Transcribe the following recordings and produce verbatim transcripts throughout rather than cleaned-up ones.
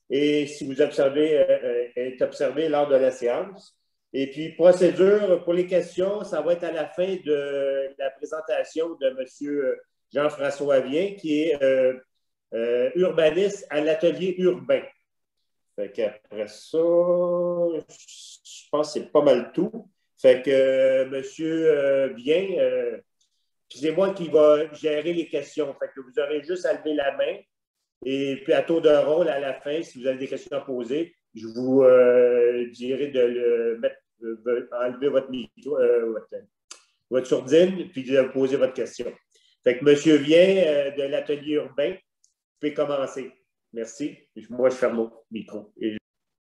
et si vous observez, euh, est observé lors de la séance. Et puis, procédure pour les questions, ça va être à la fin de la présentation de M. Jean-François Vien, qui est euh, euh, urbaniste à l'atelier urbain. Fait qu'après ça, je pense que c'est pas mal tout. Fait que euh, monsieur euh, Vien, euh, c'est moi qui va gérer les questions. Fait que vous aurez juste à lever la main. Et puis à tour de rôle, à la fin, si vous avez des questions à poser, je vous euh, dirai de le mettre, euh, enlever votre micro, euh, votre, votre sourdine, puis de poser votre question. Fait que monsieur Vien euh, de l'atelier urbain, vous pouvez commencer. Merci. Moi, je ferme mon micro. Et...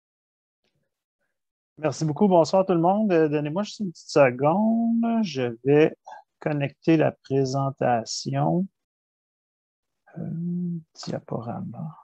Merci beaucoup. Bonsoir tout le monde. Donnez-moi juste une petite seconde. Je vais connecter la présentation. Euh, diaporama.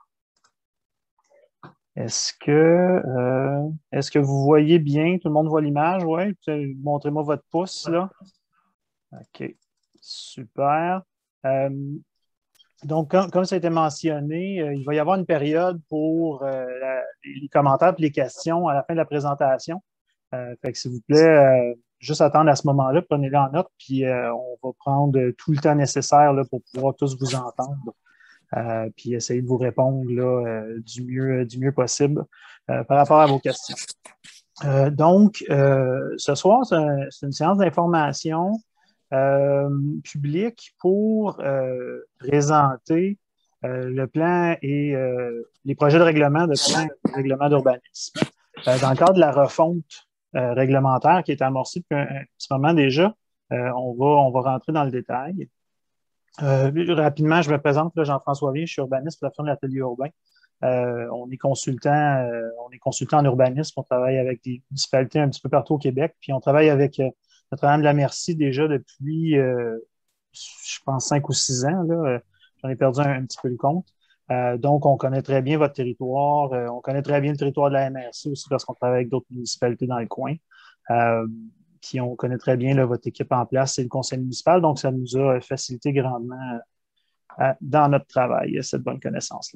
Est-ce que, euh, est-ce que vous voyez bien? Tout le monde voit l'image? Oui? Montrez-moi votre pouce, là. OK. Super. Euh, donc, comme, comme ça a été mentionné, euh, il va y avoir une période pour euh, la, les commentaires et les questions à la fin de la présentation. Euh, fait que s'il vous plaît, euh, juste attendre à ce moment-là, prenez-le en note, puis euh, on va prendre tout le temps nécessaire là, pour pouvoir tous vous entendre. Euh, puis essayer de vous répondre là, euh, du mieux, du mieux possible euh, par rapport à vos questions. Euh, donc, euh, ce soir, c'est un, une séance d'information euh, publique pour euh, présenter euh, le plan et euh, les projets de règlement de plan et règlement d'urbanisme. Euh, dans le cadre de la refonte euh, réglementaire qui est amorcée depuis un, un petit moment déjà, euh, on va, on va rentrer dans le détail. Euh, rapidement, je me présente, Jean-François Vien, je suis urbaniste pour la firme de l'Atelier urbain. Euh, on est consultant, euh, on est consultant en urbanisme, on travaille avec des municipalités un petit peu partout au Québec, puis on travaille avec euh, Notre-Dame de la Merci déjà depuis, euh, je pense, cinq ou six ans. Là. J'en ai perdu un, un petit peu le compte. Euh, donc, on connaît très bien votre territoire, euh, on connaît très bien le territoire de la M R C aussi parce qu'on travaille avec d'autres municipalités dans le coin. Euh, Puis on connaît très bien là, votre équipe en place, c'est le conseil municipal, donc ça nous a facilité grandement euh, dans notre travail, cette bonne connaissance-là.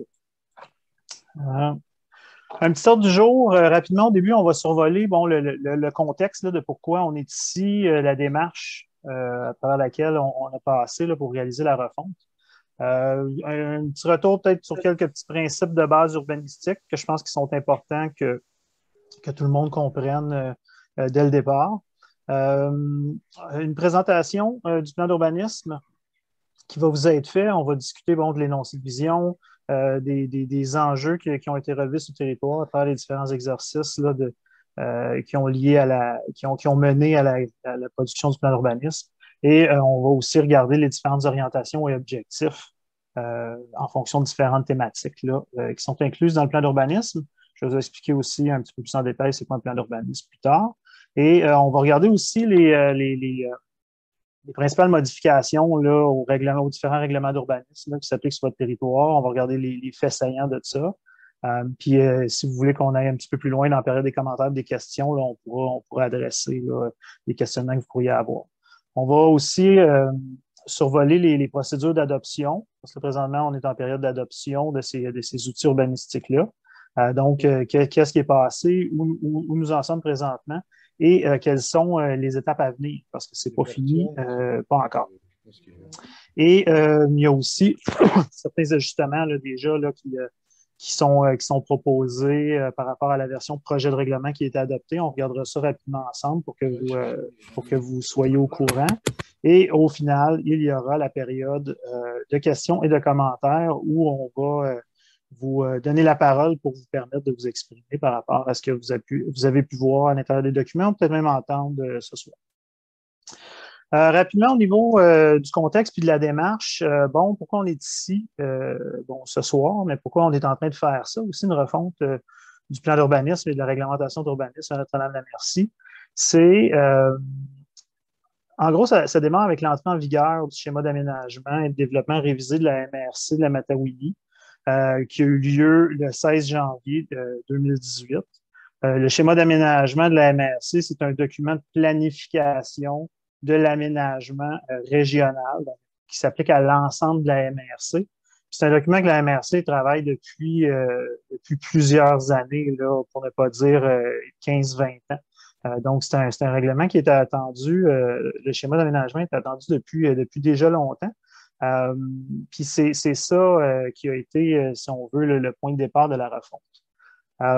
Euh, un petit ordre du jour, euh, rapidement, au début, on va survoler bon, le, le, le contexte là, de pourquoi on est ici, euh, la démarche euh, à travers laquelle on, on a passé là, pour réaliser la refonte. Euh, un, un petit retour peut-être sur quelques petits principes de base urbanistiques que je pense qu'ils sont importants que, que tout le monde comprenne euh, euh, dès le départ. Euh, une présentation euh, du plan d'urbanisme qui va vous être fait. On va discuter bon, de l'énoncé de vision, euh, des, des, des enjeux qui, qui ont été relevés sur le territoire à travers les différents exercices là, de, euh, qui ont lié à la, qui ont, qui ont mené à la, à la production du plan d'urbanisme. Et euh, on va aussi regarder les différentes orientations et objectifs euh, en fonction de différentes thématiques là, euh, qui sont incluses dans le plan d'urbanisme. Je vais vous expliquer aussi un petit peu plus en détail c'est quoi un plan d'urbanisme plus tard. Et euh, on va regarder aussi les, euh, les, les, euh, les principales modifications là, aux, règlements, aux différents règlements d'urbanisme qui s'appliquent sur votre territoire. On va regarder les, les faits saillants de ça. Euh, puis, euh, si vous voulez qu'on aille un petit peu plus loin dans la période des commentaires, des questions, là, on, pourra, on pourra adresser là, les questionnements que vous pourriez avoir. On va aussi euh, survoler les, les procédures d'adoption, parce que présentement, on est en période d'adoption de ces, de ces outils urbanistiques-là. Euh, donc, euh, qu'est-ce qui est passé, où, où, où nous en sommes présentement et euh, quelles sont euh, les étapes à venir, parce que c'est pas fini, euh, pas encore. Et euh, il y a aussi certains ajustements là, déjà là, qui, euh, qui, sont, euh, qui sont proposés euh, par rapport à la version projet de règlement qui a été adoptée. On regardera ça rapidement ensemble pour que vous, euh, pour que vous soyez au courant. Et au final, il y aura la période euh, de questions et de commentaires où on va euh, vous euh, donner la parole pour vous permettre de vous exprimer par rapport à ce que vous avez pu, vous avez pu voir à l'intérieur des documents, ou peut-être même entendre euh, ce soir. Euh, rapidement, au niveau euh, du contexte puis de la démarche, euh, bon, pourquoi on est ici euh, bon, ce soir, mais pourquoi on est en train de faire ça? Aussi une refonte euh, du plan d'urbanisme et de la réglementation d'urbanisme à Notre-Dame-de-la-Merci. C'est, euh, en gros, ça, ça démarre avec l'entrée en vigueur du schéma d'aménagement et de développement révisé de la M R C de la Matawili, euh, qui a eu lieu le seize janvier deux mille dix-huit. Euh, le schéma d'aménagement de la M R C, c'est un document de planification de l'aménagement euh, régional donc, qui s'applique à l'ensemble de la M R C. C'est un document que la M R C travaille depuis, euh, depuis plusieurs années, là, pour ne pas dire euh, quinze vingt ans. Euh, donc, c'est un, c'est un règlement qui était attendu, euh, le schéma d'aménagement est attendu depuis, euh, depuis déjà longtemps. Euh, Puis c'est c'est ça euh, qui a été, euh, si on veut, le, le point de départ de la refonte. Euh,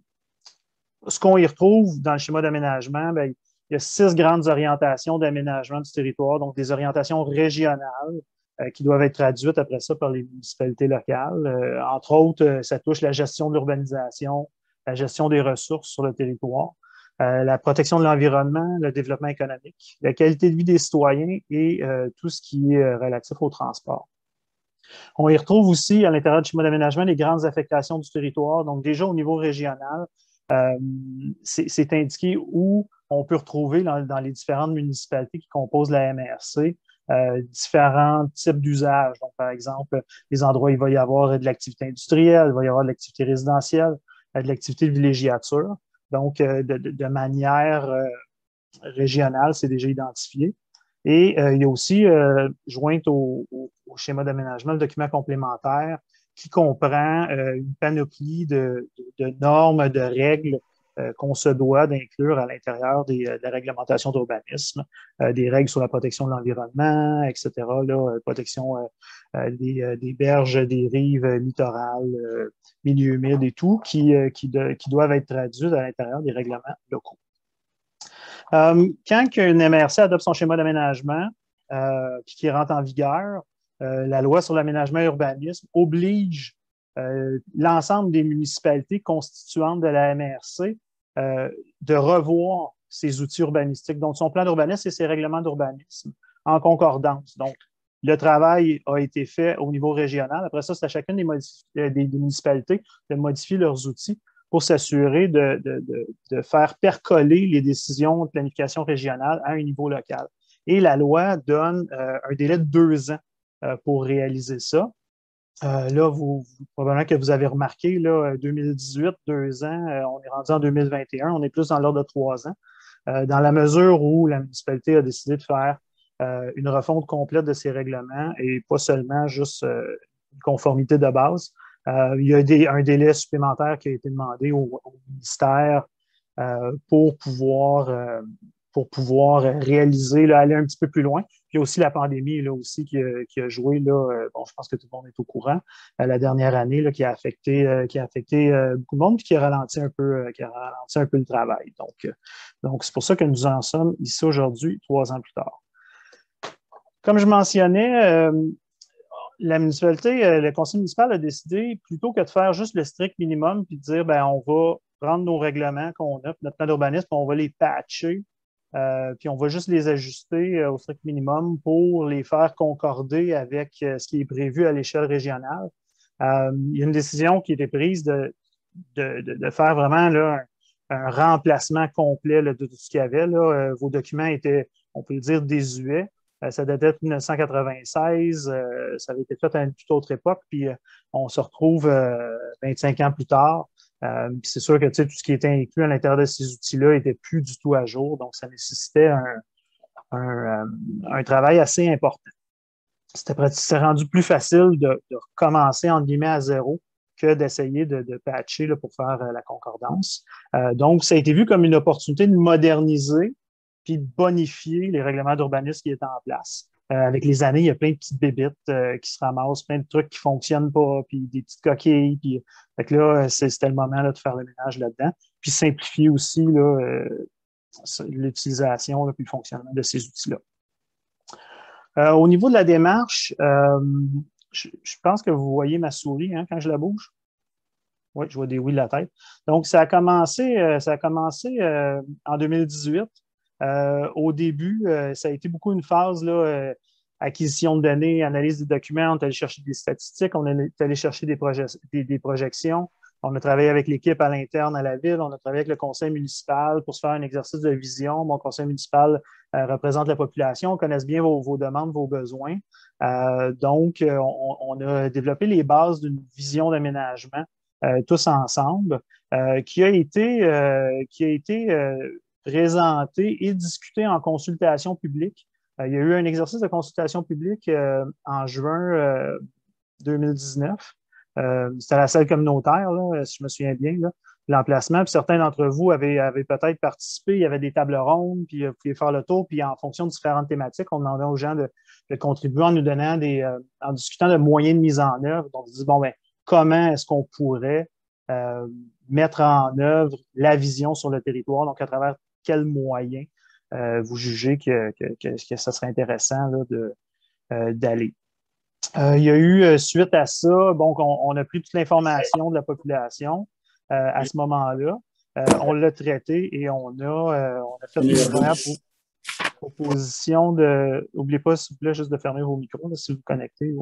Ce qu'on y retrouve dans le schéma d'aménagement, ben, il y a six grandes orientations d'aménagement du territoire, donc des orientations régionales euh, qui doivent être traduites après ça par les municipalités locales. Euh, entre autres, euh, ça touche la gestion de l'urbanisation, la gestion des ressources sur le territoire, euh, la protection de l'environnement, le développement économique, la qualité de vie des citoyens et euh, tout ce qui est relatif au transport. On y retrouve aussi à l'intérieur du schéma d'aménagement les grandes affectations du territoire. Donc déjà au niveau régional, euh, c'est indiqué où on peut retrouver dans, dans, les différentes municipalités qui composent la M R C euh, différents types d'usages. Donc par exemple, les endroits où il va y avoir de l'activité industrielle, il va y avoir de l'activité résidentielle, de l'activité de villégiature. Donc euh, de, de, de manière euh, régionale, c'est déjà identifié. Et euh, il y a aussi, euh, jointe au, au, au schéma d'aménagement, le document complémentaire qui comprend euh, une panoplie de, de, de normes, de règles euh, qu'on se doit d'inclure à l'intérieur des, de la réglementation d'urbanisme, euh, des règles sur la protection de l'environnement, et cetera, là, protection euh, des, des berges, des rives littorales, euh, milieux humides et tout, qui, euh, qui, de, qui doivent être traduits à l'intérieur des règlements locaux. Euh, quand une M R C adopte son schéma d'aménagement, euh, puis qui rentre en vigueur, euh, la loi sur l'aménagement et l'urbanisme oblige euh, l'ensemble des municipalités constituantes de la M R C euh, de revoir ses outils urbanistiques, donc son plan d'urbanisme et ses règlements d'urbanisme en concordance. Donc, le travail a été fait au niveau régional. Après ça, c'est à chacune des, des, des municipalités de modifier leurs outils pour s'assurer de, de, de, de faire percoler les décisions de planification régionale à un niveau local. Et la loi donne euh, un délai de deux ans euh, pour réaliser ça. Euh, là, vous, probablement que vous avez remarqué, là, deux mille dix-huit, deux ans, euh, on est rendu en deux mille vingt et un, on est plus dans l'ordre de trois ans, euh, dans la mesure où la municipalité a décidé de faire euh, une refonte complète de ses règlements et pas seulement juste euh, une conformité de base. Euh, il y a des, un délai supplémentaire qui a été demandé au, au ministère euh, pour pouvoir, euh, pour pouvoir réaliser, là, aller un petit peu plus loin. Puis il y a aussi la pandémie là, aussi qui a, qui a joué, là, euh, bon, je pense que tout le monde est au courant, euh, la dernière année là, qui a affecté, euh, qui a affecté euh, beaucoup de monde puis qui a ralenti un peu, euh, qui a ralenti un peu le travail. Donc, euh, donc c'est pour ça que nous en sommes ici aujourd'hui, trois ans plus tard. Comme je mentionnais, euh, la municipalité, euh, le conseil municipal a décidé, plutôt que de faire juste le strict minimum puis de dire, ben on va prendre nos règlements qu'on a, notre plan d'urbanisme, on va les patcher, euh, puis on va juste les ajuster euh, au strict minimum pour les faire concorder avec euh, ce qui est prévu à l'échelle régionale. Euh, il y a une décision qui a été prise de, de, de, de faire vraiment là, un, un remplacement complet là, de tout ce qu'il y avait. Là. Euh, vos documents étaient, on peut le dire, désuets. Euh, ça datait de mille neuf cent quatre-vingt-seize, euh, ça avait été fait à une toute autre époque, puis euh, on se retrouve euh, vingt-cinq ans plus tard. Euh, puis c'est sûr que tout ce qui était inclus à l'intérieur de ces outils-là n'était plus du tout à jour, donc ça nécessitait un, un, un travail assez important. C'était rendu plus facile de, de recommencer entre guillemets à zéro que d'essayer de, de patcher là, pour faire euh, la concordance. Euh, donc, ça a été vu comme une opportunité de moderniser puis de bonifier les règlements d'urbanisme qui étaient en place. Euh, avec les années, il y a plein de petites bébites euh, qui se ramassent, plein de trucs qui ne fonctionnent pas, puis des petites coquilles. Puis, fait que là, c'était le moment là, de faire le ménage là-dedans. Puis simplifier aussi euh, l'utilisation puis le fonctionnement de ces outils-là. Euh, au niveau de la démarche, euh, je, je pense que vous voyez ma souris hein, quand je la bouge. Oui, je vois des oui de la tête. Donc, ça a commencé, euh, ça a commencé euh, en deux mille dix-huit. Euh, au début, euh, ça a été beaucoup une phase là, euh, acquisition de données, analyse des documents, on est allé chercher des statistiques, on est allé chercher des, des, des projections. On a travaillé avec l'équipe à l'interne à la ville, on a travaillé avec le conseil municipal pour se faire un exercice de vision. Mon conseil municipal euh, représente la population, on connaît bien vos, vos demandes, vos besoins. Euh, donc, euh, on, on a développé les bases d'une vision d'aménagement euh, tous ensemble, euh, qui a été, euh, qui a été euh, présentée et discutée en consultation publique. Euh, il y a eu un exercice de consultation publique euh, en juin euh, deux mille dix-neuf. Euh, c'était à la salle communautaire, là, si je me souviens bien, là, l'emplacement. Puis certains d'entre vous avaient, avaient peut-être participé. Il y avait des tables rondes, puis vous pouviez faire le tour. Puis en fonction de différentes thématiques, on demandait aux gens de, de contribuer en nous donnant des, euh, en discutant de moyens de mise en œuvre. Donc, on se dit, bon, ben, comment est-ce qu'on pourrait euh, mettre en œuvre la vision sur le territoire? Donc, à travers quels moyens euh, vous jugez que, que, que, que ça serait intéressant là, de, euh, d'aller? Euh, il y a eu, euh, suite à ça, bon, on, on a pris toute l'information de la population euh, à ce moment-là. Euh, on l'a traité et on a, euh, on a fait une première pro- proposition de. N'oubliez pas, s'il vous plaît, juste de fermer vos micros là, si vous vous connectez.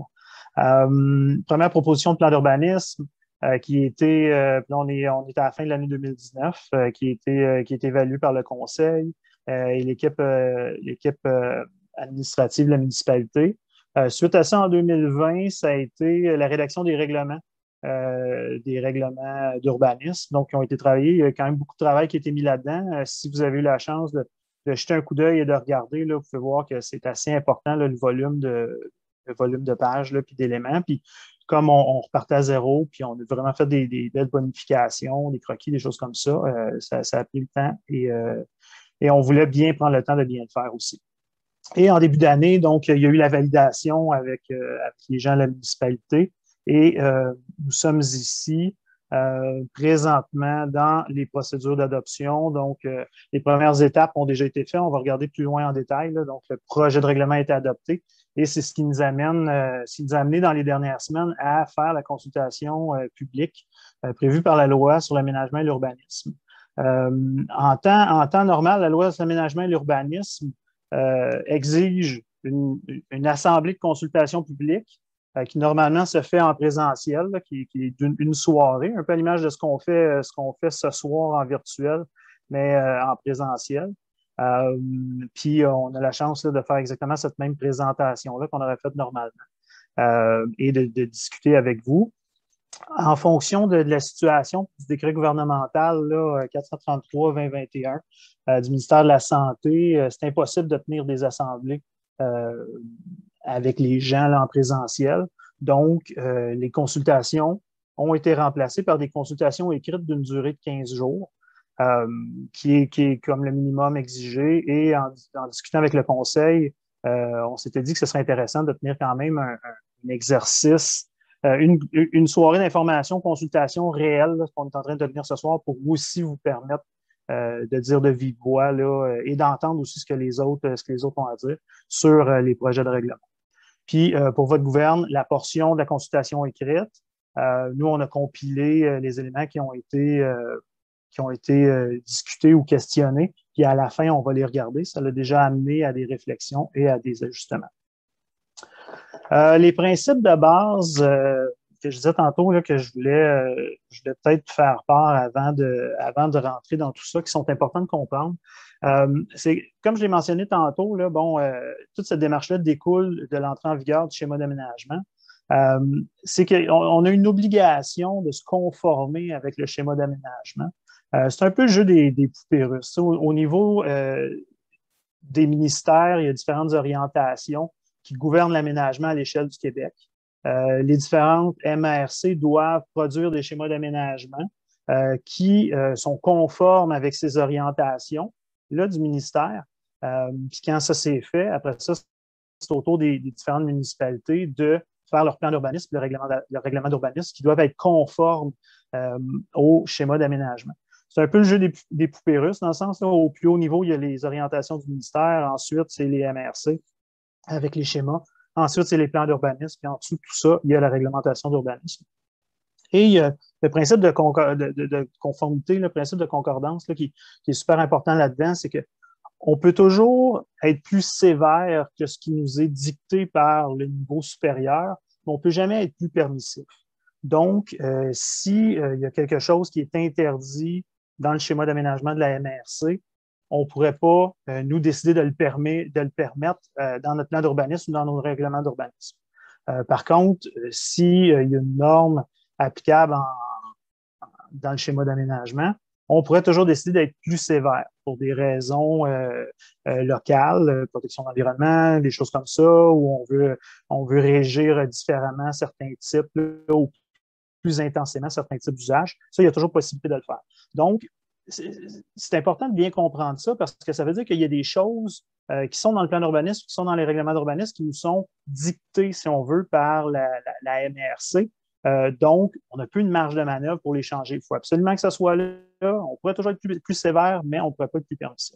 Euh, première proposition de plan d'urbanisme euh, qui était, euh, on est, on est à la fin de l'année deux mille dix-neuf, euh, qui, était, euh, qui est évalué par le conseil euh, et l'équipe euh, l'équipe euh, administrative de la municipalité. Euh, suite à ça, en deux mille vingt, ça a été la rédaction des règlements, euh, des règlements d'urbanisme, donc qui ont été travaillés. Il y a quand même beaucoup de travail qui a été mis là-dedans. Euh, si vous avez eu la chance de, de jeter un coup d'œil et de regarder, là, vous pouvez voir que c'est assez important, là, le volume de, le volume de pages, là, puis d'éléments. Puis comme on, on repartait à zéro, puis on a vraiment fait des, des belles bonifications, des croquis, des choses comme ça, euh, ça, ça a pris le temps et, euh, et on voulait bien prendre le temps de bien le faire aussi. Et en début d'année, donc, il y a eu la validation avec, euh, avec les gens de la municipalité et euh, nous sommes ici euh, présentement dans les procédures d'adoption. Donc, euh, les premières étapes ont déjà été faites. On va regarder plus loin en détail. Là. Donc, le projet de règlement a été adopté et c'est ce qui nous amène, euh, ce qui nous a amené dans les dernières semaines à faire la consultation euh, publique euh, prévue par la loi sur l'aménagement et l'urbanisme. Euh, en temps, en temps normal, la loi sur l'aménagement et l'urbanisme Euh, exige une, une assemblée de consultation publique euh, qui normalement se fait en présentiel, là, qui, qui est d'une une soirée, un peu à l'image de ce qu'on fait, ce qu'on fait ce soir en virtuel, mais euh, en présentiel. Euh, puis on a la chance là, de faire exactement cette même présentation-là qu'on aurait faite normalement euh, et de, de discuter avec vous. En fonction de, de la situation du décret gouvernemental là, quatre cent trente-trois vingt vingt et un euh, du ministère de la Santé, euh, c'est impossible de tenir des assemblées euh, avec les gens là, en présentiel. Donc, euh, les consultations ont été remplacées par des consultations écrites d'une durée de quinze jours, euh, qui, est, qui est comme le minimum exigé. Et en, en discutant avec le conseil, euh, on s'était dit que ce serait intéressant de tenir quand même un, un, un exercice Euh, une, une soirée d'information, consultation réelle, là, ce qu'on est en train de tenir ce soir, pour aussi vous permettre euh, de dire de vive voix là, euh, et d'entendre aussi ce que les autres, ce que les autres ont à dire sur euh, les projets de règlement. Puis, euh, pour votre gouverne, la portion de la consultation écrite, euh, nous, on a compilé euh, les éléments qui ont été, euh, qui ont été euh, discutés ou questionnés, puis à la fin, on va les regarder. Ça l'a déjà amené à des réflexions et à des ajustements. Euh, les principes de base euh, que je disais tantôt là, que je voulais, euh, je voulais peut-être faire part avant de, avant de rentrer dans tout ça, qui sont importants de comprendre. Euh, c'est, comme je l'ai mentionné tantôt, là, bon, euh, toute cette démarche-là découle de l'entrée en vigueur du schéma d'aménagement. Euh, c'est qu'on on a une obligation de se conformer avec le schéma d'aménagement. Euh, c'est un peu le jeu des, des poupées russes. Au, au niveau euh, des ministères, il y a différentes orientations qui gouvernent l'aménagement à l'échelle du Québec. Euh, les différentes M A R C doivent produire des schémas d'aménagement euh, qui euh, sont conformes avec ces orientations là du ministère. Euh, puis quand ça s'est fait, après ça, c'est au tour des, des différentes municipalités de faire leur plan d'urbanisme, le règlement, le règlement d'urbanisme, qui doivent être conformes euh, au schéma d'aménagement. C'est un peu le jeu des, des poupées russes, dans le sens, là, au plus haut niveau, il y a les orientations du ministère, ensuite, c'est les M A R C avec les schémas, ensuite, c'est les plans d'urbanisme, puis en dessous de tout ça, il y a la réglementation d'urbanisme. Et il y a le principe de, de, de, de conformité, le principe de concordance là, qui, qui est super important là-dedans, c'est que on peut toujours être plus sévère que ce qui nous est dicté par le niveau supérieur, mais on ne peut jamais être plus permissif. Donc, euh, si euh, il y a quelque chose qui est interdit dans le schéma d'aménagement de la M R C, on ne pourrait pas, euh, nous, décider de le, permet, de le permettre euh, dans notre plan d'urbanisme ou dans nos règlements d'urbanisme. Euh, par contre, euh, s'il euh, y a une norme applicable en, en, dans le schéma d'aménagement, on pourrait toujours décider d'être plus sévère pour des raisons euh, euh, locales, protection de l'environnement, des choses comme ça, où on veut, on veut régir différemment certains types là, ou plus intensément certains types d'usages. Ça, il y a toujours possibilité de le faire. Donc, c'est important de bien comprendre ça parce que ça veut dire qu'il y a des choses euh, qui sont dans le plan d'urbanisme, qui sont dans les règlements d'urbanisme, qui nous sont dictées, si on veut, par la, la, la M R C. Euh, donc, on n'a plus une marge de manœuvre pour les changer. Il faut absolument que ça soit là. On pourrait toujours être plus, plus sévère, mais on ne pourrait pas être plus permissif.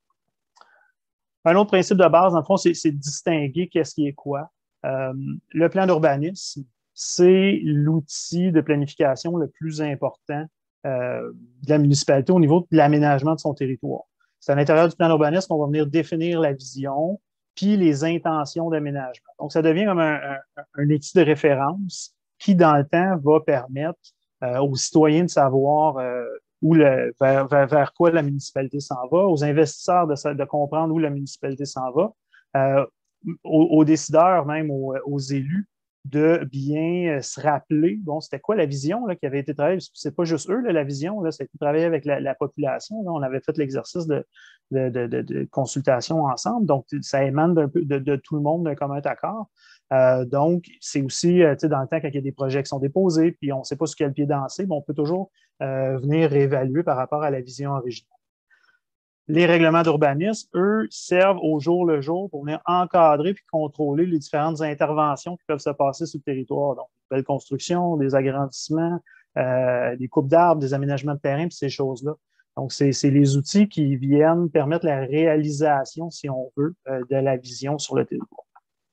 Un autre principe de base, dans le fond, c'est de distinguer qu'est-ce qui est quoi. Euh, le plan d'urbanisme, c'est l'outil de planification le plus important euh, de la municipalité au niveau de l'aménagement de son territoire. C'est à l'intérieur du plan d'urbanisme qu'on va venir définir la vision puis les intentions d'aménagement. Donc, ça devient comme un, un, un outil de référence qui, dans le temps, va permettre euh, aux citoyens de savoir euh, où le, vers, vers, vers quoi la municipalité s'en va, aux investisseurs de, de comprendre où la municipalité s'en va, euh, aux, aux décideurs, même aux, aux élus, de bien euh, se rappeler, bon, c'était quoi la vision là, qui avait été travaillée? C'est pas juste eux, là, la vision, là, ça a été travaillé avec la, la population. Là, on avait fait l'exercice de, de, de, de, de consultation ensemble, donc ça émane d'un peu de, de tout le monde d'un commun accord. Euh, donc, c'est aussi, euh, tu sais, dans le temps, quand il y a des projets qui sont déposés, puis on ne sait pas sur quel pied danser, mais on peut toujours euh, venir réévaluer par rapport à la vision originale. Les règlements d'urbanisme, eux, servent au jour le jour pour venir encadrer puis contrôler les différentes interventions qui peuvent se passer sur le territoire. Donc, des belles constructions, des agrandissements, euh, des coupes d'arbres, des aménagements de terrain, puis ces choses-là. Donc, c'est les outils qui viennent permettre la réalisation, si on veut, euh, de la vision sur le territoire.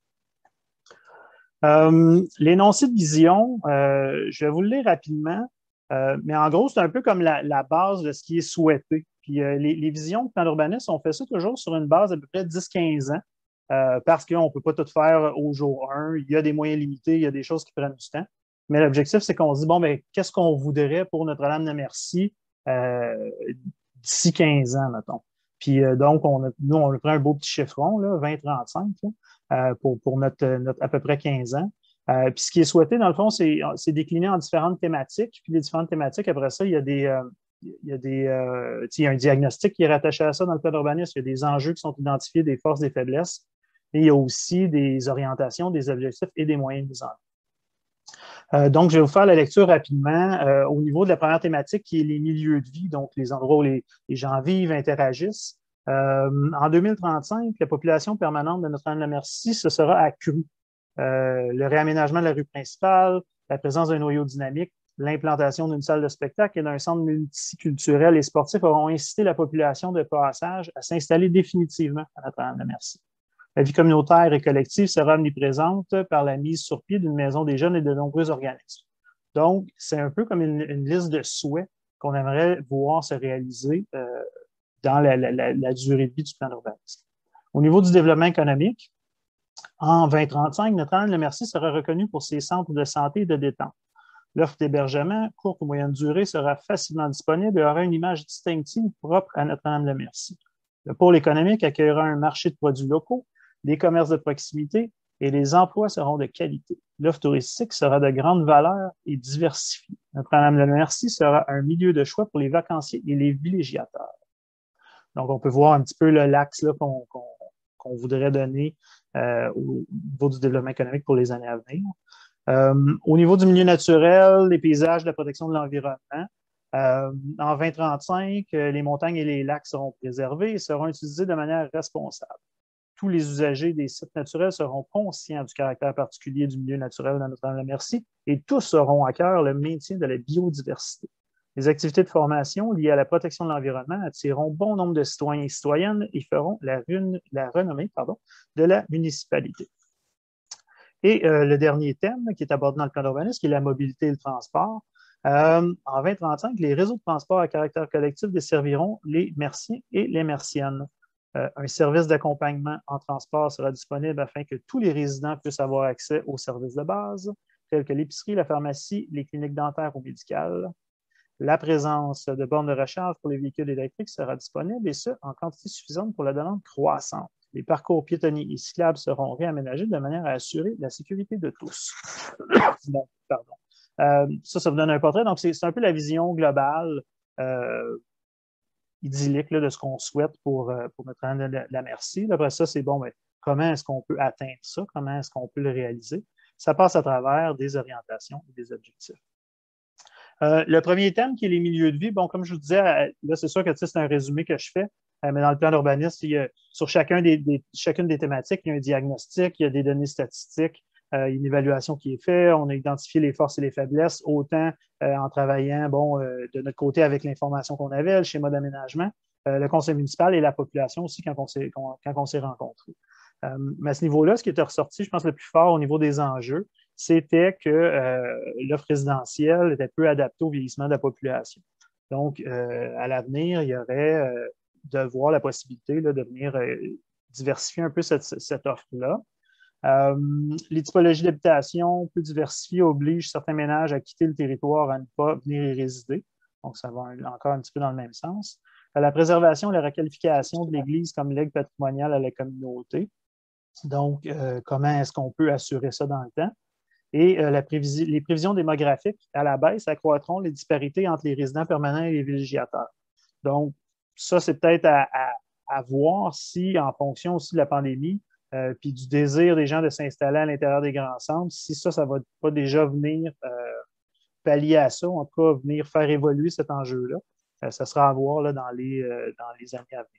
Euh, L'énoncé de vision, euh, je vais vous le lire rapidement, euh, mais en gros, c'est un peu comme la, la base de ce qui est souhaité. Puis euh, les, les visions de plan d'urbanisme, on fait ça toujours sur une base d'à peu près dix à quinze ans, euh, parce qu'on ne peut pas tout faire au jour un. Il y a des moyens limités, il y a des choses qui prennent du temps. Mais l'objectif, c'est qu'on se dit, bon, mais qu'est-ce qu'on voudrait pour Notre-Dame-de-Merci euh, d'ici quinze ans, mettons. Puis euh, donc, on a, nous, on a pris un beau petit chiffron, là, vingt trente-cinq, euh, pour, pour notre, notre à peu près quinze ans. Euh, puis ce qui est souhaité, dans le fond, c'est décliné en différentes thématiques. Puis les différentes thématiques, après ça, il y a des... Euh, Il y a, des, euh, il y a un diagnostic qui est rattaché à ça dans le plan d'urbanisme. Il y a des enjeux qui sont identifiés, des forces, des faiblesses. Et il y a aussi des orientations, des objectifs et des moyens de mise en œuvre. Euh, donc, je vais vous faire la lecture rapidement euh, au niveau de la première thématique qui est les milieux de vie, donc les endroits où les, les gens vivent, interagissent. Euh, en deux mille trente-cinq, la population permanente de Notre-Dame-de-Merci se sera accrue. Euh, le réaménagement de la rue principale, la présence d'un noyau dynamique, l'implantation d'une salle de spectacle et d'un centre multiculturel et sportif auront incité la population de passage à s'installer définitivement à Notre-Dame-de-Merci. La vie communautaire et collective sera omniprésente par la mise sur pied d'une maison des jeunes et de nombreux organismes. Donc, c'est un peu comme une, une liste de souhaits qu'on aimerait voir se réaliser euh, dans la, la, la, la durée de vie du plan d'urbanisme. Au niveau du développement économique, en vingt trente-cinq, Notre-Dame-de-Merci sera reconnu pour ses centres de santé et de détente. L'offre d'hébergement, courte ou moyenne durée, sera facilement disponible et aura une image distinctive propre à Notre-Dame-de-Merci. Le pôle économique accueillera un marché de produits locaux, des commerces de proximité et les emplois seront de qualité. L'offre touristique sera de grande valeur et diversifiée. Notre-Dame-de-Merci sera un milieu de choix pour les vacanciers et les villégiateurs. Donc, on peut voir un petit peu l'axe qu'on qu'on, qu'on voudrait donner euh, au niveau du développement économique pour les années à venir. Euh, au niveau du milieu naturel, les paysages, la protection de l'environnement, euh, en vingt trente-cinq, les montagnes et les lacs seront préservés et seront utilisés de manière responsable. Tous les usagers des sites naturels seront conscients du caractère particulier du milieu naturel de Notre-Dame-de-Merci et tous auront à cœur le maintien de la biodiversité. Les activités de formation liées à la protection de l'environnement attireront bon nombre de citoyens et citoyennes et feront la, rune, la renommée pardon, de la municipalité. Et euh, le dernier thème qui est abordé dans le plan d'urbanisme, qui est la mobilité et le transport. Euh, en vingt trente-cinq, les réseaux de transport à caractère collectif desserviront les Merciens et les Merciennes. Euh, un service d'accompagnement en transport sera disponible afin que tous les résidents puissent avoir accès aux services de base, tels que l'épicerie, la pharmacie, les cliniques dentaires ou médicales. La présence de bornes de recharge pour les véhicules électriques sera disponible et ce, en quantité suffisante pour la demande croissante. Les parcours piétonniers et cyclables seront réaménagés de manière à assurer la sécurité de tous. Bon, pardon. Euh, ça, ça vous donne un portrait. Donc, c'est un peu la vision globale euh, idyllique là, de ce qu'on souhaite pour, euh, pour Notre-Dame de la Merci. Après ça, c'est bon, mais comment est-ce qu'on peut atteindre ça? Comment est-ce qu'on peut le réaliser? Ça passe à travers des orientations et des objectifs. Euh, le premier thème, qui est les milieux de vie, bon, comme je vous disais, là, c'est sûr que c'est un résumé que je fais, euh, mais dans le plan d'urbanisme, il y a, sur chacun des, des, chacune des thématiques, il y a un diagnostic, il y a des données statistiques, euh, il y a une évaluation qui est faite, on a identifié les forces et les faiblesses, autant euh, en travaillant, bon, euh, de notre côté avec l'information qu'on avait, le schéma d'aménagement, euh, le conseil municipal et la population aussi quand on s'est, quand, quand on s'est rencontrés. Euh, mais à ce niveau-là, ce qui était ressorti, je pense, le plus fort au niveau des enjeux, c'était que euh, l'offre résidentielle était peu adaptée au vieillissement de la population. Donc, euh, à l'avenir, il y aurait euh, de voir la possibilité là, de venir euh, diversifier un peu cette, cette offre-là. Euh, les typologies d'habitation plus diversifiées obligent certains ménages à quitter le territoire, à ne pas venir y résider. Donc, ça va encore un petit peu dans le même sens. La préservation et la requalification de l'Église comme legs patrimonial à la communauté. Donc, euh, comment est-ce qu'on peut assurer ça dans le temps? Et euh, la prévisi- les prévisions démographiques à la baisse accroîtront les disparités entre les résidents permanents et les villégiateurs. Donc, ça, c'est peut-être à, à, à voir si, en fonction aussi de la pandémie, euh, puis du désir des gens de s'installer à l'intérieur des grands centres, si ça, ça ne va pas déjà venir euh, pallier à ça, ou en tout cas venir faire évoluer cet enjeu-là. Euh, ça sera à voir là, dans, les, euh, dans les années à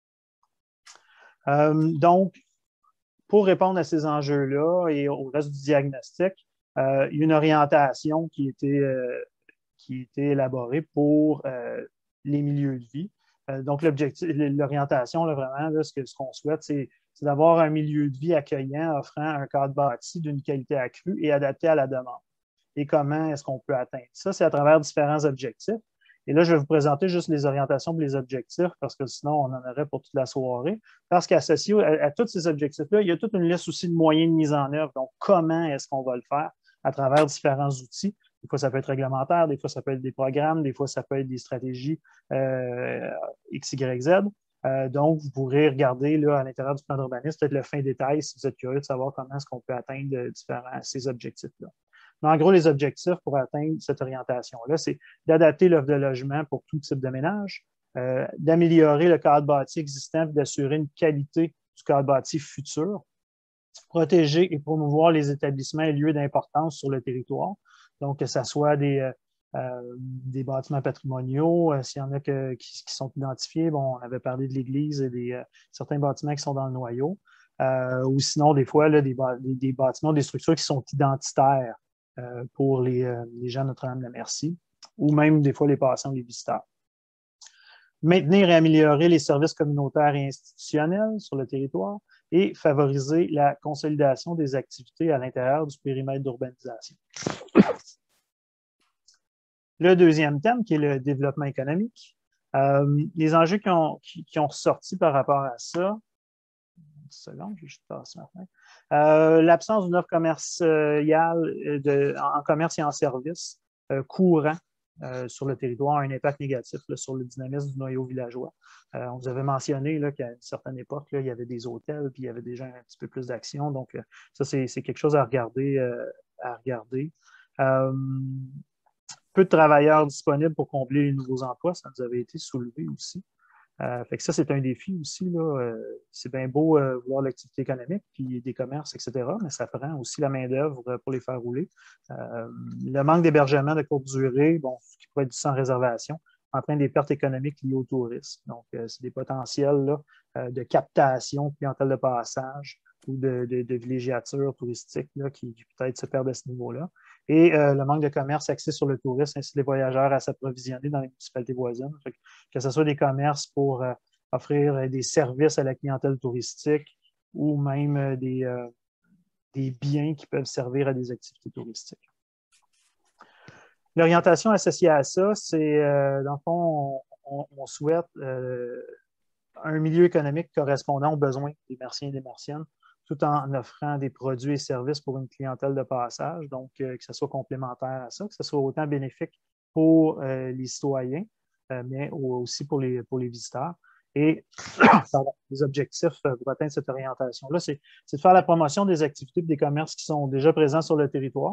venir. Euh, donc, pour répondre à ces enjeux-là et au reste du diagnostic, euh, il y a une orientation qui était, euh, qui était élaborée pour euh, les milieux de vie. Euh, donc, l'objectif, l'orientation, là, vraiment, là, ce que, ce qu'on souhaite, c'est, c'est d'avoir un milieu de vie accueillant, offrant un cadre bâti d'une qualité accrue et adapté à la demande. Et comment est-ce qu'on peut atteindre ça? C'est à travers différents objectifs. Et là, je vais vous présenter juste les orientations et les objectifs parce que sinon, on en aurait pour toute la soirée. Parce qu'associé à, à tous ces objectifs-là, il y a toute une liste aussi de moyens de mise en œuvre. Donc, comment est-ce qu'on va le faire à travers différents outils? Des fois, ça peut être réglementaire, des fois, ça peut être des programmes, des fois, ça peut être des stratégies euh, X, Y, Z. Euh, donc, vous pourrez regarder là, à l'intérieur du plan d'urbanisme peut-être le fin détail si vous êtes curieux de savoir comment est-ce qu'on peut atteindre différents, ces objectifs-là. Mais en gros, les objectifs pour atteindre cette orientation-là, c'est d'adapter l'offre de logement pour tout type de ménage, euh, d'améliorer le cadre bâti existant et d'assurer une qualité du cadre bâti futur, protéger et promouvoir les établissements et lieux d'importance sur le territoire, donc que ce soit des, euh, des bâtiments patrimoniaux, euh, s'il y en a que, qui, qui sont identifiés, bon, on avait parlé de l'église et des euh, certains bâtiments qui sont dans le noyau, euh, ou sinon, des fois, là, des, des, des bâtiments, des structures qui sont identitaires euh, pour les, euh, les gens de Notre-Dame de la Merci, ou même des fois les passants ou les visiteurs. Maintenir et améliorer les services communautaires et institutionnels sur le territoire et favoriser la consolidation des activités à l'intérieur du périmètre d'urbanisation. Le deuxième thème, qui est le développement économique. Euh, les enjeux qui ont, qui, qui ont ressorti par rapport à ça, une seconde, je vais juste passer ma fenêtre. Euh, l'absence d'une offre commerciale de, en commerce et en service euh, courant euh, sur le territoire a un impact négatif là, sur le dynamisme du noyau villageois. Euh, on vous avait mentionné là, qu'à une certaine époque, là, il y avait des hôtels, puis il y avait déjà un petit peu plus d'action. Donc, euh, ça, c'est, c'est quelque chose à regarder. Euh, à regarder. Euh, peu de travailleurs disponibles pour combler les nouveaux emplois, ça nous avait été soulevé aussi. Euh, fait que ça, c'est un défi aussi. Là. Euh, c'est bien beau euh, voir l'activité économique, puis des commerces, et cetera, mais ça prend aussi la main-d'œuvre pour les faire rouler. Euh, le manque d'hébergement de courte durée, bon, ce qui pourrait être sans réservation, entraîne des pertes économiques liées au tourisme. Donc, euh, c'est des potentiels là, euh, de captation de clientèle de passage ou de, de, de villégiature touristique là, qui, qui peut-être se perdent à ce niveau-là. Et euh, le manque de commerce axé sur le tourisme incite les voyageurs à s'approvisionner dans les municipalités voisines. Que, que ce soit des commerces pour euh, offrir des services à la clientèle touristique ou même euh, des, euh, des biens qui peuvent servir à des activités touristiques. L'orientation associée à ça, c'est, euh, dans le fond, on, on, on souhaite euh, un milieu économique correspondant aux besoins des Martiens et des Martiennes, tout en offrant des produits et services pour une clientèle de passage, donc euh, que ce soit complémentaire à ça, que ce soit autant bénéfique pour euh, les citoyens, euh, mais aussi pour les, pour les visiteurs. Et pardon, les objectifs pour atteindre cette orientation-là, c'est, c'est de faire la promotion des activités et des commerces qui sont déjà présents sur le territoire,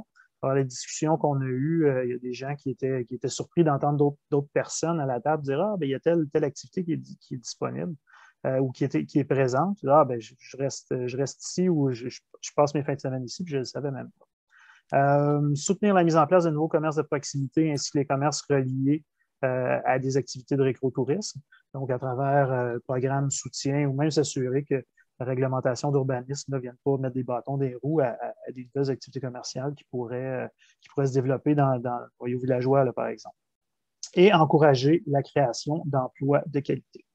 Par les discussions qu'on a eues, euh, il y a des gens qui étaient, qui étaient surpris d'entendre d'autres personnes à la table dire « Ah, ben, il y a telle telle activité qui est, qui est disponible euh, ou qui, était, qui est présente. » Ah, ben, je, je, reste, je reste ici ou je, je, je passe mes fins de semaine ici, puis je ne le savais même pas. Euh, soutenir la mise en place de nouveaux commerces de proximité ainsi que les commerces reliés euh, à des activités de récrotourisme, donc à travers euh, programmes soutien ou même s'assurer que la réglementation d'urbanisme ne vienne pas mettre des bâtons des roues à, à, à des nouvelles activités commerciales qui pourraient, euh, qui pourraient se développer dans, dans le noyau villageois, là, par exemple. Et encourager la création d'emplois de qualité.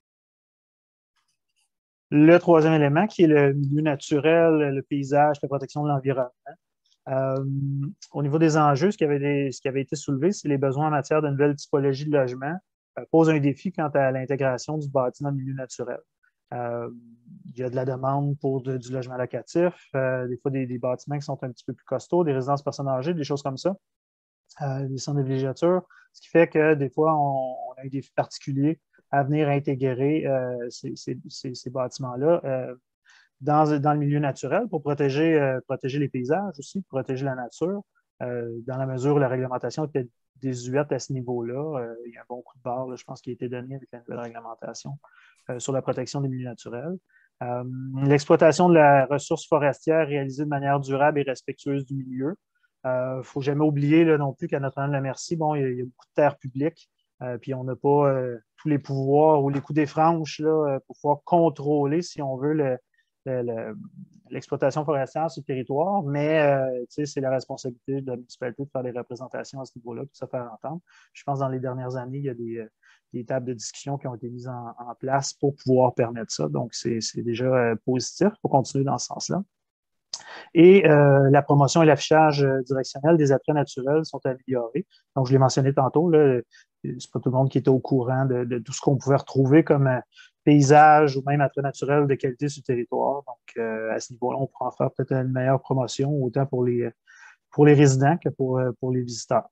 Le troisième élément, qui est le milieu naturel, le paysage, la protection de l'environnement. Euh, au niveau des enjeux, ce qui avait, des, ce qui avait été soulevé, c'est les besoins en matière de nouvelles typologies de logement euh, pose un défi quant à l'intégration du bâti dans le milieu naturel. Euh, il y a de la demande pour de, du logement locatif, euh, des fois des, des bâtiments qui sont un petit peu plus costauds, des résidences personnes âgées, des choses comme ça, euh, des centres de villégiature, ce qui fait que des fois, on, on a un défi particulier à venir intégrer euh, ces, ces, ces, ces bâtiments-là euh, Dans, dans le milieu naturel pour protéger, euh, protéger les paysages aussi, protéger la nature. Euh, dans la mesure où la réglementation était désuète à ce niveau-là, euh, il y a un bon coup de barre, là, je pense, qui a été donné avec la nouvelle réglementation euh, sur la protection des milieux naturels. Euh, L'exploitation de la ressource forestière réalisée de manière durable et respectueuse du milieu. Il euh, ne faut jamais oublier là, non plus qu'à Notre-Dame-de-la-Merci, bon, il y, a, il y a beaucoup de terres publiques, euh, puis on n'a pas euh, tous les pouvoirs ou les coups des franches là, pour pouvoir contrôler, si on veut, le, l'exploitation forestière sur le territoire, mais euh, c'est la responsabilité de la municipalité de faire des représentations à ce niveau-là, de se faire entendre. Je pense que dans les dernières années, il y a des, des tables de discussion qui ont été mises en, en place pour pouvoir permettre ça. Donc, c'est déjà euh, positif. Il faut continuer dans ce sens-là. Et euh, la promotion et l'affichage directionnel des attraits naturels sont améliorés. Donc, je l'ai mentionné tantôt, c'est pas tout le monde qui était au courant de, de tout ce qu'on pouvait retrouver comme euh, paysage ou même attrait naturel de qualité sur le territoire. Donc, euh, à ce niveau-là, on pourra en faire peut-être une meilleure promotion, autant pour les, pour les résidents que pour, pour les visiteurs.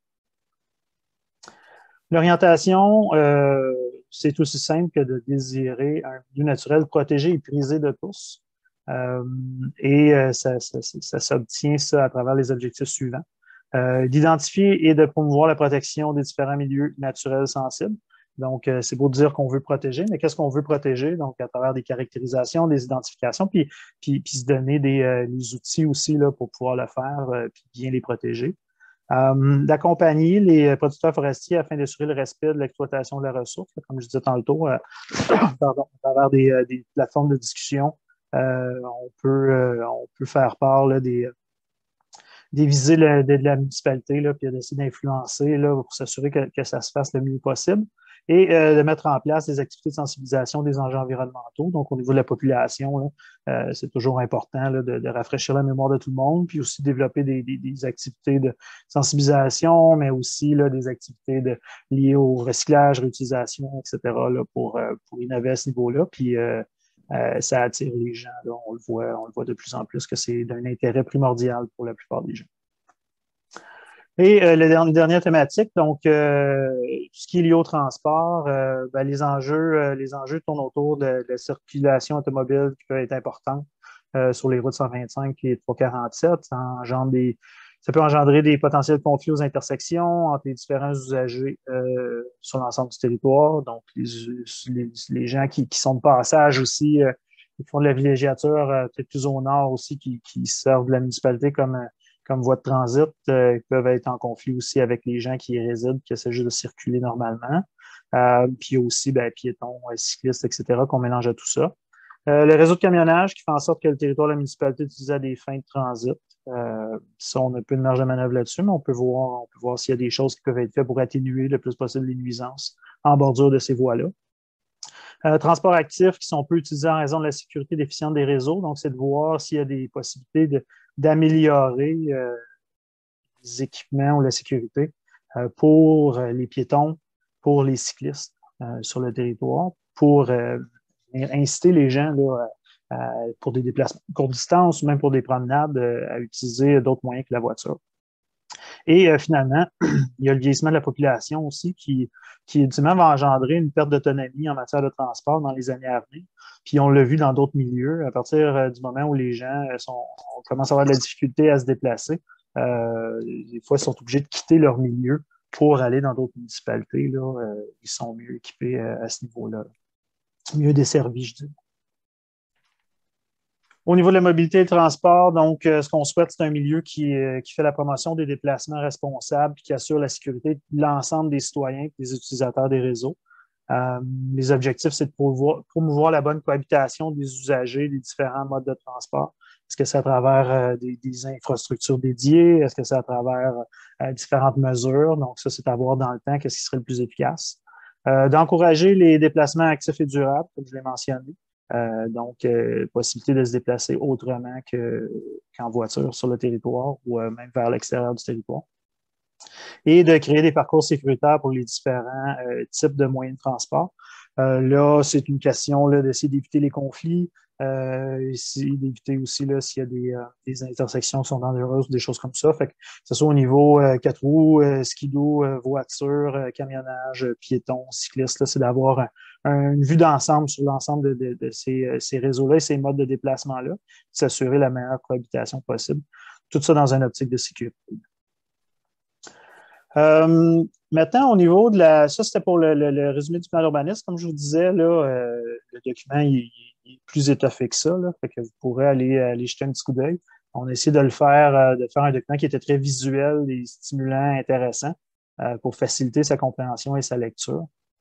L'orientation, euh, c'est aussi simple que de désirer un milieu naturel protégé et prisé de tous. Euh, et euh, ça, ça, ça s'obtient ça à travers les objectifs suivants. Euh, d'identifier et de promouvoir la protection des différents milieux naturels sensibles. Donc, euh, c'est beau de dire qu'on veut protéger, mais qu'est-ce qu'on veut protéger? Donc, à travers des caractérisations, des identifications, puis, puis, puis se donner des, euh, les outils aussi là, pour pouvoir le faire, euh, puis bien les protéger. Euh, d'accompagner les producteurs forestiers afin d'assurer le respect de l'exploitation de la ressource, comme je disais tantôt, euh, pardon, à travers des, euh, des plateformes de discussion. Euh, on, peut, euh, on peut faire part là, des, des visées de, de, de la municipalité, là, puis d'essayer d'influencer là, pour s'assurer que, que ça se fasse le mieux possible. Et euh, de mettre en place des activités de sensibilisation des enjeux environnementaux. Donc, au niveau de la population, là, euh, c'est toujours important là, de, de rafraîchir la mémoire de tout le monde, puis aussi développer des, des, des activités de sensibilisation, mais aussi là, des activités de, liées au recyclage, réutilisation, et cetera, là, pour, euh, pour innover à ce niveau-là. Puis, euh, euh, ça attire les gens. Là, on le voit, on le voit de plus en plus que c'est d'un intérêt primordial pour la plupart des gens. Et euh, la dernière thématique, donc euh, tout ce qui est lié au transport, euh, ben, les enjeux, euh, les enjeux tournent autour de, de la circulation automobile qui peut être importante euh, sur les routes cent vingt-cinq et trois cent quarante-sept. Ça, engendre des, ça peut engendrer des potentiels conflits aux intersections entre les différents usagers euh, sur l'ensemble du territoire. Donc, les, les, les gens qui, qui sont de passage aussi, euh, qui font de la villégiature, euh, peut-être plus au nord aussi, qui, qui servent la municipalité comme comme voie de transit, euh, peuvent être en conflit aussi avec les gens qui y résident, qui essaient juste de circuler normalement. Euh, puis aussi, ben, piétons, cyclistes, et cetera, qu'on mélange à tout ça. Euh, le réseau de camionnage qui fait en sorte que le territoire de la municipalité est utilisé à des fins de transit. Euh, ça, on a peu de marge de manœuvre là-dessus, mais on peut voir, on peut voir s'il y a des choses qui peuvent être faites pour atténuer le plus possible les nuisances en bordure de ces voies-là. Euh, transports actifs qui sont peu utilisés en raison de la sécurité déficiente des réseaux. Donc, c'est de voir s'il y a des possibilités de d'améliorer euh, les équipements ou la sécurité euh, pour euh, les piétons, pour les cyclistes euh, sur le territoire, pour euh, inciter les gens là, à, à, pour des déplacements de courte distance ou même pour des promenades euh, à utiliser d'autres moyens que la voiture. Et euh, finalement, il y a le vieillissement de la population aussi qui, qui ultimement va engendrer une perte d'autonomie en matière de transport dans les années à venir. Puis on l'a vu dans d'autres milieux, à partir euh, du moment où les gens sont, on commence à avoir de la difficulté à se déplacer, Euh, des fois, ils sont obligés de quitter leur milieu pour aller dans d'autres municipalités. Là, euh, ils sont mieux équipés à, à ce niveau-là. Mieux desservis, je dis. Au niveau de la mobilité et le transport, donc, euh, ce qu'on souhaite, c'est un milieu qui, euh, qui fait la promotion des déplacements responsables et qui assure la sécurité de l'ensemble des citoyens et des utilisateurs des réseaux. Euh, les objectifs, c'est de promouvoir, promouvoir la bonne cohabitation des usagers des différents modes de transport. Est-ce que c'est à travers euh, des, des infrastructures dédiées? Est-ce que c'est à travers euh, différentes mesures? Donc, ça, c'est à voir dans le temps qu'est-ce qui serait le plus efficace. Euh, d'encourager les déplacements actifs et durables, comme je l'ai mentionné. Euh, donc, euh, possibilité de se déplacer autrement que, qu'en voiture sur le territoire ou euh, même vers l'extérieur du territoire. Et de créer des parcours sécuritaires pour les différents euh, types de moyens de transport. Euh, là, c'est une question là, d'essayer d'éviter les conflits, euh, essayer d'éviter aussi là, s'il y a des, euh, des intersections qui sont dangereuses ou des choses comme ça. Fait que, que ce soit au niveau euh, quatre roues, euh, skido, euh, voiture, euh, camionnage, euh, piétons, cyclistes, là, c'est d'avoir un, un, une vue d'ensemble sur l'ensemble de, de, de ces, ces réseaux-là et ces modes de déplacement-là, s'assurer la meilleure cohabitation possible. Tout ça dans une optique de sécurité. Euh, maintenant, au niveau de la... Ça, c'était pour le, le, le résumé du plan d'urbanisme. Comme je vous disais, là, euh, le document il, il est plus étoffé que ça. Là, fait que vous pourrez aller, aller jeter un petit coup d'œil. On a essayé de le faire, euh, de faire un document qui était très visuel et stimulant, intéressant euh, pour faciliter sa compréhension et sa lecture.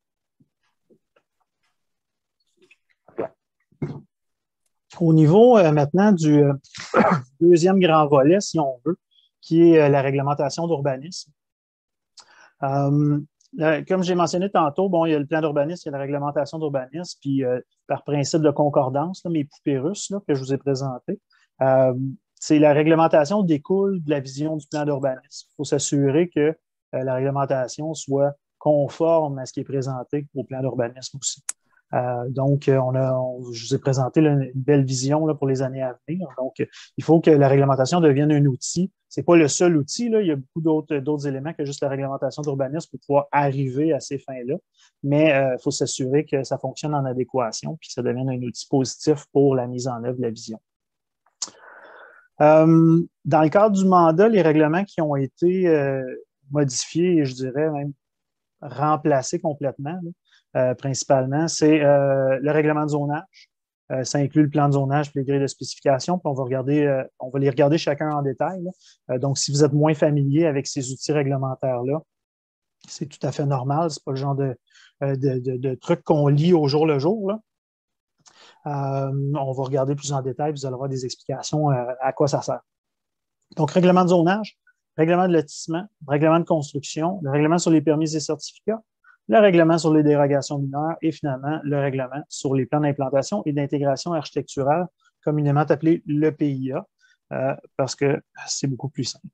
Au niveau euh, maintenant du euh, deuxième grand volet, si on veut, qui est euh, la réglementation d'urbanisme. Euh, là, comme j'ai mentionné tantôt, bon, il y a le plan d'urbanisme, il y a la réglementation d'urbanisme, puis euh, par principe de concordance, là, mes poupées russes là, que je vous ai présentées, euh, c'est la réglementation découle de la vision du plan d'urbanisme. Il faut s'assurer que euh, la réglementation soit conforme à ce qui est présenté au plan d'urbanisme aussi. Euh, donc, on a, on, je vous ai présenté là, une belle vision là, pour les années à venir. Donc, il faut que la réglementation devienne un outil. Ce n'est pas le seul outil, là. Il y a beaucoup d'autres, d'autres éléments que juste la réglementation d'urbanisme pour pouvoir arriver à ces fins-là. Mais il euh, faut s'assurer que ça fonctionne en adéquation puis que ça devienne un outil positif pour la mise en œuvre de la vision. Euh, dans le cadre du mandat, les règlements qui ont été euh, modifiés, et je dirais même remplacés complètement, là, Euh, principalement, c'est euh, le règlement de zonage. Euh, ça inclut le plan de zonage et les grilles de spécification. Puis on va regarder, euh, on va les regarder chacun en détail. Euh, donc, si vous êtes moins familier avec ces outils réglementaires-là, c'est tout à fait normal. Ce n'est pas le genre de, de, de, de truc qu'on lit au jour le jour, là. Euh, on va regarder plus en détail, vous allez avoir des explications euh, à quoi ça sert. Donc, règlement de zonage, règlement de lotissement, règlement de construction, le règlement sur les permis et certificats, le règlement sur les dérogations mineures et finalement le règlement sur les plans d'implantation et d'intégration architecturale, communément appelé le P I A, euh, parce que c'est beaucoup plus simple.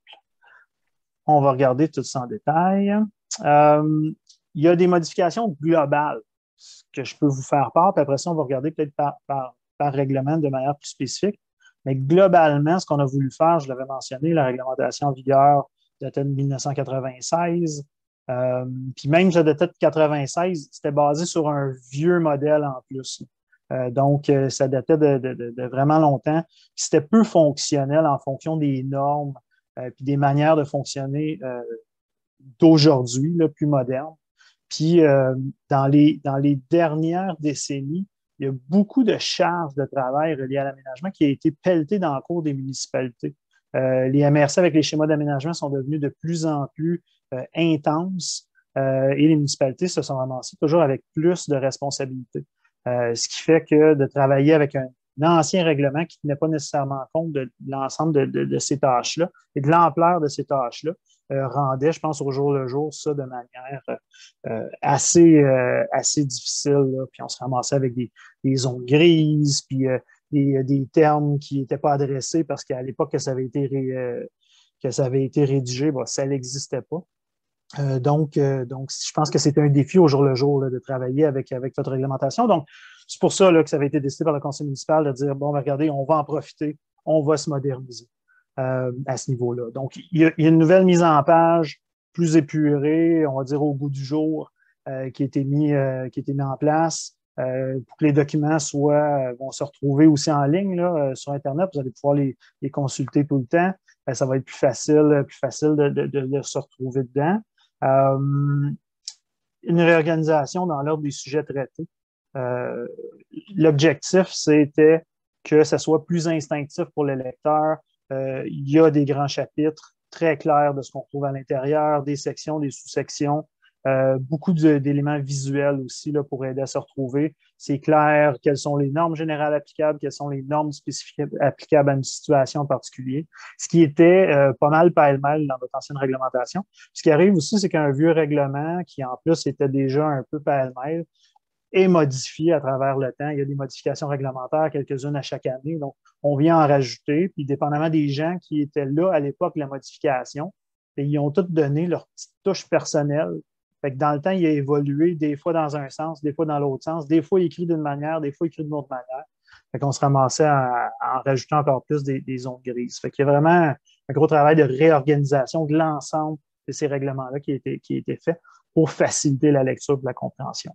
On va regarder tout ça en détail. Euh, il y a des modifications globales que je peux vous faire part, puis après ça, on va regarder peut-être par, par, par règlement de manière plus spécifique. Mais globalement, ce qu'on a voulu faire, je l'avais mentionné, la réglementation en vigueur datait de mille neuf cent quatre-vingt-seize. Euh, puis même ça datait de quatre-vingt-seize, c'était basé sur un vieux modèle en plus. Euh, donc, euh, ça datait de, de, de vraiment longtemps. Puis c'était peu fonctionnel en fonction des normes euh, puis des manières de fonctionner euh, d'aujourd'hui, là, plus modernes. Puis euh, dans les, dans les dernières décennies, il y a beaucoup de charges de travail reliées à l'aménagement qui a été pelletées dans le cours des municipalités. Euh, les M R C avec les schémas d'aménagement sont devenus de plus en plus euh, intenses euh, et les municipalités se sont ramassées toujours avec plus de responsabilités. Euh, ce qui fait que de travailler avec un, un ancien règlement qui ne tenait pas nécessairement compte de, de l'ensemble de, de, de ces tâches-là et de l'ampleur de ces tâches-là euh, rendait, je pense, au jour le jour, ça de manière euh, assez, euh, assez difficile. Là. Puis on se ramassait avec des, des zones grises, puis euh, des, des termes qui n'étaient pas adressés parce qu'à l'époque que ça avait été, ré, euh, que ça avait été rédigé, bon, ça n'existait pas. Euh, donc, euh, donc, je pense que c'est un défi au jour le jour là, de travailler avec, avec votre réglementation. Donc, c'est pour ça là, que ça avait été décidé par le conseil municipal de dire, bon, ben, regardez, on va en profiter, on va se moderniser euh, à ce niveau-là. Donc, il y, a, il y a une nouvelle mise en page plus épurée, on va dire au goût du jour, euh, qui, a été mis, euh, qui a été mis en place euh, pour que les documents soient, vont se retrouver aussi en ligne là, sur Internet. Vous allez pouvoir les, les consulter tout le temps. ben, ça va être plus facile, plus facile de, de, de, de se retrouver dedans. Euh, une réorganisation dans l'ordre des sujets traités. Euh, l'objectif, c'était que ça soit plus instinctif pour le lecteur. Euh, il y a des grands chapitres très clairs de ce qu'on trouve à l'intérieur, des sections, des sous-sections, euh, beaucoup de, d'éléments visuels aussi là, pour aider à se retrouver. C'est clair quelles sont les normes générales applicables, quelles sont les normes spécifiques applicables à une situation en particulier, ce qui était euh, pas mal pêle-mêle dans notre ancienne réglementation. Ce qui arrive aussi, c'est qu'un vieux règlement qui, en plus, était déjà un peu pêle-mêle, est modifié à travers le temps. Il y a des modifications réglementaires, quelques-unes à chaque année. Donc, on vient en rajouter. Puis, dépendamment des gens qui étaient là à l'époque de la modification, ils ont tous donné leur petite touche personnelle. Fait que dans le temps, il a évolué des fois dans un sens, des fois dans l'autre sens, des fois écrit d'une manière, des fois écrit d'une autre manière. Fait qu'on se ramassait à, à en rajoutant encore plus des, des zones grises. Fait qu'il y a vraiment un gros travail de réorganisation de l'ensemble de ces règlements-là qui a été, qui a été fait pour faciliter la lecture et la compréhension.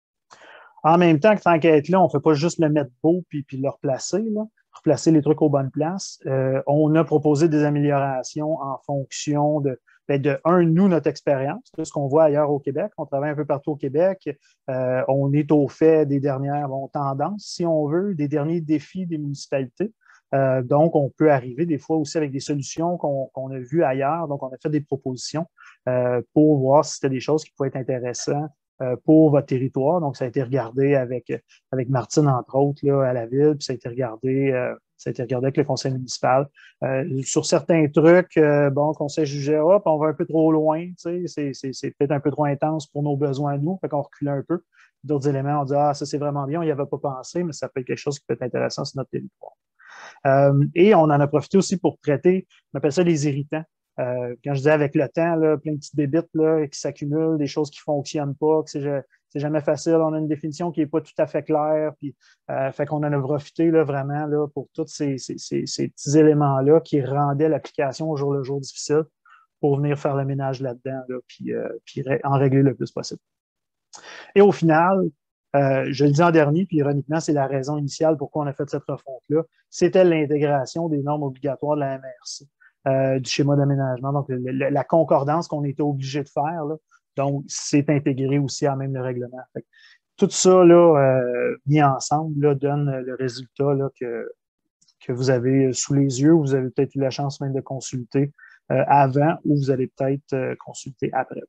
En même temps que tant qu'à être là, on ne fait pas juste le mettre beau puis, puis le replacer, là, replacer les trucs aux bonnes places. Euh, on a proposé des améliorations en fonction de, ben de un, nous, notre expérience, de ce qu'on voit ailleurs au Québec. On travaille un peu partout au Québec. Euh, on est au fait des dernières bon, tendances, si on veut, des derniers défis des municipalités. Euh, donc, on peut arriver des fois aussi avec des solutions qu'on qu'on a vues ailleurs. Donc, on a fait des propositions euh, pour voir si c'était des choses qui pouvaient être intéressantes pour votre territoire. Donc, ça a été regardé avec, avec Martine, entre autres, là, à la ville, puis ça a été regardé, euh, ça a été regardé avec le conseil municipal. Euh, sur certains trucs, euh, bon, le conseil jugeait, hop, on va un peu trop loin, tu sais, c'est, c'est, c'est peut-être un peu trop intense pour nos besoins à nous, fait qu'on reculait un peu. D'autres éléments, on dit, ah, ça c'est vraiment bien, on n'y avait pas pensé, mais ça peut être quelque chose qui peut être intéressant sur notre territoire. Euh, et on en a profité aussi pour traiter, on appelle ça les irritants. Euh, quand je dis avec le temps, là, plein de petites bébites là, qui s'accumulent, des choses qui ne fonctionnent pas, que c'est, c'est jamais facile. On a une définition qui n'est pas tout à fait claire. Puis, euh, fait qu'on en a profité là, vraiment là, pour tous ces, ces, ces, ces petits éléments-là qui rendaient l'application au jour le jour difficile pour venir faire le ménage là-dedans, là, puis, euh, puis en régler le plus possible. Et au final, euh, je le dis en dernier, puis ironiquement, c'est la raison initiale pourquoi on a fait cette refonte-là, c'était l'intégration des normes obligatoires de la M R C. Euh, du schéma d'aménagement, donc le, le, la concordance qu'on était obligé de faire, là, donc c'est intégré aussi à même le règlement. Fait que tout ça là, euh, mis ensemble là, donne le résultat là, que, que vous avez sous les yeux. Vous avez peut-être eu la chance même de consulter euh, avant ou vous allez peut-être euh, consulter après.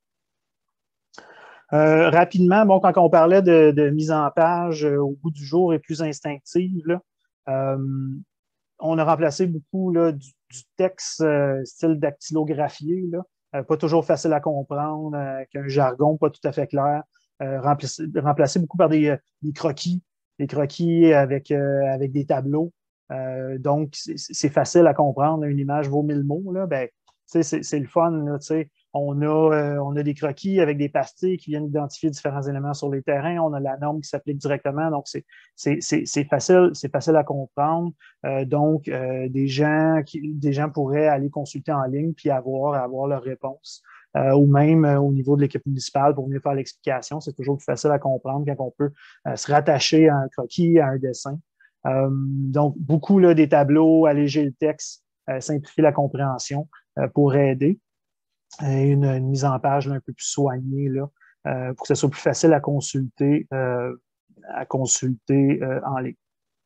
Euh, rapidement, bon, quand on parlait de, de mise en page euh, au bout du jour et plus instinctive, là, euh, on a remplacé beaucoup là, du, du texte euh, style dactylographié, là, euh, pas toujours facile à comprendre, euh, avec un jargon pas tout à fait clair, euh, remplacé, remplacé beaucoup par des, des croquis, des croquis avec, euh, avec des tableaux. Euh, donc, c'est facile à comprendre. Une image vaut mille mots. Là, ben, c'est, c'est le fun. Là, on, a, euh, on a des croquis avec des pastilles qui viennent identifier différents éléments sur les terrains. On a la norme qui s'applique directement. Donc, c'est facile, c'est facile à comprendre. Euh, donc, euh, des, gens qui, des gens pourraient aller consulter en ligne puis avoir, avoir leur réponse. Euh, ou même euh, au niveau de l'équipe municipale pour venir faire l'explication. C'est toujours plus facile à comprendre quand on peut euh, se rattacher à un croquis, à un dessin. Euh, donc, beaucoup là, des tableaux, alléger le texte, euh, simplifier la compréhension euh, pour aider. Et une, une mise en page là, un peu plus soignée là, euh, pour que ce soit plus facile à consulter, euh, à consulter euh, en ligne.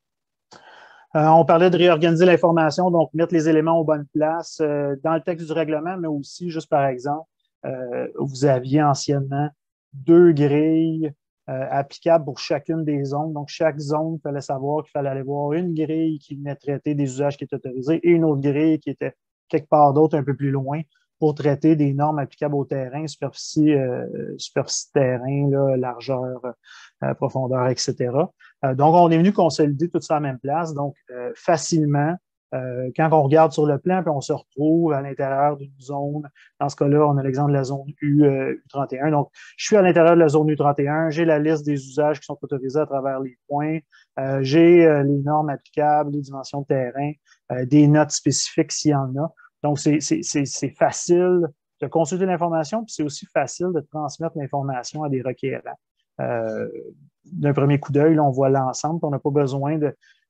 Euh, on parlait de réorganiser l'information, donc mettre les éléments aux bonnes places euh, dans le texte du règlement, mais aussi, juste par exemple, euh, vous aviez anciennement deux grilles euh, applicables pour chacune des zones. Donc, chaque zone, il fallait savoir qu'il fallait aller voir une grille qui venait traiter des usages qui étaient autorisés et une autre grille qui était quelque part d'autre un peu plus loin pour traiter des normes applicables au terrain, superficie, euh, superficie de terrain, là, largeur, euh, profondeur, et cetera. Euh, donc, on est venu consolider tout ça à la même place. Donc, euh, facilement, euh, quand on regarde sur le plan, puis on se retrouve à l'intérieur d'une zone. Dans ce cas-là, on a l'exemple de la zone U, euh, U trente et un. Donc, je suis à l'intérieur de la zone U trente et un. J'ai la liste des usages qui sont autorisés à travers les points. Euh, j'ai euh, les normes applicables, les dimensions de terrain, euh, des notes spécifiques s'il y en a. Donc, c'est facile de consulter l'information, puis c'est aussi facile de transmettre l'information à des requérants. Euh, D'un premier coup d'œil, on voit l'ensemble, on n'a pas besoin de,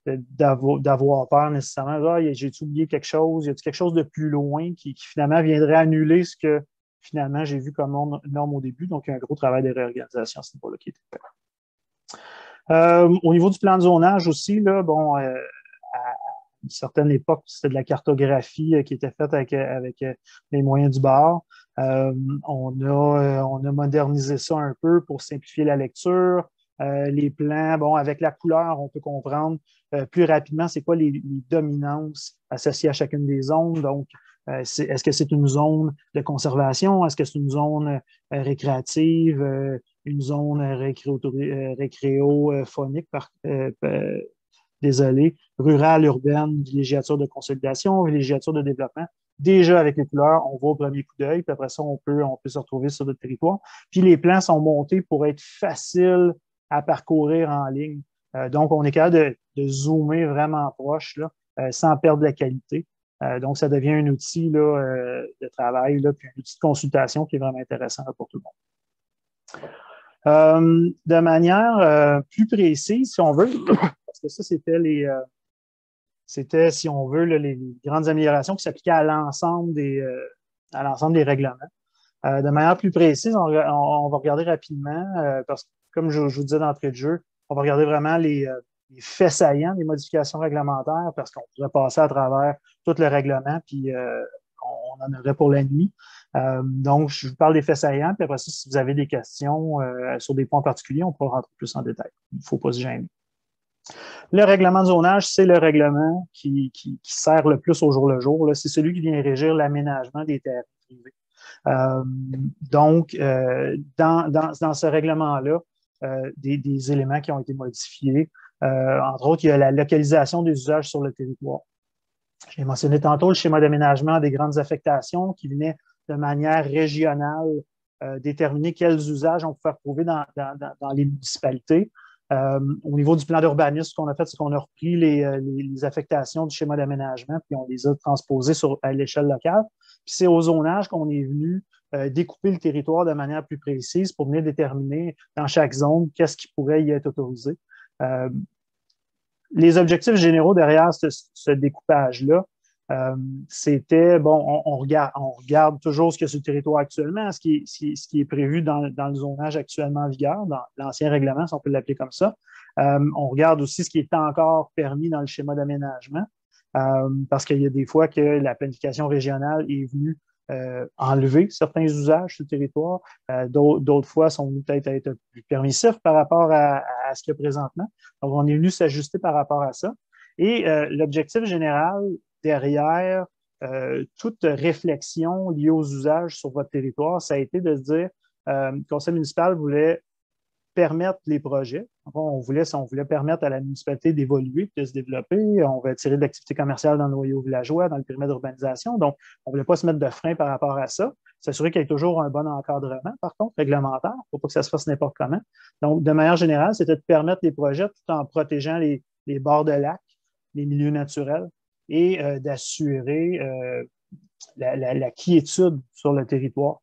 d'avoir, d'avoir peur nécessairement. Ah, j'ai-tu oublié quelque chose? Y a-t-il quelque chose de plus loin qui, qui finalement viendrait annuler ce que finalement j'ai vu comme norme au début? Donc, il y a un gros travail de réorganisation à ce niveau-là qui a été fait. Euh, au niveau du plan de zonage aussi, là, bon, euh, à une certaine époque, c'était de la cartographie euh, qui était faite avec, avec euh, les moyens du bord. Euh, on a, euh, on a modernisé ça un peu pour simplifier la lecture. Euh, les plans, bon, avec la couleur, on peut comprendre euh, plus rapidement c'est quoi les, les dominances associées à chacune des zones. Donc, euh, est-ce que c'est une zone de conservation? Est-ce que c'est une zone euh, récréative? Euh, une zone récréo, euh, récréophonique, par, euh, euh, désolé, rurale, urbaine, villégiature de consolidation, villégiature de développement. Déjà, avec les couleurs, on voit au premier coup d'œil, puis après ça, on peut, on peut se retrouver sur notre territoire. Puis les plans sont montés pour être faciles à parcourir en ligne. Euh, donc, on est capable de, de zoomer vraiment proche là, euh, sans perdre la qualité. Euh, donc, ça devient un outil là, euh, de travail, là, puis un outil de consultation qui est vraiment intéressant là, pour tout le monde. Euh, de manière euh, plus précise, si on veut, parce que ça, c'était les, euh, c'était, si on veut, là, les grandes améliorations qui s'appliquaient à l'ensemble des, euh, à l'ensemble des règlements. Euh, de manière plus précise, on, on, on va regarder rapidement, euh, parce que, comme je, je vous disais d'entrée de jeu, on va regarder vraiment les, euh, les faits saillants des modifications réglementaires, parce qu'on pourrait passer à travers tout le règlement, puis euh, on en aurait pour la nuit. Euh, donc, je vous parle des faits saillants, puis après ça, si vous avez des questions euh, sur des points particuliers, on pourra rentrer plus en détail. Il ne faut pas se gêner. Le règlement de zonage, c'est le règlement qui, qui, qui sert le plus au jour le jour. C'est celui qui vient régir l'aménagement des terrains privés. Euh, donc, euh, dans, dans, dans ce règlement-là, euh, des, des éléments qui ont été modifiés. Euh, entre autres, il y a la localisation des usages sur le territoire. J'ai mentionné tantôt le schéma d'aménagement des grandes affectations qui venait de manière régionale euh, déterminer quels usages on pouvait retrouver dans, dans, dans les municipalités. Euh, au niveau du plan d'urbanisme, ce qu'on a fait, c'est qu'on a repris les, les, les affectations du schéma d'aménagement, puis on les a transposées sur, à l'échelle locale. Puis c'est au zonage qu'on est venu euh, découper le territoire de manière plus précise pour venir déterminer dans chaque zone qu'est-ce qui pourrait y être autorisé. Euh, les objectifs généraux derrière ce, ce découpage-là, euh, c'était, bon, on, on, regarde, on regarde toujours ce qu'il y a sur le territoire actuellement, ce qui est, ce qui est prévu dans, dans le zonage actuellement en vigueur, dans l'ancien règlement, si on peut l'appeler comme ça. Euh, on regarde aussi ce qui est encore permis dans le schéma d'aménagement, euh, parce qu'il y a des fois que la planification régionale est venue euh, enlever certains usages sur le territoire. Euh, d'autres fois sont venus peut-être être plus permissifs par rapport à, à ce qu'il y a présentement. Donc, on est venu s'ajuster par rapport à ça. Et euh, l'objectif général derrière euh, toute réflexion liée aux usages sur votre territoire, ça a été de se dire euh, le conseil municipal voulait permettre les projets. On voulait, on voulait permettre à la municipalité d'évoluer, de se développer. On veut attirer de l'activité commerciale dans le noyau villageois, dans le périmètre d'urbanisation. Donc, on ne voulait pas se mettre de frein par rapport à ça. S'assurer qu'il y ait toujours un bon encadrement, par contre, réglementaire, pour pas que ça se fasse n'importe comment. Donc, de manière générale, c'était de permettre les projets tout en protégeant les, les bords de lac, les milieux naturels et euh, d'assurer euh, la, la, la quiétude sur le territoire.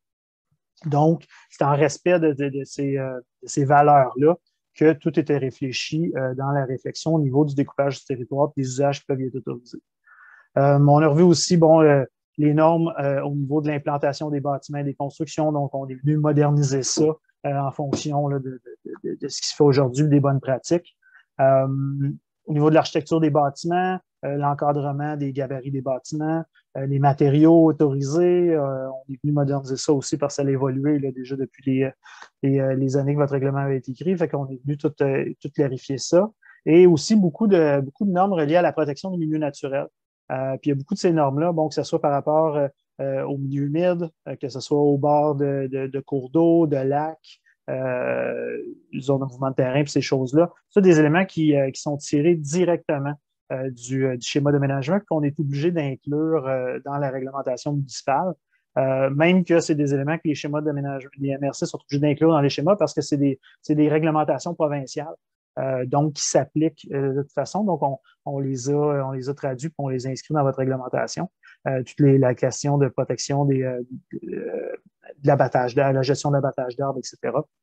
Donc, c'est en respect de, de, de ces, euh, de ces valeurs-là que tout était réfléchi euh, dans la réflexion au niveau du découpage du territoire et des usages qui peuvent y être autorisés. Euh, on a revu aussi bon, euh, les normes euh, au niveau de l'implantation des bâtiments et des constructions. Donc, on est venu moderniser ça euh, en fonction là, de, de, de, de ce qui se fait aujourd'hui, des bonnes pratiques. Euh, au niveau de l'architecture des bâtiments, euh, l'encadrement des gabarits des bâtiments, euh, les matériaux autorisés, euh, on est venu moderniser ça aussi parce que ça a évolué là, déjà depuis les, les, les années que votre règlement avait été écrit. Fait qu'on est venu tout, euh, tout clarifier ça. Et aussi beaucoup de, beaucoup de normes reliées à la protection des milieux naturels. Euh, puis il y a beaucoup de ces normes-là, bon, que ce soit par rapport euh, au milieu humide, euh, que ce soit au bord de, de, de cours d'eau, de lacs, euh, zones de mouvement de terrain, puis ces choses-là. C'est des éléments qui, euh, qui sont tirés directement euh, du, euh, du schéma d'aménagement qu'on est obligé d'inclure euh, dans la réglementation municipale. Euh, même que c'est des éléments que les schémas d'aménagement, les M R C sont obligés d'inclure dans les schémas parce que c'est des, c'est des réglementations provinciales. Euh, donc, qui s'appliquent euh, de toute façon. Donc, on, on, les a, on les a traduits et on les inscrit dans votre réglementation. Euh, toute les, la question de protection des, euh, de, de l'abattage d'arbres, la gestion de l'abattage d'arbres, et cetera.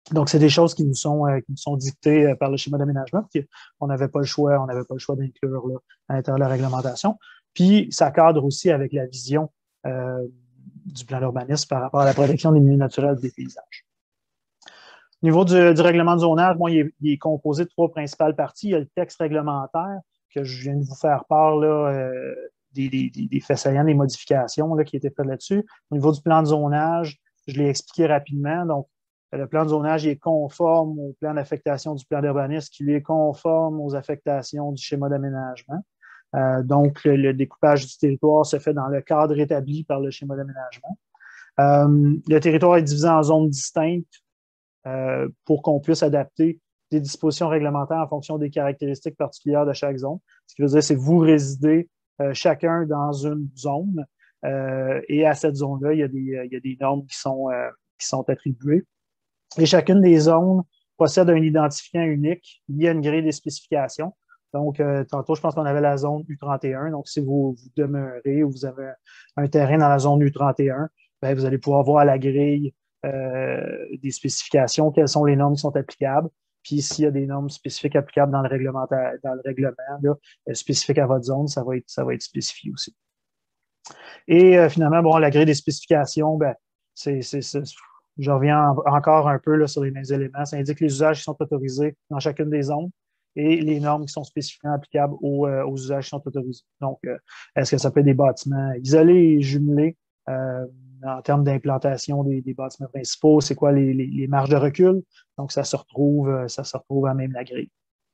Donc, c'est des choses qui nous sont, euh, qui nous sont dictées euh, par le schéma d'aménagement. On n'avait pas le choix, on n'avait pas le choix d'inclure là, à l'intérieur de la réglementation. Puis, ça cadre aussi avec la vision euh, du plan d'urbanisme par rapport à la protection des milieux naturels et des paysages. Au niveau du, du règlement de zonage, bon, il, est, il est composé de trois principales parties. Il y a le texte réglementaire que je viens de vous faire part là, euh, des, des, des faits saillants, des modifications là, qui étaient faites là-dessus. Au niveau du plan de zonage, je l'ai expliqué rapidement. Donc, le plan de zonage il est conforme au plan d'affectation du plan d'urbanisme, qui lui est conforme aux affectations du schéma d'aménagement. Euh, donc, le, le découpage du territoire se fait dans le cadre établi par le schéma d'aménagement. Euh, le territoire est divisé en zones distinctes euh, pour qu'on puisse adapter des dispositions réglementaires en fonction des caractéristiques particulières de chaque zone. Ce qui veut dire, c'est que vous résidez euh, chacun dans une zone euh, et à cette zone-là, il y a des, il y a des normes qui sont, euh, qui sont attribuées. Et chacune des zones possède un identifiant unique lié à une grille des spécifications. Donc, euh, tantôt, je pense qu'on avait la zone U trente et un. Donc, si vous, vous demeurez ou vous avez un terrain dans la zone U trente et un, bien, vous allez pouvoir voir à la grille euh, des spécifications quelles sont les normes qui sont applicables. Puis, s'il y a des normes spécifiques applicables dans le règlement, dans le règlement là, spécifique à votre zone, ça va être, ça va être spécifié aussi. Et euh, finalement, bon, la grille des spécifications, ben, c'est, c'est, c'est je reviens encore un peu là, sur les mêmes éléments. Ça indique les usages qui sont autorisés dans chacune des zones et les normes qui sont spécifiquement applicables aux, euh, aux usages qui sont autorisés. Donc, euh, est-ce que ça peut être des bâtiments isolés et jumelés euh, en termes d'implantation des, des bâtiments principaux? C'est quoi les, les, les marges de recul? Donc, ça se retrouve, ça se retrouve à même la grille.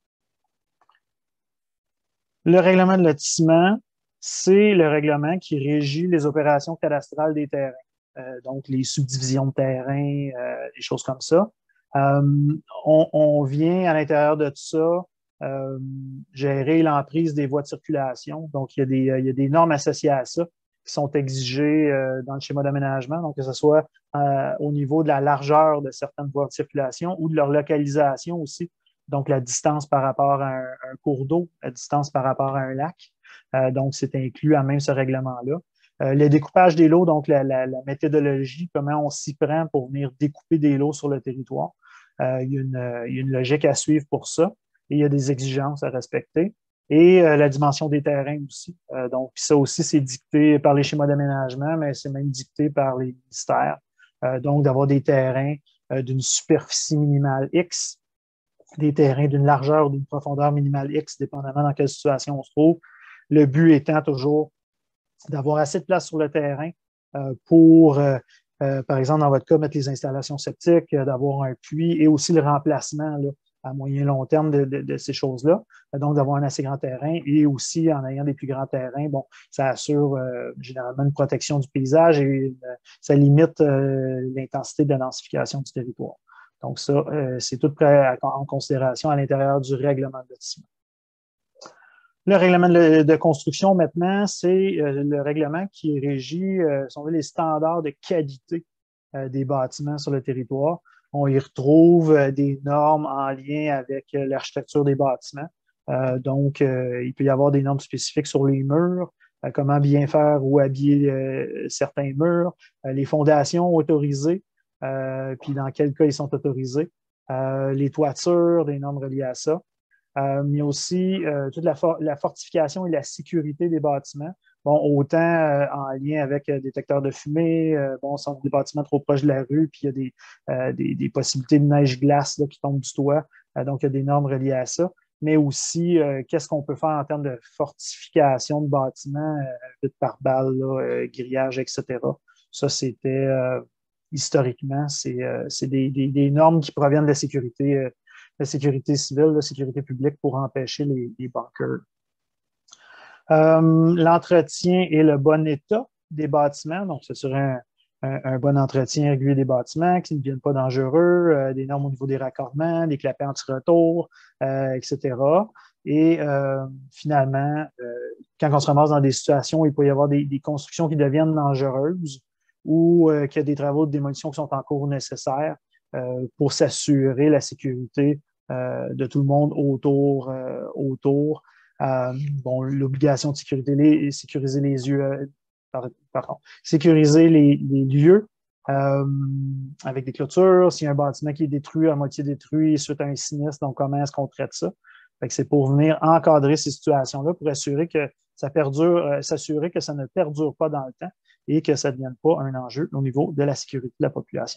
Le règlement de lotissement, c'est le règlement qui régit les opérations cadastrales des terrains. Euh, donc les subdivisions de terrain, euh, des choses comme ça. Euh, on, on vient à l'intérieur de tout ça euh, gérer l'emprise des voies de circulation. Donc, il y a des, il y a des normes associées à ça qui sont exigées euh, dans le schéma d'aménagement, donc que ce soit euh, au niveau de la largeur de certaines voies de circulation ou de leur localisation aussi. Donc, la distance par rapport à un, un cours d'eau, la distance par rapport à un lac. Euh, donc, c'est inclus à même ce règlement-là. Euh, le découpage des lots, donc la, la, la méthodologie, comment on s'y prend pour venir découper des lots sur le territoire. Euh, il y a une, il y a une logique à suivre pour ça et il y a des exigences à respecter. Et euh, la dimension des terrains aussi. Euh, donc, ça aussi, c'est dicté par les schémas d'aménagement, mais c'est même dicté par les ministères. Euh, donc, d'avoir des terrains euh, d'une superficie minimale X, des terrains d'une largeur ou d'une profondeur minimale X, dépendamment dans quelle situation on se trouve. Le but étant toujours d'avoir assez de place sur le terrain euh, pour, euh, euh, par exemple, dans votre cas, mettre les installations septiques, euh, d'avoir un puits et aussi le remplacement là, à moyen et long terme de, de, de ces choses-là. Donc, d'avoir un assez grand terrain et aussi, en ayant des plus grands terrains, bon, ça assure euh, généralement une protection du paysage et une, ça limite euh, l'intensité de la densification du territoire. Donc, ça, euh, c'est tout pris en considération à l'intérieur du règlement de lotissement. Le règlement de, de construction, maintenant, c'est euh, le règlement qui régit euh, si on veut, les standards de qualité euh, des bâtiments sur le territoire. On y retrouve euh, des normes en lien avec euh, l'architecture des bâtiments. Euh, donc, euh, il peut y avoir des normes spécifiques sur les murs, euh, comment bien faire ou habiller euh, certains murs, euh, les fondations autorisées, euh, puis dans quel cas ils sont autorisés, euh, les toitures, des normes reliées à ça. Euh, il y a aussi euh, toute la, for la fortification et la sécurité des bâtiments. Bon, autant euh, en lien avec euh, détecteurs de fumée, euh, bon, ce sont des bâtiments trop proches de la rue, puis il y a des, euh, des, des possibilités de neige-glace qui tombent du toit. Euh, donc, il y a des normes reliées à ça. Mais aussi, euh, qu'est-ce qu'on peut faire en termes de fortification de bâtiments, euh, vide par balle, là, euh, grillage, et cetera. Ça, c'était euh, historiquement, c'est euh, des, des, des normes qui proviennent de la sécurité euh, la sécurité civile, la sécurité publique pour empêcher les, les bunkers. Euh, L'entretien et le bon état des bâtiments, donc c'est sur un, un, un bon entretien régulier des bâtiments qui ne deviennent pas dangereux, euh, des normes au niveau des raccordements, des clapets anti-retour, euh, et cetera. Et euh, finalement, euh, quand on se ramasse dans des situations où il peut y avoir des, des constructions qui deviennent dangereuses ou euh, qu'il y a des travaux de démolition qui sont en cours nécessaires, Euh, pour s'assurer la sécurité euh, de tout le monde autour. Euh, autour. Euh, bon, l'obligation de sécurité, les, sécuriser les yeux, euh, pardon, sécuriser les, les lieux euh, avec des clôtures, s'il y a un bâtiment qui est détruit, à moitié détruit suite à un sinistre, donc comment est-ce qu'on traite ça? Fait que c'est pour venir encadrer ces situations-là pour assurer que ça perdure, euh, s'assurer que ça ne perdure pas dans le temps et que ça ne devienne pas un enjeu au niveau de la sécurité de la population.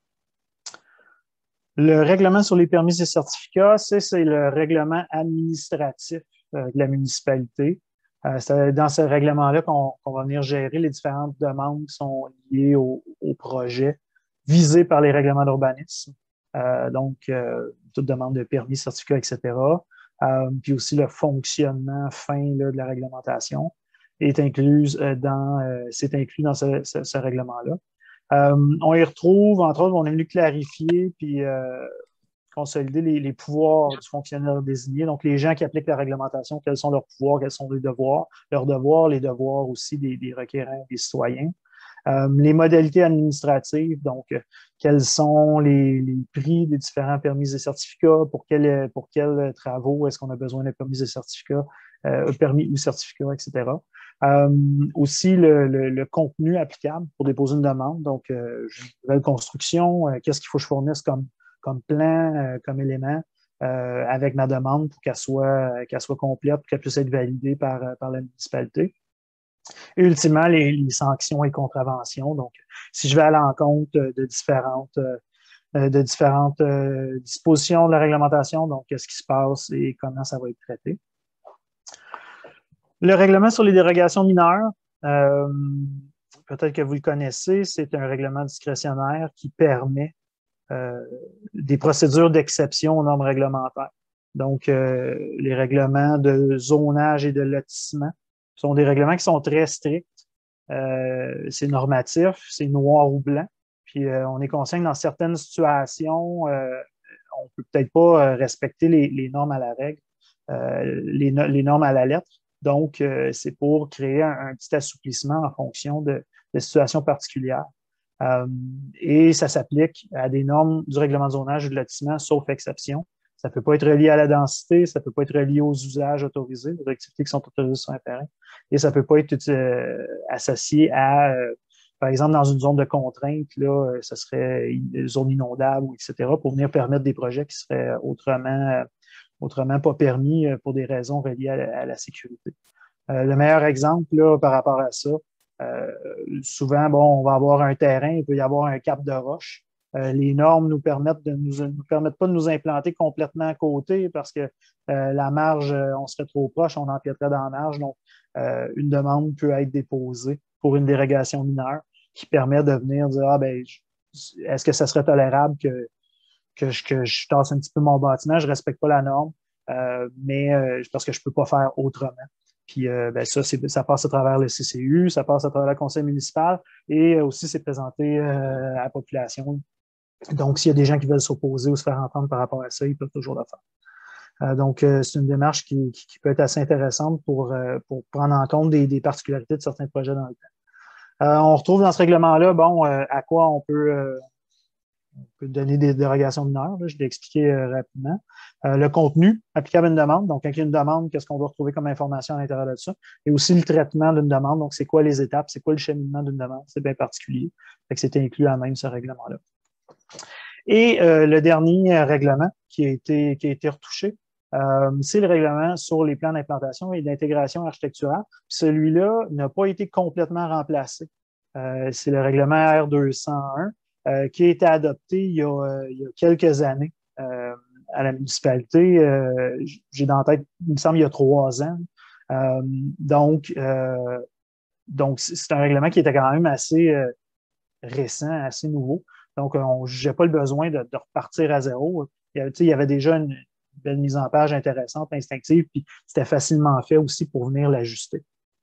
Le règlement sur les permis et certificats, c'est, c'est le règlement administratif euh, de la municipalité. Euh, c'est dans ce règlement-là qu'on, qu'on va venir gérer les différentes demandes qui sont liées au, au projet visés par les règlements d'urbanisme. Euh, donc, euh, toute demande de permis, certificat, et cetera. Euh, puis aussi le fonctionnement fin là, de la réglementation est inclus euh, dans, euh, c'est inclus dans ce, ce, ce règlement-là. Euh, on y retrouve, entre autres, on est venu clarifier puis euh, consolider les, les pouvoirs du fonctionnaire désigné. Donc, les gens qui appliquent la réglementation, quels sont leurs pouvoirs, quels sont les devoirs, leurs devoirs, les devoirs aussi des, des requérants, des citoyens. Euh, les modalités administratives, donc, euh, quels sont les, les prix des différents permis et certificats, pour, quel, pour quels travaux est-ce qu'on a besoin de permis et certificats, euh, permis ou certificats, et cetera. Euh, aussi, le, le, le contenu applicable pour déposer une demande. Donc, euh, j'ai une nouvelle construction, euh, qu'est-ce qu'il faut que je fournisse comme, comme plan, euh, comme élément euh, avec ma demande pour qu'elle soit, qu'elle soit complète, pour qu'elle puisse être validée par, par la municipalité. Et ultimement, les, les sanctions et contraventions. Donc, si je vais à l'encontre de différentes, euh, de différentes euh, dispositions de la réglementation, donc qu'est-ce qui se passe et comment ça va être traité. Le règlement sur les dérogations mineures, euh, peut-être que vous le connaissez, c'est un règlement discrétionnaire qui permet euh, des procédures d'exception aux normes réglementaires. Donc, euh, les règlements de zonage et de lotissement sont des règlements qui sont très stricts. Euh, c'est normatif, c'est noir ou blanc. Puis, euh, on est conscient que dans certaines situations, euh, on ne peut peut-être pas respecter les, les normes à la règle, euh, les, les normes à la lettre. Donc, euh, c'est pour créer un, un petit assouplissement en fonction de, de situations particulières. Euh, et ça s'applique à des normes du règlement de zonage ou de lotissement, sauf exception. Ça ne peut pas être relié à la densité, ça ne peut pas être relié aux usages autorisés, aux activités qui sont autorisées sur un terrain, et ça ne peut pas être euh, associé à, euh, par exemple, dans une zone de contrainte, là, ce serait une zone inondable, et cetera, pour venir permettre des projets qui seraient autrement, euh, autrement pas permis pour des raisons reliées à la, à la sécurité. Euh, le meilleur exemple là, par rapport à ça, euh, souvent, bon, on va avoir un terrain, il peut y avoir un cap de roche. Euh, les normes nous permettent de nous, nous permettent pas de nous implanter complètement à côté parce que euh, la marge, on serait trop proche, on empiéterait dans la marge. Donc, euh, une demande peut être déposée pour une dérogation mineure qui permet de venir dire, ah ben, est-ce que ça serait tolérable que, que, je, que je tasse un petit peu mon bâtiment, je respecte pas la norme, euh, mais euh, parce que je peux pas faire autrement. Puis euh, ben ça, c'est, ça passe à travers le C C U, ça passe à travers le conseil municipal et aussi c'est présenté euh, à la population. Donc, s'il y a des gens qui veulent s'opposer ou se faire entendre par rapport à ça, ils peuvent toujours le faire. Euh, donc, euh, c'est une démarche qui, qui, qui peut être assez intéressante pour, euh, pour prendre en compte des, des particularités de certains projets dans le temps. Euh, on retrouve dans ce règlement-là, bon, euh, à quoi on peut, euh, on peut donner des dérogations mineures. Là, je l'ai expliqué euh, rapidement. Euh, le contenu applicable à une demande. Donc, quand il y a une demande, qu'est-ce qu'on doit retrouver comme information à l'intérieur de ça? Et aussi le traitement d'une demande. Donc, c'est quoi les étapes? C'est quoi le cheminement d'une demande? C'est bien particulier. Fait que c'est inclus à même ce règlement-là. Et euh, le dernier règlement qui a été, qui a été retouché, euh, c'est le règlement sur les plans d'implantation et d'intégration architecturale. Celui-là n'a pas été complètement remplacé. Euh, c'est le règlement R deux cent un euh, qui a été adopté il y a, euh, il y a quelques années euh, à la municipalité. Euh, j'ai dans la tête, il me semble, il y a trois ans. Euh, donc, euh, donc, c'est un règlement qui était quand même assez euh, récent, assez nouveau. Donc, on ne jugeait pas le besoin de, de repartir à zéro. Il y avait, il y avait déjà une belle mise en page intéressante, instinctive, puis c'était facilement fait aussi pour venir l'ajuster.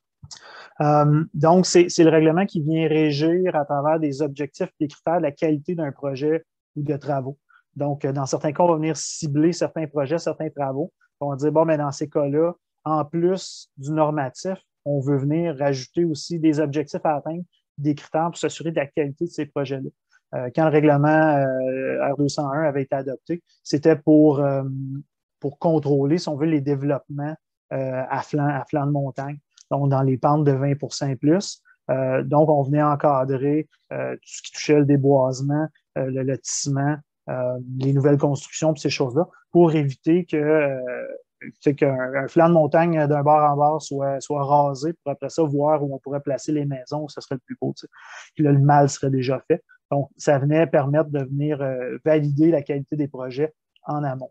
Euh, donc, c'est, c'est le règlement qui vient régir à travers des objectifs et des critères de la qualité d'un projet ou de travaux. Donc, dans certains cas, on va venir cibler certains projets, certains travaux. On va dire, bon, mais dans ces cas-là, en plus du normatif, on veut venir rajouter aussi des objectifs à atteindre, des critères pour s'assurer de la qualité de ces projets-là. Euh, quand le règlement euh, R deux cent un avait été adopté, c'était pour, euh, pour contrôler, si on veut, les développements euh, à, flanc, à flanc de montagne, donc dans les pentes de vingt pour cent et plus. Euh, donc, on venait encadrer euh, tout ce qui touchait le déboisement, euh, le lotissement, euh, les nouvelles constructions, puis ces choses-là, pour éviter que euh, qu'un un flanc de montagne d'un bord en bord soit, soit rasé, pour après ça voir où on pourrait placer les maisons, où ce serait le plus beau. Puis là, le mal serait déjà fait. Donc, ça venait permettre de venir euh, valider la qualité des projets en amont.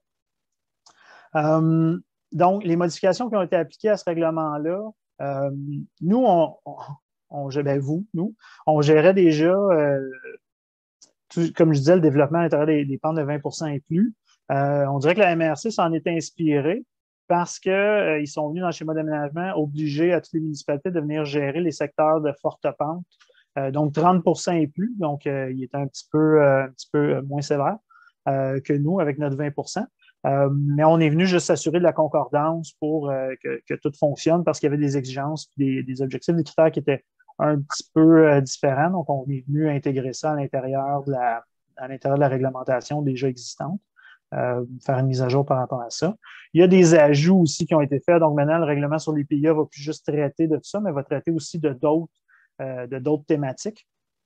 Euh, donc, les modifications qui ont été appliquées à ce règlement-là, euh, nous, on, on, on ben vous, nous, on gérait déjà, euh, tout, comme je disais, le développement à l'intérieur des, des pentes de vingt pour cent et plus. Euh, on dirait que la M R C s'en est inspirée parce qu'ils euh, sont venus dans le schéma d'aménagement obliger à toutes les municipalités de venir gérer les secteurs de forte pente. Euh, donc, trente pour cent et plus. Donc, euh, il est un petit peu, euh, un petit peu moins sévère euh, que nous avec notre vingt pour cent. Euh, mais on est venu juste s'assurer de la concordance pour euh, que, que tout fonctionne parce qu'il y avait des exigences, des, des objectifs, des critères qui étaient un petit peu euh, différents. Donc, on est venu intégrer ça à l'intérieur de la, à l'intérieur de la réglementation déjà existante, euh, faire une mise à jour par rapport à ça. Il y a des ajouts aussi qui ont été faits. Donc, maintenant, le règlement sur les P I A va plus juste traiter de tout ça, mais va traiter aussi de d'autres, euh, de d'autres thématiques.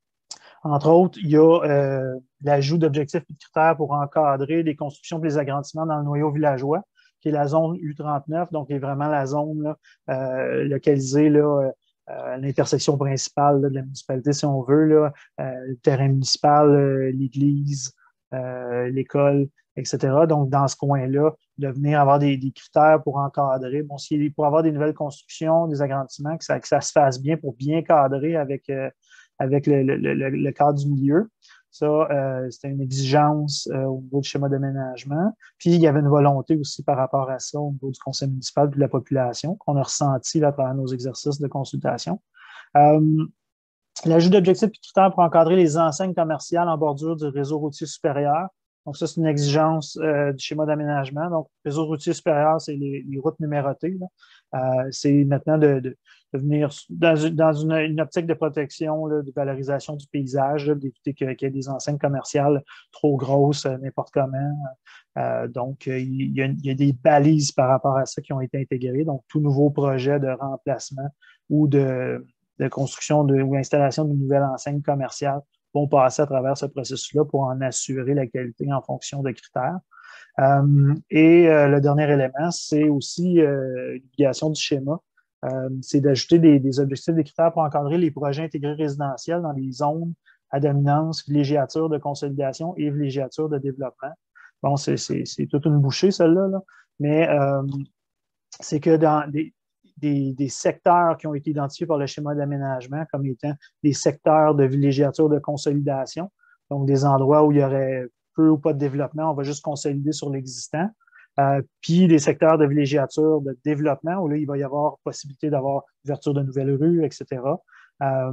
Entre autres, il y a euh, l'ajout d'objectifs et de critères pour encadrer les constructions et les agrandissements dans le noyau villageois, qui est la zone U trente-neuf, donc qui est vraiment la zone là, euh, localisée là, à l'intersection principale là, de la municipalité, si on veut, là, euh, le terrain municipal, euh, l'église, euh, l'école, et cetera. Donc, dans ce coin-là, de venir avoir des, des critères pour encadrer, bon, si, pour avoir des nouvelles constructions, des agrandissements, que ça, que ça se fasse bien pour bien cadrer avec... Euh, avec le, le, le, le cadre du milieu. Ça, euh, c'était une exigence euh, au niveau du schéma d'aménagement. Puis, il y avait une volonté aussi par rapport à ça au niveau du conseil municipal et de la population qu'on a ressenti là, à travers nos exercices de consultation. Euh, L'ajout d'objectifs et de critères pour encadrer les enseignes commerciales en bordure du réseau routier supérieur. Donc, ça, c'est une exigence euh, du schéma d'aménagement. Donc, réseau routier supérieur, c'est les, les routes numérotées. Euh, c'est maintenant de, de, de venir dans, dans une, une optique de protection, là, de valorisation du paysage, d'éviter qu'il y ait des enseignes commerciales trop grosses, euh, n'importe comment. Euh, donc, euh, il, y a, il y a des balises par rapport à ça qui ont été intégrées. Donc, tout nouveau projet de remplacement ou de, de construction de, ou installation d'une nouvelle enseigne commerciale vont passer à travers ce processus-là pour en assurer la qualité en fonction de critères. Euh, et euh, le dernier élément, c'est aussi euh, l'obligation du schéma. Euh, c'est d'ajouter des, des objectifs, des critères pour encadrer les projets intégrés résidentiels dans les zones à dominance, villégiature de consolidation et villégiature de développement. Bon, c'est toute une bouchée, celle-là, là. Mais euh, c'est que dans des, Des, des secteurs qui ont été identifiés par le schéma d'aménagement comme étant des secteurs de villégiature de consolidation, donc des endroits où il y aurait peu ou pas de développement, on va juste consolider sur l'existant, euh, puis des secteurs de villégiature de développement où là, il va y avoir possibilité d'avoir ouverture de nouvelles rues, et cetera. Euh,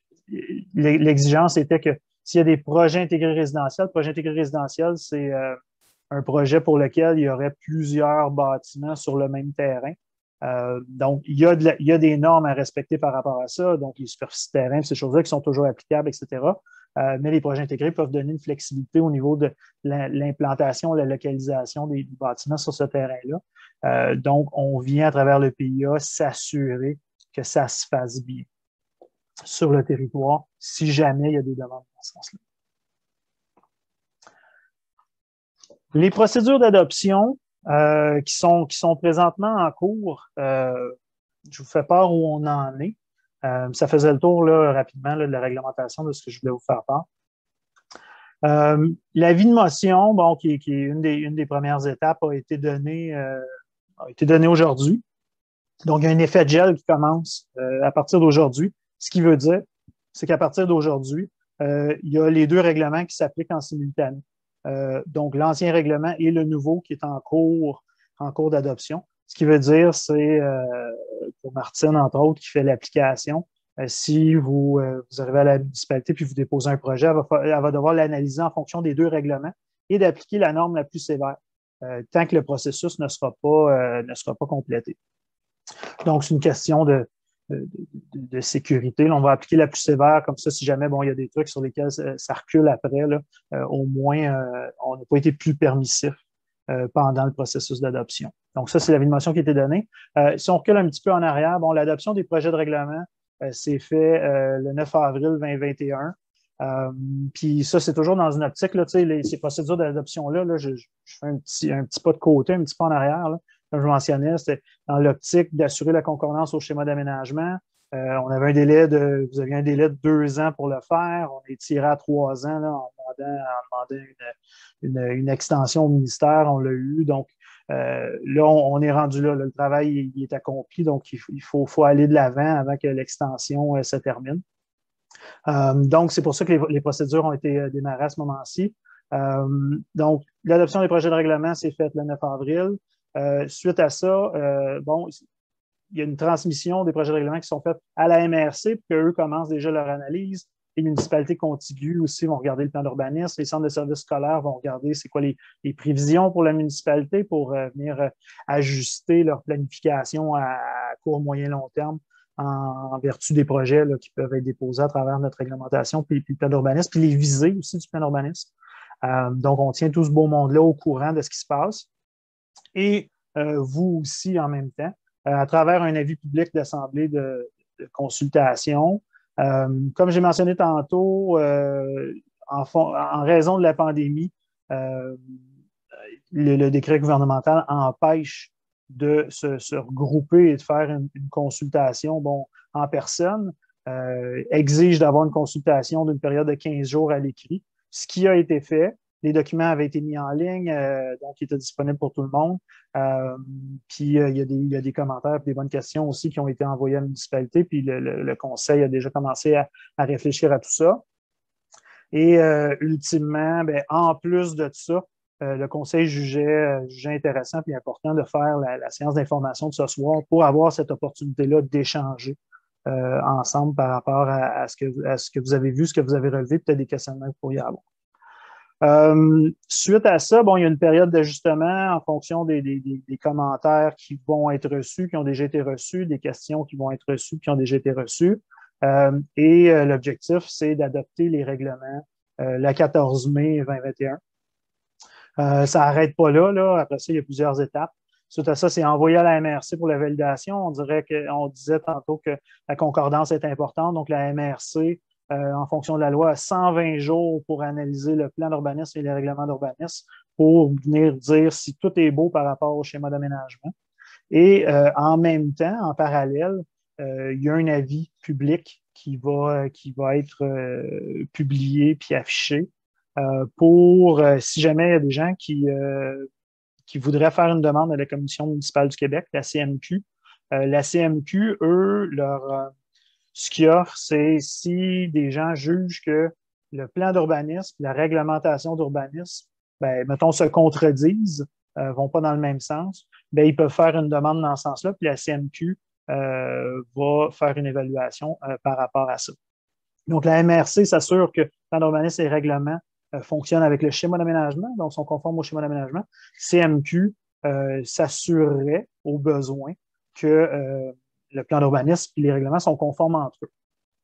L'exigence était que s'il y a des projets intégrés résidentiels, le projet intégré résidentiel, c'est euh, un projet pour lequel il y aurait plusieurs bâtiments sur le même terrain. Euh, donc, il y, a de la, il y a des normes à respecter par rapport à ça, donc les superficies de terrain, ces choses-là qui sont toujours applicables, et cetera. Euh, mais les projets intégrés peuvent donner une flexibilité au niveau de l'implantation, la localisation des, des bâtiments sur ce terrain-là. Euh, donc, on vient à travers le P I A s'assurer que ça se fasse bien sur le territoire si jamais il y a des demandes dans ce sens-là. Les procédures d'adoption, Euh, qui, sont, qui sont présentement en cours. Euh, je vous fais part où on en est. Euh, ça faisait le tour là, rapidement là, de la réglementation de ce que je voulais vous faire part. Euh, L'avis de motion, bon, qui, qui est une des, une des premières étapes, a été donné, euh, a été donné aujourd'hui. Donc, il y a un effet de gel qui commence euh, à partir d'aujourd'hui. Ce qui veut dire, c'est qu'à partir d'aujourd'hui, euh, il y a les deux règlements qui s'appliquent en simultané. Euh, donc, l'ancien règlement et le nouveau qui est en cours, en cours d'adoption. Ce qui veut dire, c'est euh, pour Martine, entre autres, qui fait l'application, euh, si vous, euh, vous arrivez à la municipalité puis vous déposez un projet, elle va, elle va devoir l'analyser en fonction des deux règlements et d'appliquer la norme la plus sévère, euh, tant que le processus ne sera pas, euh, ne sera pas complété. Donc, c'est une question de, de, de, de sécurité. Là, on va appliquer la plus sévère, comme ça, si jamais bon, il y a des trucs sur lesquels ça, ça recule après, là, euh, au moins, euh, on n'a pas été plus permissif euh, pendant le processus d'adoption. Donc, ça, c'est l'avis de motion qui a été donnée. Euh, si on recule un petit peu en arrière, bon, l'adoption des projets de règlement euh, c'est fait euh, le neuf avril deux mille vingt et un. Euh, puis ça, c'est toujours dans une optique, là, les, ces procédures d'adoption-là, là, je, je fais un petit, un petit pas de côté, un petit pas en arrière. Là. Comme je mentionnais, c'était dans l'optique d'assurer la concordance au schéma d'aménagement. Euh, on avait un délai de, vous aviez un délai de deux ans pour le faire. On est tiré à trois ans là, en demandant, en demandant une, une, une extension au ministère. On l'a eu. Donc, euh, là, on, on est rendu là. là. Le travail il, il est accompli. Donc, il, il faut, faut aller de l'avant avant que l'extension euh, se termine. Euh, donc, c'est pour ça que les, les procédures ont été démarrées à ce moment-ci. Euh, donc, l'adoption des projets de règlement s'est faite le neuf avril. Euh, suite à ça, euh, bon, il y a une transmission des projets de règlement qui sont faits à la M R C pour qu'eux commencent déjà leur analyse. Les municipalités contiguës aussi vont regarder le plan d'urbanisme. Les centres de services scolaires vont regarder c'est quoi les, les prévisions pour la municipalité pour euh, venir euh, ajuster leur planification à, à court, moyen, long terme en, en vertu des projets là, qui peuvent être déposés à travers notre réglementation, puis, puis le plan d'urbanisme, puis les visées aussi du plan d'urbanisme. Euh, donc, on tient tout ce beau monde-là au courant de ce qui se passe. Et euh, vous aussi en même temps, euh, à travers un avis public d'assemblée de, de consultation. Euh, comme j'ai mentionné tantôt, euh, en, fond, en raison de la pandémie, euh, le, le décret gouvernemental empêche de se, se regrouper et de faire une, une consultation bon, en personne, euh, exige d'avoir une consultation d'une période de quinze jours à l'écrit, ce qui a été fait. Les documents avaient été mis en ligne, euh, donc ils étaient disponibles pour tout le monde. Euh, puis euh, il, y a des, il y a des commentaires et des bonnes questions aussi qui ont été envoyés à la municipalité, puis le, le, le conseil a déjà commencé à, à réfléchir à tout ça. Et euh, ultimement, ben, en plus de ça, euh, le conseil jugeait, euh, jugeait intéressant et important de faire la, la séance d'information de ce soir pour avoir cette opportunité-là d'échanger euh, ensemble par rapport à, à, ce que, à ce que vous avez vu, ce que vous avez relevé, peut-être des questionnements que vous pourriez avoir. Euh, suite à ça, bon, il y a une période d'ajustement en fonction des, des, des commentaires qui vont être reçus, qui ont déjà été reçus, des questions qui vont être reçues, qui ont déjà été reçues. Euh, et euh, l'objectif, c'est d'adopter les règlements euh, le quatorze mai deux mille vingt et un. Euh, ça n'arrête pas là, là. Après ça, il y a plusieurs étapes. Suite à ça, c'est envoyé à la M R C pour la validation. On dirait que, on disait tantôt que la concordance est importante, donc la M R C Euh, en fonction de la loi, cent vingt jours pour analyser le plan d'urbanisme et les règlements d'urbanisme pour venir dire si tout est beau par rapport au schéma d'aménagement. Et euh, en même temps, en parallèle, euh, il y a un avis public qui va, qui va être euh, publié puis affiché euh, pour, euh, si jamais il y a des gens qui, euh, qui voudraient faire une demande à la Commission municipale du Québec, la C M Q. Euh, la C M Q, eux, leur ce qu'il y a, c'est si des gens jugent que le plan d'urbanisme, la réglementation d'urbanisme, ben, mettons, se contredisent, ne euh, vont pas dans le même sens, ben, ils peuvent faire une demande dans ce sens-là, puis la C M Q euh, va faire une évaluation euh, par rapport à ça. Donc, la M R C s'assure que le plan d'urbanisme et les règlements euh, fonctionnent avec le schéma d'aménagement, donc sont conformes au schéma d'aménagement. C M Q euh, s'assurerait, au besoin, que euh, le plan d'urbanisme et les règlements sont conformes entre eux.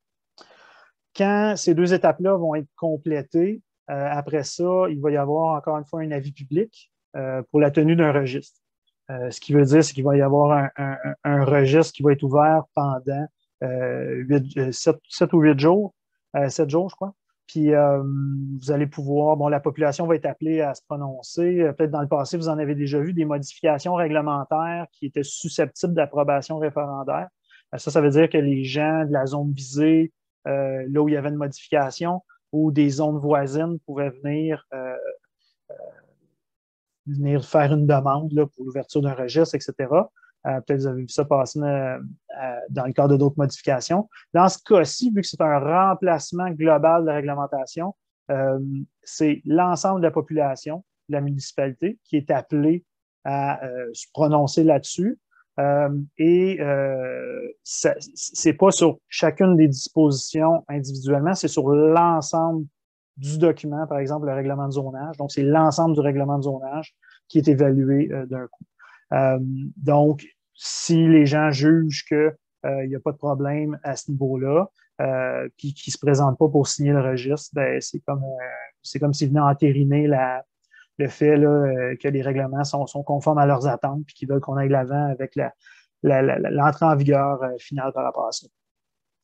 Quand ces deux étapes-là vont être complétées, euh, après ça, il va y avoir encore une fois un avis public euh, pour la tenue d'un registre. Euh, ce qui veut dire, c'est qu'il va y avoir un, un, un registre qui va être ouvert pendant euh, sept ou huit jours, euh, sept jours, je crois. Puis euh, vous allez pouvoir, bon, la population va être appelée à se prononcer. Euh, peut-être dans le passé, vous en avez déjà vu des modifications réglementaires qui étaient susceptibles d'approbation référendaire. Euh, ça, ça veut dire que les gens de la zone visée, euh, là où il y avait une modification, ou des zones voisines pouvaient venir, euh, euh, venir faire une demande là, pour l'ouverture d'un registre, et cetera. Euh, peut-être que vous avez vu ça passer euh, dans le cadre d'autres modifications. Dans ce cas-ci, vu que c'est un remplacement global de la réglementation, euh, c'est l'ensemble de la population, de la municipalité, qui est appelée à euh, se prononcer là-dessus. Euh, et euh, c'est pas sur chacune des dispositions individuellement, c'est sur l'ensemble du document, par exemple le règlement de zonage. Donc, c'est l'ensemble du règlement de zonage qui est évalué euh, d'un coup. Euh, donc, si les gens jugent qu'il n'y euh, a pas de problème à ce niveau-là, euh, puis qu'ils ne se présentent pas pour signer le registre, ben, c'est comme, euh, c'est comme s'ils venaient entériner la, le fait là, euh, que les règlements sont, sont conformes à leurs attentes puis qu'ils veulent qu'on aille de l'avant avec la, la, la, l'entrée en vigueur euh, finale par rapport à ça.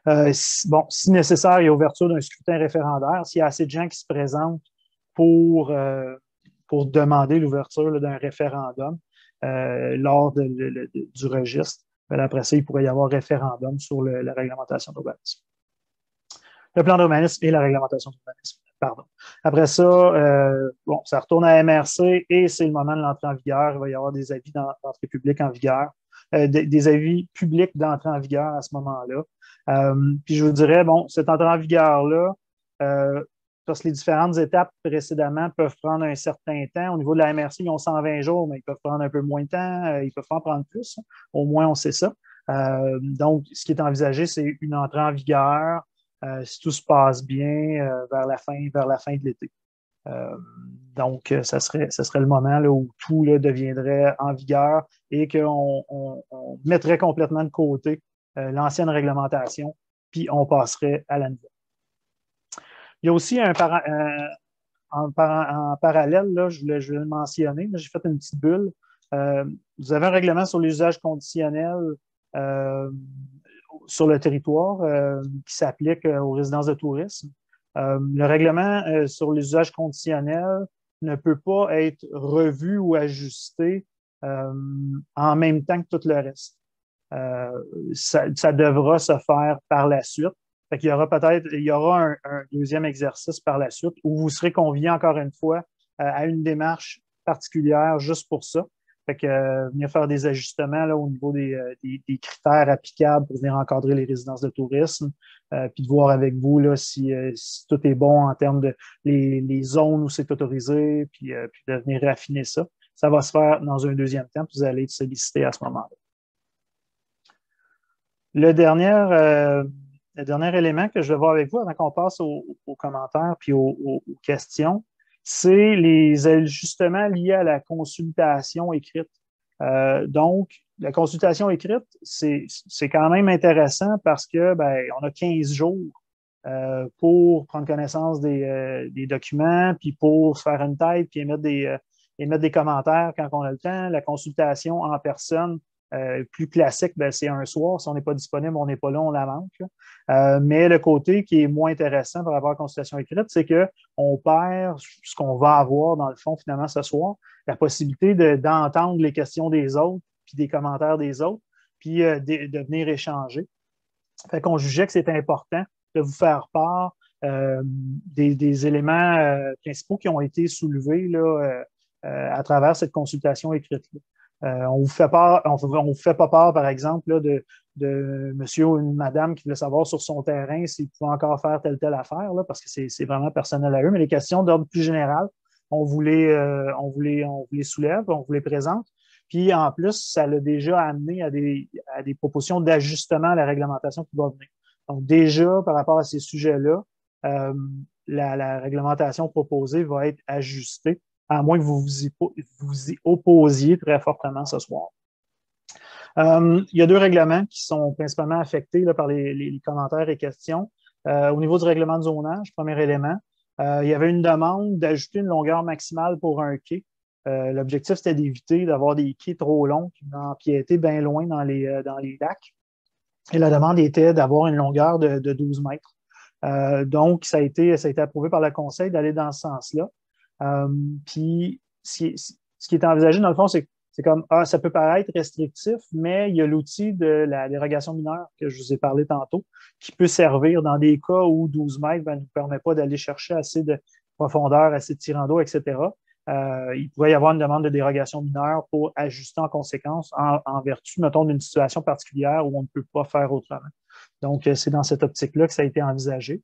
Euh, si, bon, si nécessaire, il y a ouverture d'un scrutin référendaire. S'il y a assez de gens qui se présentent pour, euh, pour demander l'ouverture d'un référendum euh, lors de, de, de, du registre, ben, après ça, il pourrait y avoir référendum sur le, la réglementation d'urbanisme. Le plan d'urbanisme et la réglementation d'urbanisme, pardon. Après ça, euh, bon, ça retourne à M R C et c'est le moment de l'entrée en vigueur. Il va y avoir des avis d'entrée publique en vigueur, euh, des, des avis publics d'entrée en vigueur à ce moment-là. Euh, puis je vous dirais, bon, cette entrée en vigueur-là, euh, parce que les différentes étapes précédemment peuvent prendre un certain temps. Au niveau de la M R C, ils ont cent vingt jours, mais ils peuvent prendre un peu moins de temps, euh, ils peuvent en prendre plus. Au moins, on sait ça. Euh, donc, ce qui est envisagé, c'est une entrée en vigueur, euh, si tout se passe bien, euh, vers la fin, vers la fin de l'été. Euh, donc, ça serait, ça serait le moment là, où tout là, deviendrait en vigueur et qu'on on, on mettrait complètement de côté euh, l'ancienne réglementation, puis on passerait à la nouvelle. Il y a aussi un para, euh, en, en, parallèle, là, je, voulais, je voulais le mentionner, j'ai fait une petite bulle. Euh, vous avez un règlement sur l'usage conditionnel euh, sur le territoire euh, qui s'applique aux résidences de tourisme. Euh, le règlement euh, sur l'usage conditionnel ne peut pas être revu ou ajusté euh, en même temps que tout le reste. Euh, ça, ça devra se faire par la suite. Fait qu'il y aura peut-être, il y aura un, un deuxième exercice par la suite où vous serez conviés encore une fois euh, à une démarche particulière juste pour ça. Fait que euh, venir faire des ajustements là, au niveau des, euh, des, des critères applicables pour venir encadrer les résidences de tourisme, euh, puis de voir avec vous là, si, euh, si tout est bon en termes de les, les zones où c'est autorisé, puis, euh, puis de venir raffiner ça. Ça va se faire dans un deuxième temps, puis vous allez être sollicité à ce moment-là. Le dernier, euh, le dernier élément que je vais voir avec vous avant qu'on passe aux, aux commentaires puis aux, aux, aux questions, c'est les ajustements liés à la consultation écrite. Euh, donc, la consultation écrite, c'est quand même intéressant parce que ben, on a quinze jours euh, pour prendre connaissance des, euh, des documents, puis pour se faire une tête, puis émettre des, euh, émettre des commentaires quand on a le temps. La consultation en personne, Euh, plus classique, ben, c'est un soir. Si on n'est pas disponible, on n'est pas là, on la manque. Euh, mais le côté qui est moins intéressant par rapport à la consultation écrite, c'est qu'on perd ce qu'on va avoir dans le fond finalement ce soir, la possibilité d'entendre de, les questions des autres, puis des commentaires des autres, puis euh, de, de venir échanger. Fait qu'on jugeait que c'était important de vous faire part euh, des, des éléments euh, principaux qui ont été soulevés là, euh, euh, à travers cette consultation écrite-là. Euh, on vous fait part, on, on vous fait pas part, par exemple, là, de, de monsieur ou une madame qui voulait savoir sur son terrain s'il pouvait encore faire telle telle affaire, là, parce que c'est vraiment personnel à eux. Mais les questions d'ordre plus général, on vous les, euh, on vous les, on vous les soulève, on vous les présente. Puis en plus, ça l'a déjà amené à des, à des propositions d'ajustement à la réglementation qui va venir. Donc déjà, par rapport à ces sujets-là, euh, la, la réglementation proposée va être ajustée, à moins que vous vous y, vous y opposiez très fortement ce soir. Euh, il y a deux règlements qui sont principalement affectés là, par les, les, les commentaires et questions. Euh, au niveau du règlement de zonage, premier élément, euh, il y avait une demande d'ajouter une longueur maximale pour un quai. Euh, L'objectif, c'était d'éviter d'avoir des quais trop longs qui empiétaient bien loin dans les, euh, dans les lacs. Et la demande était d'avoir une longueur de, de douze mètres. Euh, donc, ça a, été, ça a été approuvé par le Conseil d'aller dans ce sens-là. Euh, puis, ce qui, est, ce qui est envisagé, dans le fond, c'est c'est comme, ah, ça peut paraître restrictif, mais il y a l'outil de la dérogation mineure que je vous ai parlé tantôt, qui peut servir dans des cas où douze mètres ben, ne nous permet pas d'aller chercher assez de profondeur, assez de tirant d'eau, et cetera. Euh, il pourrait y avoir une demande de dérogation mineure pour ajuster en conséquence en, en vertu, mettons, d'une situation particulière où on ne peut pas faire autrement. Donc, c'est dans cette optique-là que ça a été envisagé.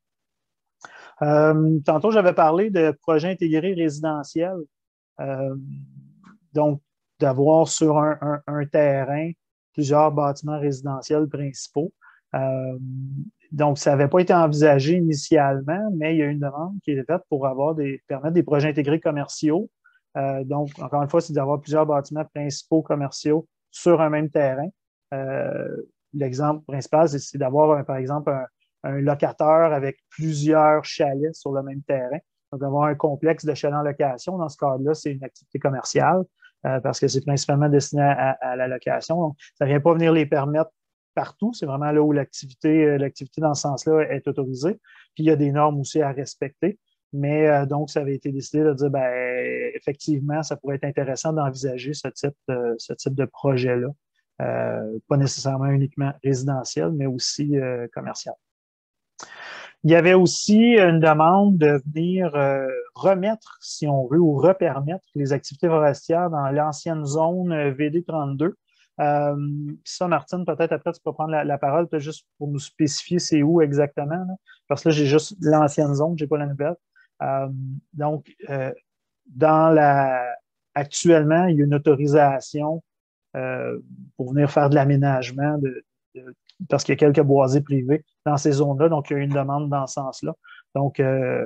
Euh, tantôt, j'avais parlé de projets intégrés résidentiels. Euh, donc, d'avoir sur un, un, un terrain plusieurs bâtiments résidentiels principaux. Euh, donc, ça n'avait pas été envisagé initialement, mais il y a une demande qui est faite pour avoir des, permettre des projets intégrés commerciaux. Euh, donc, encore une fois, c'est d'avoir plusieurs bâtiments principaux commerciaux sur un même terrain. Euh, L'exemple principal, c'est d'avoir, par exemple, un, un locateur avec plusieurs chalets sur le même terrain. Donc, d'avoir un complexe de chalets en location. Dans ce cadre-là, c'est une activité commerciale. Euh, parce que c'est principalement destiné à, à la location. Donc, ça ne vient pas venir les permettre partout. C'est vraiment là où l'activité, l'activité dans ce sens-là est autorisée. Puis il y a des normes aussi à respecter. Mais euh, donc, ça avait été décidé de dire, ben, effectivement, ça pourrait être intéressant d'envisager ce type de, ce type de projet-là. Euh, pas nécessairement uniquement résidentiel, mais aussi euh, commercial. Il y avait aussi une demande de venir euh, remettre, si on veut, ou repermettre les activités forestières dans l'ancienne zone V D trente-deux. Euh, ça, Martine, peut-être après, tu peux prendre la, la parole, peut-être juste pour nous spécifier c'est où exactement, là, parce que là, j'ai juste l'ancienne zone, je n'ai pas la nouvelle. Euh, donc, euh, dans la, actuellement, il y a une autorisation euh, pour venir faire de l'aménagement de, de parce qu'il y a quelques boisés privés dans ces zones-là, donc il y a une demande dans ce sens-là. Donc, euh,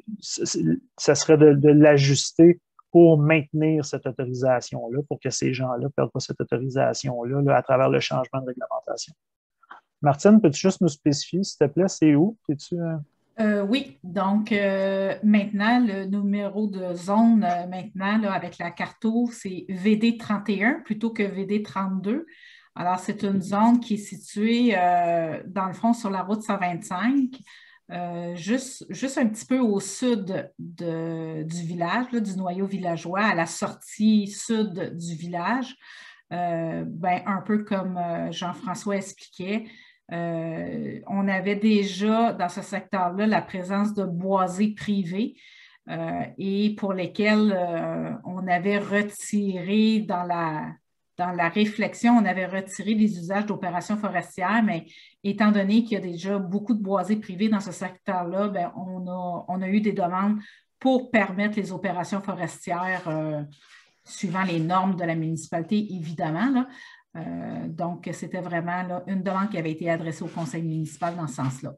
ça serait de, de l'ajuster pour maintenir cette autorisation-là, pour que ces gens-là ne perdent pas cette autorisation-là là, à travers le changement de réglementation. Martine, peux-tu juste nous spécifier, s'il te plaît, c'est où? Es-tu, euh... Euh, oui, donc euh, maintenant, le numéro de zone, euh, maintenant, là, avec la carto, c'est V D trente et un plutôt que V D trente-deux. Alors, c'est une zone qui est située, euh, dans le fond, sur la route cent vingt-cinq, euh, juste, juste un petit peu au sud de, du village, là, du noyau villageois, à la sortie sud du village. Euh, ben, un peu comme euh, Jean-François expliquait, euh, on avait déjà dans ce secteur-là la présence de boisés privés euh, et pour lesquels euh, on avait retiré dans la, dans la réflexion, on avait retiré les usages d'opérations forestières, mais étant donné qu'il y a déjà beaucoup de boisés privés dans ce secteur-là, ben, on a, on a eu des demandes pour permettre les opérations forestières euh, suivant les normes de la municipalité, évidemment, là. Euh, donc, c'était vraiment là, une demande qui avait été adressée au conseil municipal dans ce sens-là.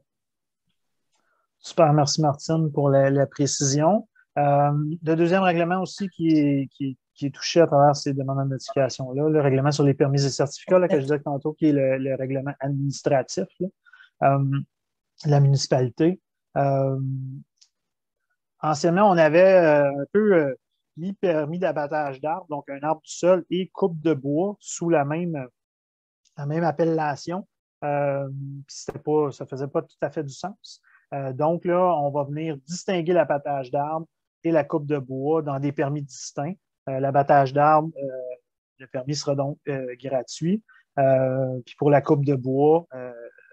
Super, merci Martine pour la, la précision. Euh, le deuxième règlement aussi qui est, qui, qui est touché à travers ces demandes de notification-là, le règlement sur les permis et certificats, là, que je disais tantôt, qui est le, le règlement administratif là, euh, de la municipalité. Euh, anciennement, on avait euh, un peu euh, mis permis d'abattage d'arbres, donc un arbre du sol et coupe de bois sous la même, la même appellation. Euh, c'était pas, ça ne faisait pas tout à fait du sens. Euh, donc là, on va venir distinguer l'abattage d'arbres et la coupe de bois dans des permis distincts. Euh, l'abattage d'arbres, euh, le permis sera donc euh, gratuit. Euh, puis pour la coupe de bois, euh,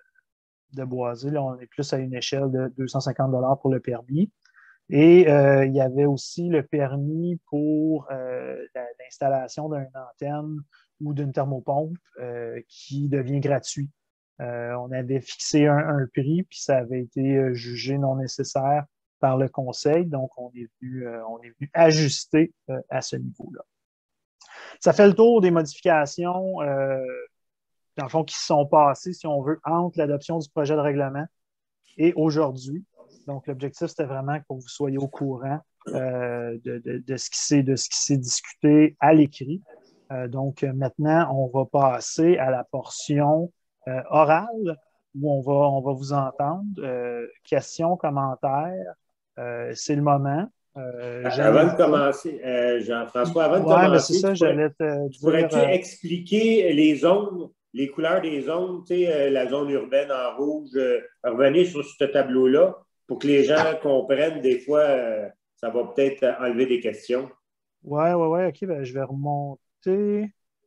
de boisé, là, on est plus à une échelle de deux cent cinquante dollars pour le permis. Et euh, il y avait aussi le permis pour euh, l'installation d'une antenne ou d'une thermopompe euh, qui devient gratuit. Euh, on avait fixé un, un prix, puis ça avait été jugé non nécessaire par le conseil. Donc, on est venu, euh, on est venu ajuster euh, à ce niveau-là. Ça fait le tour des modifications, euh, dans le fond, qui se sont passées, si on veut, entre l'adoption du projet de règlement et aujourd'hui. Donc, l'objectif, c'était vraiment que vous soyez au courant euh, de, de, de ce qui s'est, de ce qui s'est discuté à l'écrit. Euh, donc, maintenant, on va passer à la portion euh, orale où on va, on va vous entendre. Euh, questions, commentaires, euh, c'est le moment. Euh, avant de commencer, euh, Jean-François, avant de ouais, commencer, mais c'est ça, tu j'allais te pourrais, dire. Pourrais-tu euh... expliquer les zones, les couleurs des zones, tu sais, euh, la zone urbaine en rouge, euh, revenir sur ce tableau-là pour que les gens comprennent. Des fois, euh, ça va peut-être enlever des questions. Oui, oui, oui, OK, ben, je vais remonter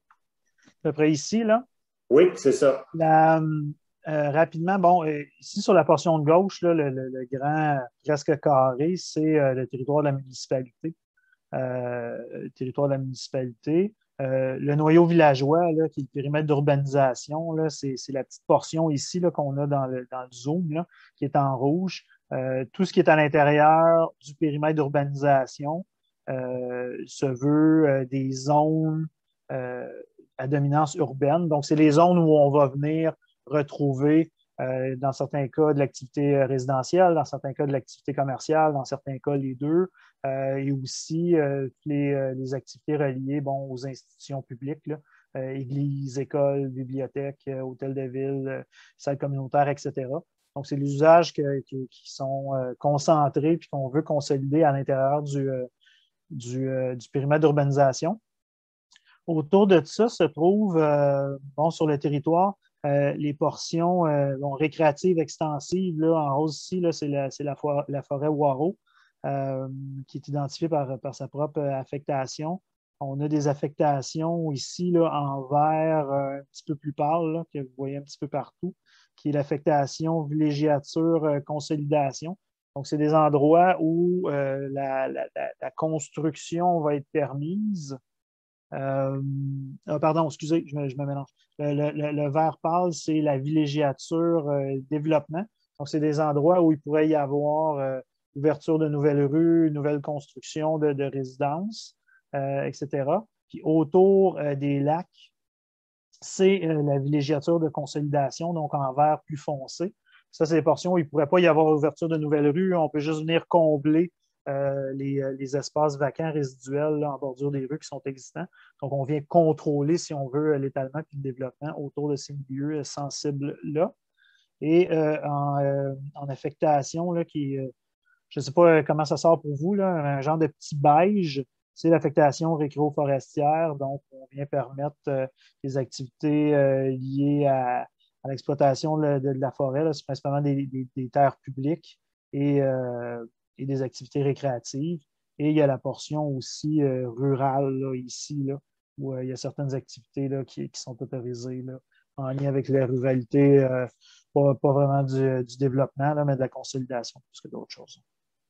à peu près ici, là. Oui, c'est ça. La, euh, rapidement, bon, euh, ici sur la portion de gauche, là, le, le, le grand presque carré, c'est euh, le territoire de la municipalité. Euh, le territoire de la municipalité. Euh, le noyau villageois, là, qui est le périmètre d'urbanisation, là, c'est, c'est la petite portion ici là, qu'on a dans le, dans le zoom, là, qui est en rouge. Euh, tout ce qui est à l'intérieur du périmètre d'urbanisation euh, se veut euh, des zones euh, à dominance urbaine. Donc, c'est les zones où on va venir retrouver, euh, dans certains cas, de l'activité résidentielle, dans certains cas, de l'activité commerciale, dans certains cas, les deux. Euh, et aussi euh, les, euh, les activités reliées bon, aux institutions publiques, là, euh, églises, écoles, bibliothèques, euh, hôtels de ville, euh, salles communautaires, et cetera. Donc, c'est les usages que, que, qui sont euh, concentrés puis qu'on veut consolider à l'intérieur du, euh, du, euh, du périmètre d'urbanisation. Autour de ça se trouve, euh, bon, sur le territoire, Euh, les portions euh, bon, récréatives extensives, là, en rose ici, c'est la, la, for la forêt Waro, euh, qui est identifiée par, par sa propre affectation. On a des affectations ici là, en vert euh, un petit peu plus pâle, là, que vous voyez un petit peu partout, qui est l'affectation villégiature euh, consolidation. Donc, c'est des endroits où euh, la, la, la construction va être permise. Euh, ah, pardon, excusez, je me, je me mélange. Le, le, le vert pâle, c'est la villégiature euh, développement. Donc, c'est des endroits où il pourrait y avoir euh, ouverture de nouvelles rues, nouvelles constructions de, de résidences, euh, et cetera. Puis autour euh, des lacs, c'est euh, la villégiature de consolidation, donc en vert plus foncé. Ça, c'est des portions où il ne pourrait pas y avoir ouverture de nouvelles rues. On peut juste venir combler euh, les, les espaces vacants résiduels là, en bordure des rues qui sont existants. Donc, on vient contrôler, si on veut, l'étalement et le développement autour de ces milieux sensibles-là. Et euh, en, euh, en affectation, là, qui, euh, je ne sais pas comment ça sort pour vous, là, un genre de petit beige, c'est l'affectation récréo-forestière. Donc, on vient permettre euh, des activités euh, liées à, à l'exploitation de, de, de la forêt. C'est principalement des, des, des terres publiques et, euh, et des activités récréatives. Et il y a la portion aussi euh, rurale, là, ici, là, où euh, il y a certaines activités là, qui, qui sont autorisées là, en lien avec la ruralité, euh, pas, pas vraiment du, du développement, là, mais de la consolidation plus que d'autres choses.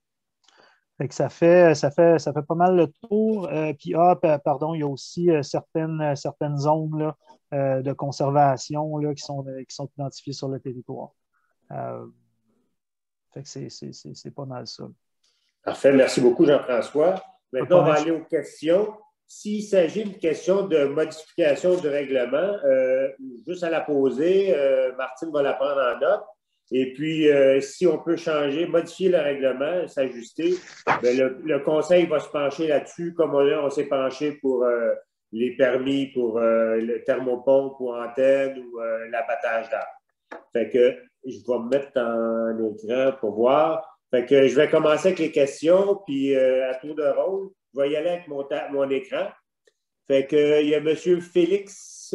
Fait que ça fait, ça fait, ça fait pas mal le tour. Euh, puis, ah, pardon, il y a aussi euh, certaines, certaines zones là, euh, de conservation là, qui, sont, qui sont identifiées sur le territoire. Euh, fait que c'est pas mal ça. Parfait. Merci beaucoup, Jean-François. Maintenant, on va aller aux questions. S'il s'agit d'une question de modification du règlement, euh, juste à la poser, euh, Martine va la prendre en note. Et puis, euh, si on peut changer, modifier le règlement, s'ajuster, ben le, le conseil va se pencher là-dessus, comme on, on s'est penché pour euh, les permis, pour euh, le thermopompe ou antenne ou euh, l'abattage d'arbres. Fait que je vais me mettre en écran pour voir. Fait que je vais commencer avec les questions, puis euh, à tour de rôle, je vais y aller avec mon, mon écran. Fait que il y a M. Félix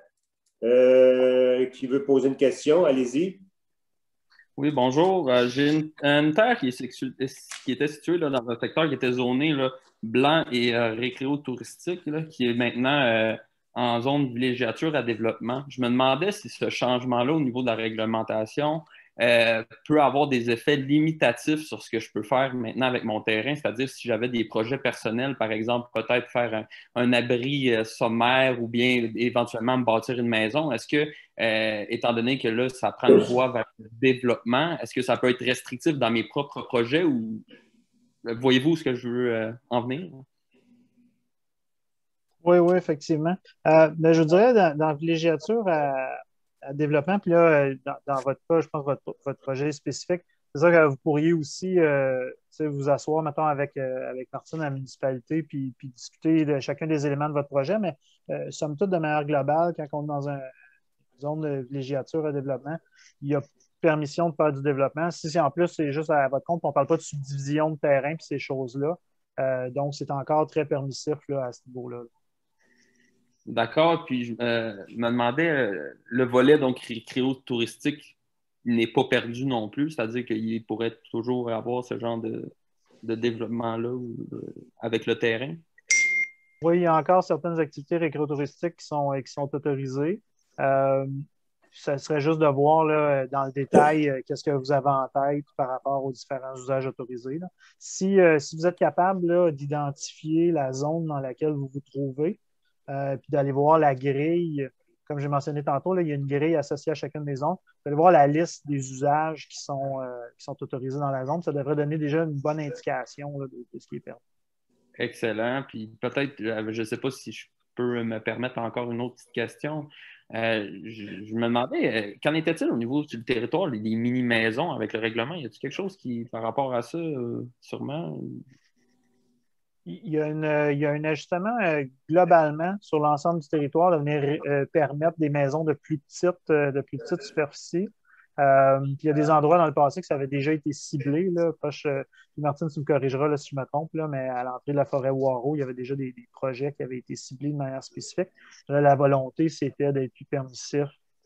euh, qui veut poser une question. Allez-y. Oui, bonjour. Euh, J'ai une, une terre qui, est, qui était située là, dans un secteur qui était zoné là, blanc et euh, récréo-touristique, là, qui est maintenant euh, en zone villégiature à développement. Je me demandais si ce changement-là au niveau de la réglementation euh, peut avoir des effets limitatifs sur ce que je peux faire maintenant avec mon terrain, c'est-à-dire si j'avais des projets personnels, par exemple, peut-être faire un, un abri euh, sommaire ou bien éventuellement me bâtir une maison. Est-ce que Euh, étant donné que là, ça prend une voie vers le développement, est-ce que ça peut être restrictif dans mes propres projets ou voyez-vous ce que je veux euh, en venir? Oui, oui, effectivement. Euh, ben, je vous dirais, dans, dans la villégiature à, à développement, puis là, dans, dans votre cas, je pense que votre, votre projet spécifique, c'est ça que vous pourriez aussi euh, vous asseoir, mettons, avec, euh, avec Martine à la municipalité, puis, puis discuter de chacun des éléments de votre projet, mais euh, somme toute, de manière globale, quand on est dans un zone de villégiature à développement, il y a permission de faire du développement. Si, si en plus, c'est juste à votre compte, on ne parle pas de subdivision de terrain et ces choses-là. Euh, donc, c'est encore très permissif là, à ce niveau-là. D'accord. Puis, euh, je me demandais, euh, le volet donc récréo-touristique n'est pas perdu non plus, c'est-à-dire qu'il pourrait toujours avoir ce genre de, de développement-là euh, avec le terrain. Oui, il y a encore certaines activités récréotouristiques qui sont, qui sont autorisées. Euh, ça serait juste de voir là, dans le détail euh, qu'est-ce que vous avez en tête par rapport aux différents usages autorisés. Là. Si, euh, si vous êtes capable d'identifier la zone dans laquelle vous vous trouvez, euh, puis d'aller voir la grille, comme j'ai mentionné tantôt, là, il y a une grille associée à chacune des zones. Vous allez voir la liste des usages qui sont, euh, qui sont autorisés dans la zone. Ça devrait donner déjà une bonne indication là, de, de ce qui est permis. Excellent. Puis peut-être, je ne sais pas si je peux me permettre encore une autre petite question. Euh, je, je me demandais, euh, qu'en était-il au niveau du territoire, les, les mini-maisons avec le règlement? Y a-t-il quelque chose qui, par rapport à ça, euh, sûrement? Il y a, une, il y a un ajustement euh, globalement sur l'ensemble du territoire de venir euh, permettre des maisons de plus petites, euh, de plus petites superficies. Euh, puis il y a des endroits dans le passé que ça avait déjà été ciblé. Là, proche, euh, Martine, tu me corrigeras là, si je me trompe, là, mais à l'entrée de la forêt Waro, il y avait déjà des, des projets qui avaient été ciblés de manière spécifique. Là, la volonté, c'était d'être plus permissif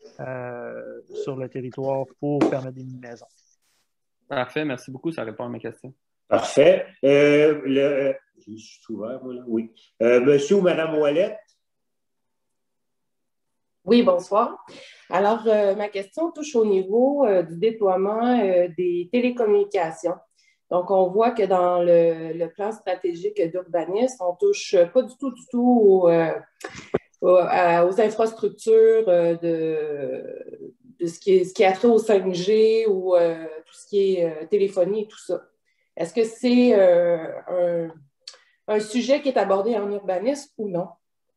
euh, sur le territoire pour permettre des mini-maisons. Parfait, merci beaucoup, ça répond à mes questions. Parfait. Euh, le, je suis ouvert, moi, là. Oui. Euh, monsieur ou Madame Ouellette? Oui, bonsoir. Alors, euh, ma question touche au niveau euh, du déploiement euh, des télécommunications. Donc, on voit que dans le, le plan stratégique d'urbanisme, on ne touche pas du tout, du tout aux, euh, aux, à, aux infrastructures euh, de, de ce, qui est, ce qui a trait au cinq G ou euh, tout ce qui est euh, téléphonie et tout ça. Est-ce que c'est euh, un, un sujet qui est abordé en urbanisme ou non?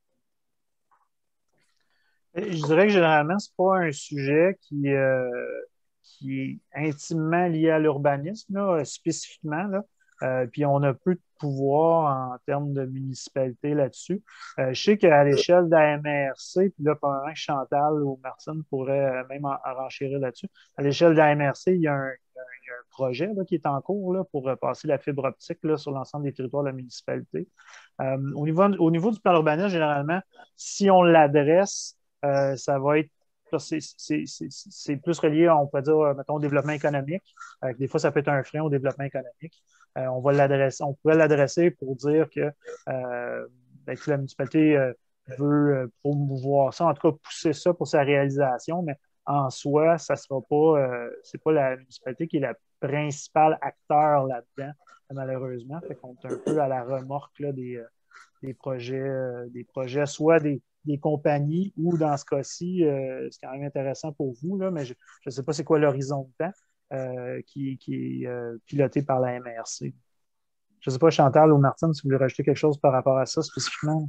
Je dirais que généralement, ce n'est pas un sujet qui, euh, qui est intimement lié à l'urbanisme, là, spécifiquement. Là. Euh, puis on a peu de pouvoir en termes de municipalité là-dessus. Euh, je sais qu'à l'échelle de la M R C, puis là, probablement que Chantal ou Martine pourraient même en, en renchérir là-dessus. À l'échelle de la M R C, il y a un, il y a un, il y a un projet là, qui est en cours là, pour passer la fibre optique là, sur l'ensemble des territoires de la municipalité. Euh, au niveau, au niveau du plan urbanisme, généralement, si on l'adresse, Euh, ça va être, c'est plus relié, on pourrait dire, mettons, au développement économique. Euh, des fois, ça peut être un frein au développement économique. Euh, on va l'adresser, on pourrait l'adresser pour dire que, euh, ben, que la municipalité euh, veut euh, promouvoir ça, en tout cas pousser ça pour sa réalisation, mais en soi, ça sera pas, euh, c'est pas la municipalité qui est la principale acteur là-dedans, malheureusement. Fait qu'on est un peu à la remorque là, des, euh, des projets, euh, des projets, soit des des compagnies ou, dans ce cas-ci, euh, c'est quand même intéressant pour vous, là, mais je ne sais pas c'est quoi l'horizon de temps euh, qui, qui est euh, piloté par la M R C. Je ne sais pas, Chantal ou Martine, si vous voulez rajouter quelque chose par rapport à ça spécifiquement.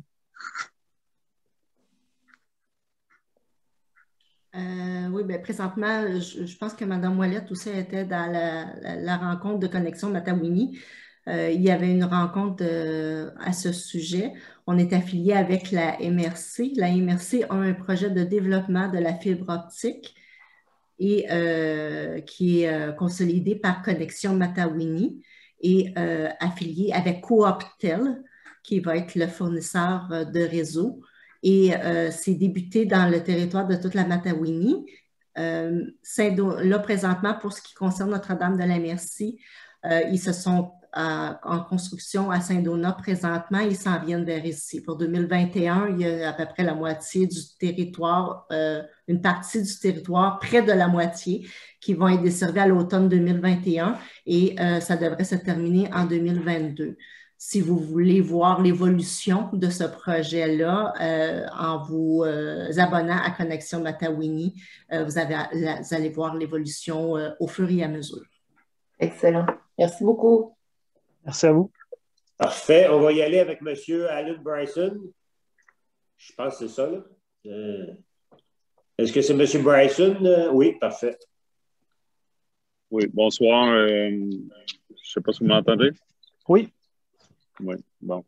Euh, oui, bien, présentement, je, je pense que Mme Ouellette aussi était dans la, la, la rencontre de connexion Matawini. Euh, il y avait une rencontre euh, à ce sujet. On est affilié avec la M R C. La M R C a un projet de développement de la fibre optique et euh, qui est euh, consolidé par Connexion Matawini et euh, affilié avec Cooptel, qui va être le fournisseur de réseau. Et euh, c'est débuté dans le territoire de toute la Matawini. Euh, là, présentement, pour ce qui concerne Notre-Dame de la Merci, euh, ils se sont À, en construction à Saint-Donat présentement, ils s'en viennent vers ici. Pour deux mille vingt et un, il y a à peu près la moitié du territoire, euh, une partie du territoire, près de la moitié, qui vont être desservis à l'automne deux mille vingt et un et euh, ça devrait se terminer en deux mille vingt-deux. Si vous voulez voir l'évolution de ce projet-là, euh, en vous euh, abonnant à Connexion Matawini, euh, vous, avez, vous allez voir l'évolution euh, au fur et à mesure. Excellent. Merci beaucoup. Merci à vous. Parfait. On va y aller avec M. Alan Bryson. Je pense que c'est ça, là. Euh, Est-ce que c'est M. Bryson? Euh, oui, parfait. Oui, bonsoir. Euh, je ne sais pas si vous m'entendez. Oui. Oui, bon.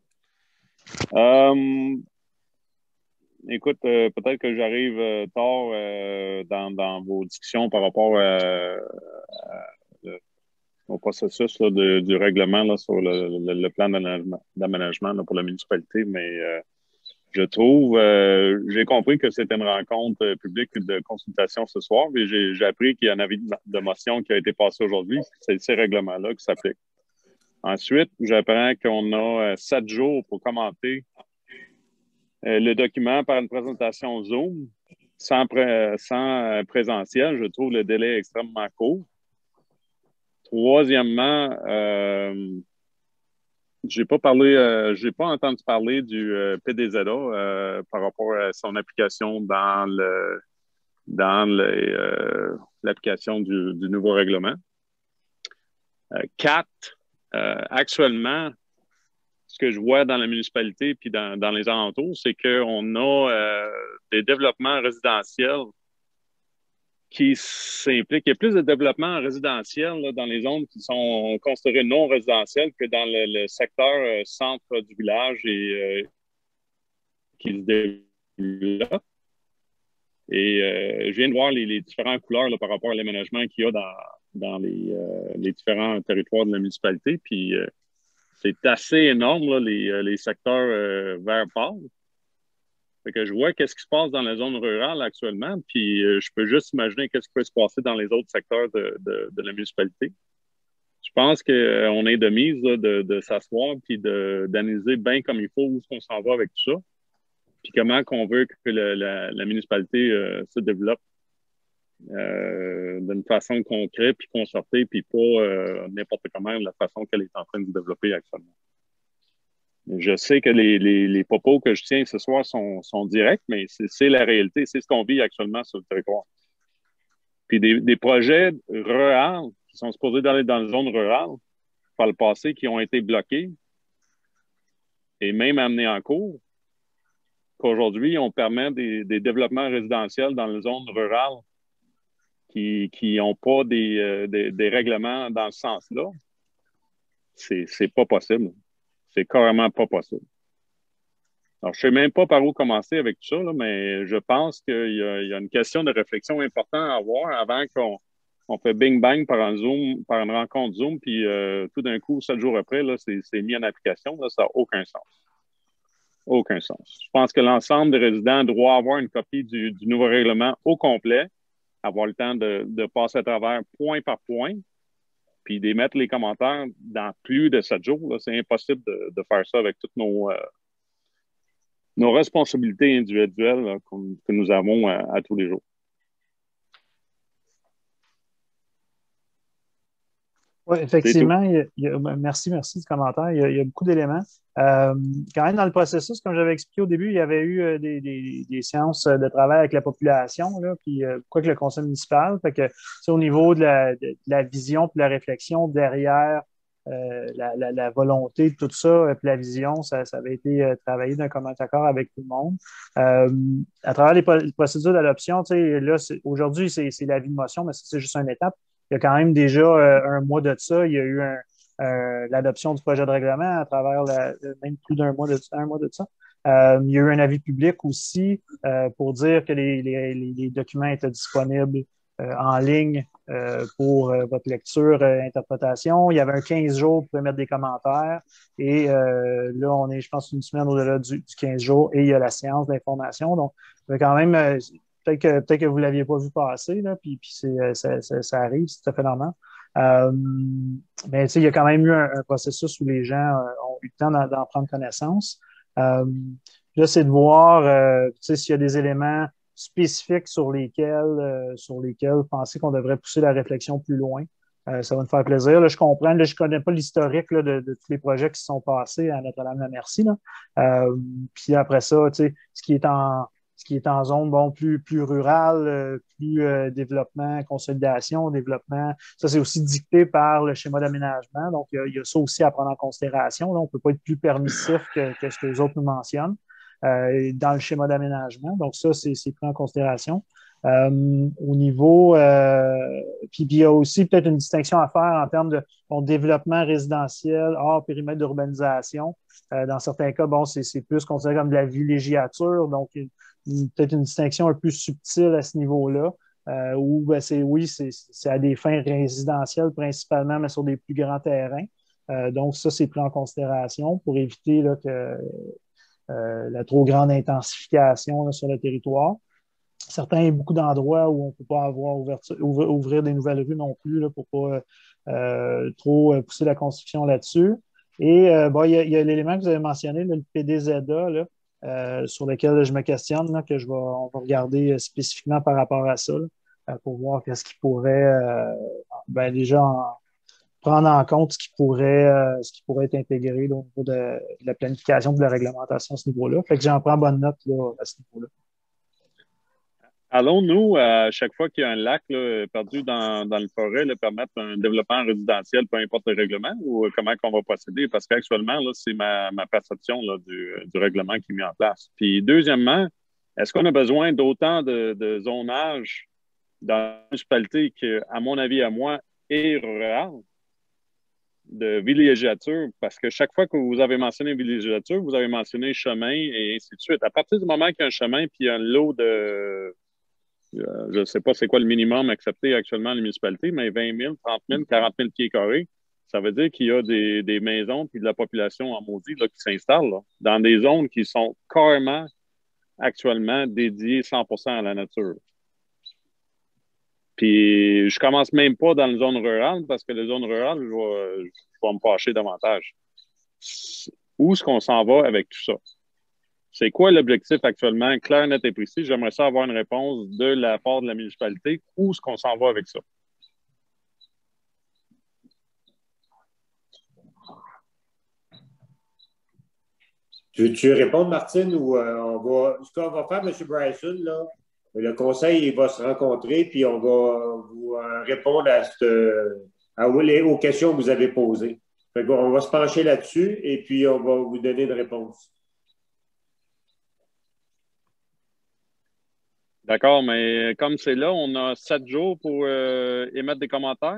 Euh, écoute, euh, peut-être que j'arrive euh, tard euh, dans, dans vos discussions par rapport à, à, à au processus là, de, du règlement là, sur le, le, le plan d'aménagement pour la municipalité, mais euh, je trouve, euh, j'ai compris que c'était une rencontre publique de consultation ce soir, et j'ai appris qu'il y a un avis de motion qui a été passé aujourd'hui, c'est ces règlements-là qui s'appliquent. Ensuite, j'apprends qu'on a sept jours pour commenter euh, le document par une présentation Zoom sans, pré sans présentiel. Je trouve le délai extrêmement court. Troisièmement, euh, j'ai pas parlé, euh, j'ai pas entendu parler du euh, P D Z A euh, par rapport à son application dans le dans l'application euh, du, du nouveau règlement. Euh, quatre, euh, actuellement, ce que je vois dans la municipalité puis dans, dans les alentours, c'est qu'on a euh, des développements résidentiels qui s'implique. Il y a plus de développement résidentiel là, dans les zones qui sont considérées non résidentielles que dans le, le secteur euh, centre du village et euh, qui se développe. Et euh, je viens de voir les, les différentes couleurs là, par rapport à l'aménagement qu'il y a dans, dans les, euh, les différents territoires de la municipalité. Puis euh, c'est assez énorme, là, les, les secteurs euh, vert pâle. Fait que je vois qu'est-ce qui se passe dans la zone rurale actuellement, puis euh, je peux juste imaginer qu'est-ce qui peut se passer dans les autres secteurs de, de, de la municipalité. Je pense qu'on euh, est de mise là, de, de s'asseoir puis d'analyser bien comme il faut où est-ce qu'on s'en va avec tout ça, puis comment qu'on veut que le, la, la municipalité euh, se développe euh, d'une façon concrète puis concertée, puis pas euh, n'importe comment de la façon qu'elle est en train de se développer actuellement. Je sais que les, les, les propos que je tiens ce soir sont, sont directs, mais c'est la réalité, c'est ce qu'on vit actuellement sur le territoire. Puis des, des projets ruraux qui sont supposés d'aller dans la zone rurale par le passé, qui ont été bloqués et même amenés en cours, qu'aujourd'hui, on permet des, des développements résidentiels dans la zone rurale qui n'ont pas des, euh, des, des règlements dans ce sens-là. C'est pas possible. C'est carrément pas possible. Alors, je ne sais même pas par où commencer avec tout ça, là, mais je pense qu'il y, y a une question de réflexion importante à avoir avant qu'on on fait bing-bang par un Zoom, par une rencontre Zoom, puis euh, tout d'un coup, sept jours après, c'est mis en application. Là, ça n'a aucun sens. Aucun sens. Je pense que l'ensemble des résidents doit avoir une copie du, du nouveau règlement au complet, avoir le temps de, de passer à travers point par point, puis d'émettre les commentaires dans plus de sept jours. C'est impossible de, de faire ça avec toutes nos, euh, nos responsabilités individuelles là, que nous avons à, à tous les jours. Oui, effectivement, il y a, il y a, merci, merci du commentaire. Il y a, il y a beaucoup d'éléments. Euh, quand même, dans le processus, comme j'avais expliqué au début, il y avait eu euh, des, des, des séances de travail avec la population, là, puis euh, quoi que le conseil municipal. Fait que c'est au niveau de la, de, de la vision puis la réflexion derrière euh, la, la, la volonté de tout ça, puis la vision, ça, ça avait été euh, travaillé d'un commun accord avec tout le monde. Euh, à travers les, les procédures d'adoption, tu sais, là, aujourd'hui, c'est l'avis de motion, mais c'est juste une étape. Il y a quand même déjà euh, un mois de ça, il y a eu un, euh, l'adoption du projet de règlement à travers la, même plus d'un mois de un mois de ça. Euh, il y a eu un avis public aussi euh, pour dire que les, les, les documents étaient disponibles euh, en ligne euh, pour euh, votre lecture, euh, interprétation. Il y avait un quinze jours pour mettre des commentaires. Et euh, là, on est, je pense, une semaine au-delà du, du quinze jours et il y a la séance d'information. Donc, il y a quand même. Euh, Peut-être que, peut-être que vous ne l'aviez pas vu passer, là, puis, puis ça, ça, ça arrive, c'est tout à fait normal. Euh, mais il y a quand même eu un, un processus où les gens euh, ont eu le temps d'en prendre connaissance. Euh, là, c'est de voir euh, s'il y a des éléments spécifiques sur lesquels, euh, sur lesquels penser qu'on devrait pousser la réflexion plus loin. Euh, ça va me faire plaisir. Là, je comprends, là, je ne connais pas l'historique de, de tous les projets qui se sont passés à Notre-Dame-la-Merci. Euh, puis après ça, ce qui est en ce qui est en zone bon, plus, plus rurale, euh, plus euh, développement, consolidation, développement. Ça, c'est aussi dicté par le schéma d'aménagement. Donc, il y, a, il y a ça aussi à prendre en considération. Là, on ne peut pas être plus permissif que, que ce que les autres nous mentionnent euh, dans le schéma d'aménagement. Donc, ça, c'est pris en considération. Euh, au niveau, euh, puis, puis il y a aussi peut-être une distinction à faire en termes de bon, développement résidentiel hors périmètre d'urbanisation. Euh, dans certains cas, bon, c'est plus considéré comme de la villégiature, donc peut-être une distinction un peu subtile à ce niveau-là, euh, où ben, c'est oui, c'est à des fins résidentielles principalement, mais sur des plus grands terrains. Euh, donc, ça, c'est pris en considération pour éviter là, que euh, la trop grande intensification là, sur le territoire. Certains, il y a beaucoup d'endroits où on ne peut pas avoir ouverture, ouvrir, ouvrir des nouvelles rues non plus là, pour ne pas euh, trop pousser la construction là-dessus. Et euh, bon, il y a, a l'élément que vous avez mentionné, là, le P D Z A, là, euh, sur lequel là, je me questionne, là, que je vais, on va regarder spécifiquement par rapport à ça, là, pour voir qu'est-ce qui pourrait euh, ben, déjà en, prendre en compte ce qui pourrait, euh, ce qui pourrait être intégré là, au niveau de, de la planification de la réglementation à ce niveau-là. Fait que j'en prends bonne note là, à ce niveau-là. Allons-nous, à chaque fois qu'il y a un lac là, perdu dans, dans le forêt, là, permettre un développement résidentiel, peu importe le règlement, ou comment on va procéder? Parce qu'actuellement, c'est ma, ma perception là, du, du règlement qui est mis en place. Puis, deuxièmement, est-ce qu'on a besoin d'autant de, de zonage dans la municipalité qui, à mon avis, à moi, est rural, de villégiature? Parce que chaque fois que vous avez mentionné villégiature, vous avez mentionné chemin et ainsi de suite. À partir du moment qu'il y a un chemin puis un lot de... Je ne sais pas c'est quoi le minimum accepté actuellement à la municipalité, mais vingt mille, trente mille, quarante mille pieds carrés, ça veut dire qu'il y a des, des maisons puis de la population en maudit là, qui s'installe dans des zones qui sont carrément actuellement dédié cent pour cent à la nature. Puis, je commence même pas dans la zone rurale parce que la zone rurale, je vais, je vais me fâcher davantage. Où est-ce qu'on s'en va avec tout ça? C'est quoi l'objectif actuellement, clair, net et précis? J'aimerais ça avoir une réponse de la part de la municipalité. Où est-ce qu'on s'en va avec ça? Tu, tu veux répondre, Martine, ou euh, on va. Ce qu'on va faire, M. Bryson, là, le conseil il va se rencontrer, puis on va vous euh, répondre à, cette, à aux questions que vous avez posées. Fait qu'on va se pencher là-dessus et puis on va vous donner une réponse. D'accord, mais comme c'est là, on a sept jours pour euh, émettre des commentaires.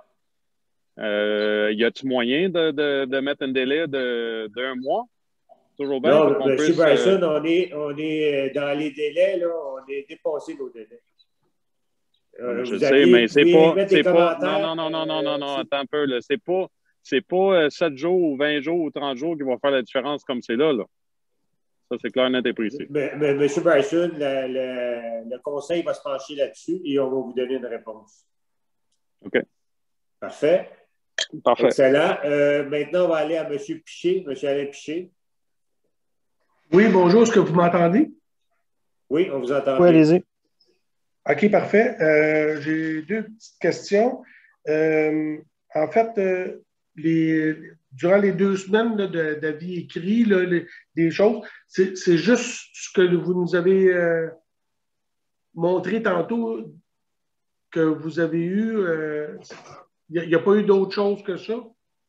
Euh, y a-t-il moyen de, de, de mettre un délai de, d'un mois? Toujours bien? Non, M. Puisse, Bryson, euh... on, est, on est dans les délais, là, on est dépassé nos délais. Euh, je sais, mais c'est pas. C'est pas non, non, non, non, non, non, non, attends un peu. C'est pas, c'est pas sept jours ou vingt jours ou trente jours qui vont faire la différence comme c'est là, là. Ça, c'est clair, net et précis. Mais, mais, M. Bryson, le, le, le conseil va se pencher là-dessus et on va vous donner une réponse. OK. Parfait. Parfait. Excellent. Euh, maintenant, on va aller à M. Piché, M. Alain Piché. Oui, bonjour. Est-ce que vous m'entendez? Oui, on vous entend. Oui, allez-y. OK, parfait. Euh, j'ai deux petites questions. Euh, en fait, euh, les, durant les deux semaines là, de, d'avis écrit, là, les, des choses, c'est, c'est juste ce que vous nous avez euh, montré tantôt que vous avez eu. Il euh, n'y a, a pas eu d'autre chose que ça?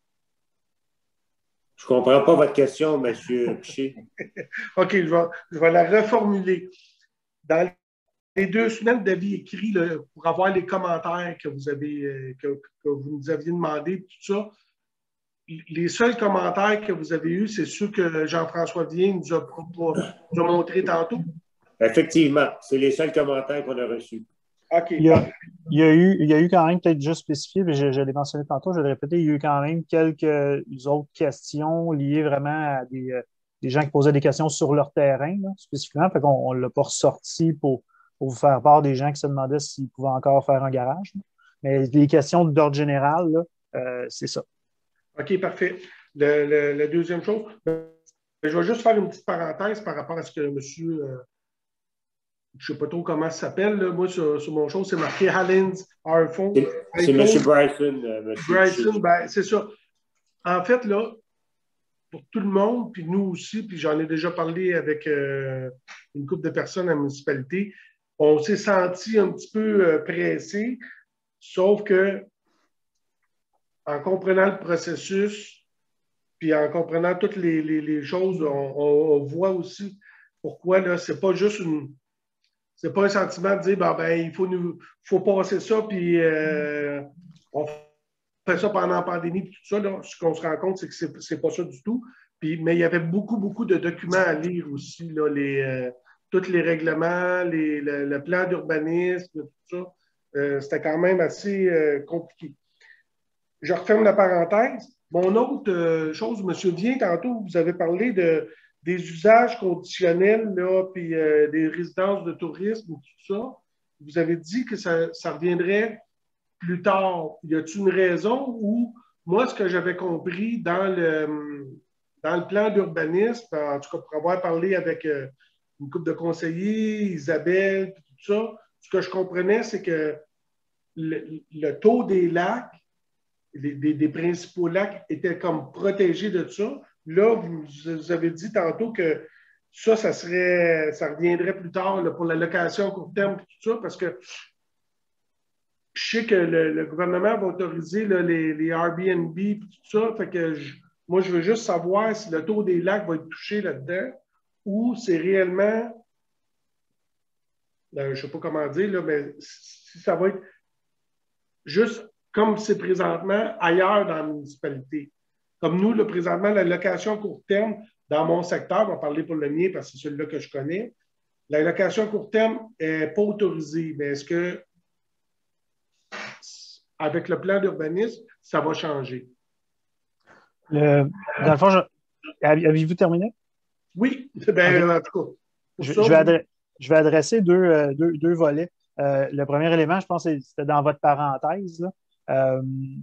Je ne comprends pas votre question, M. Piché. OK, je vais, je vais la reformuler. Dans les deux semaines d'avis écrit, là, pour avoir les commentaires que vous avez, que, que vous nous aviez demandé, tout ça, les seuls commentaires que vous avez eus, c'est ceux que Jean-François Viens nous a, nous a montré tantôt? Effectivement, c'est les seuls commentaires qu'on a reçus. OK. Il y a, il y a, eu, il y a eu quand même, peut-être juste spécifié, mais je, je l'ai mentionné tantôt, je vais le répéter, il y a eu quand même quelques autres questions liées vraiment à des, des gens qui posaient des questions sur leur terrain, là, spécifiquement. Fait qu'on ne l'a pas ressorti pour, pour vous faire part des gens qui se demandaient s'ils pouvaient encore faire un garage. Là. Mais les questions d'ordre général, là, euh, c'est ça. OK, parfait. Le, le, la deuxième chose, je vais juste faire une petite parenthèse par rapport à ce que monsieur... Euh, je ne sais pas trop comment ça s'appelle. Là. Moi, sur, sur mon show, c'est marqué Hallins iPhone. C'est M. Bryson. Euh, Bryson, ben, c'est ça. En fait, là, pour tout le monde, puis nous aussi, puis j'en ai déjà parlé avec euh, une couple de personnes à la municipalité, on s'est senti un petit peu euh, pressé, sauf que en comprenant le processus, puis en comprenant toutes les, les, les choses, on, on, on voit aussi pourquoi là, c'est pas juste une... C'est pas un sentiment de dire, ben, ben il faut, nous, faut passer ça, puis euh, on fait ça pendant la pandémie, puis tout ça. Là, ce qu'on se rend compte, c'est que c'est, c'est pas ça du tout. Puis, mais il y avait beaucoup, beaucoup de documents à lire aussi, là, les, euh, tous les règlements, les, le, le plan d'urbanisme, tout ça. Euh, c'était quand même assez euh, compliqué. Je referme la parenthèse. Mon autre euh, chose, M. Viens, tantôt, vous avez parlé de des usages conditionnels, là, puis euh, des résidences de tourisme, tout ça. Vous avez dit que ça, ça reviendrait plus tard. Y a-t-il une raison où, moi, ce que j'avais compris dans le, dans le plan d'urbanisme, en tout cas pour avoir parlé avec euh, une couple de conseillers, Isabelle, puis tout ça, ce que je comprenais, c'est que le, le taux des lacs, les, des, des principaux lacs, était comme protégé de ça. Là, vous, vous avez dit tantôt que ça, ça serait, ça reviendrait plus tard là, pour la location à court terme et tout ça, parce que je sais que le, le gouvernement va autoriser là, les, les Airbnb et tout ça. Fait que je, moi, je veux juste savoir si le taux des lacs va être touché là-dedans ou c'est réellement, ben, je ne sais pas comment dire, là, mais si ça va être juste comme c'est présentement ailleurs dans la municipalité. Comme nous, là, présentement, la location à court terme, dans mon secteur, on va parler pour le mien parce que c'est celui-là que je connais, la location à court terme n'est pas autorisée. Mais est-ce que, avec le plan d'urbanisme, ça va changer? Le, dans le fond, je, avez-vous terminé? Oui, ben, okay. En tout cas. Je, ça, je, vais adresser, je vais adresser deux, euh, deux, deux volets. Euh, le premier élément, je pense que c'était dans votre parenthèse. Là. Euh,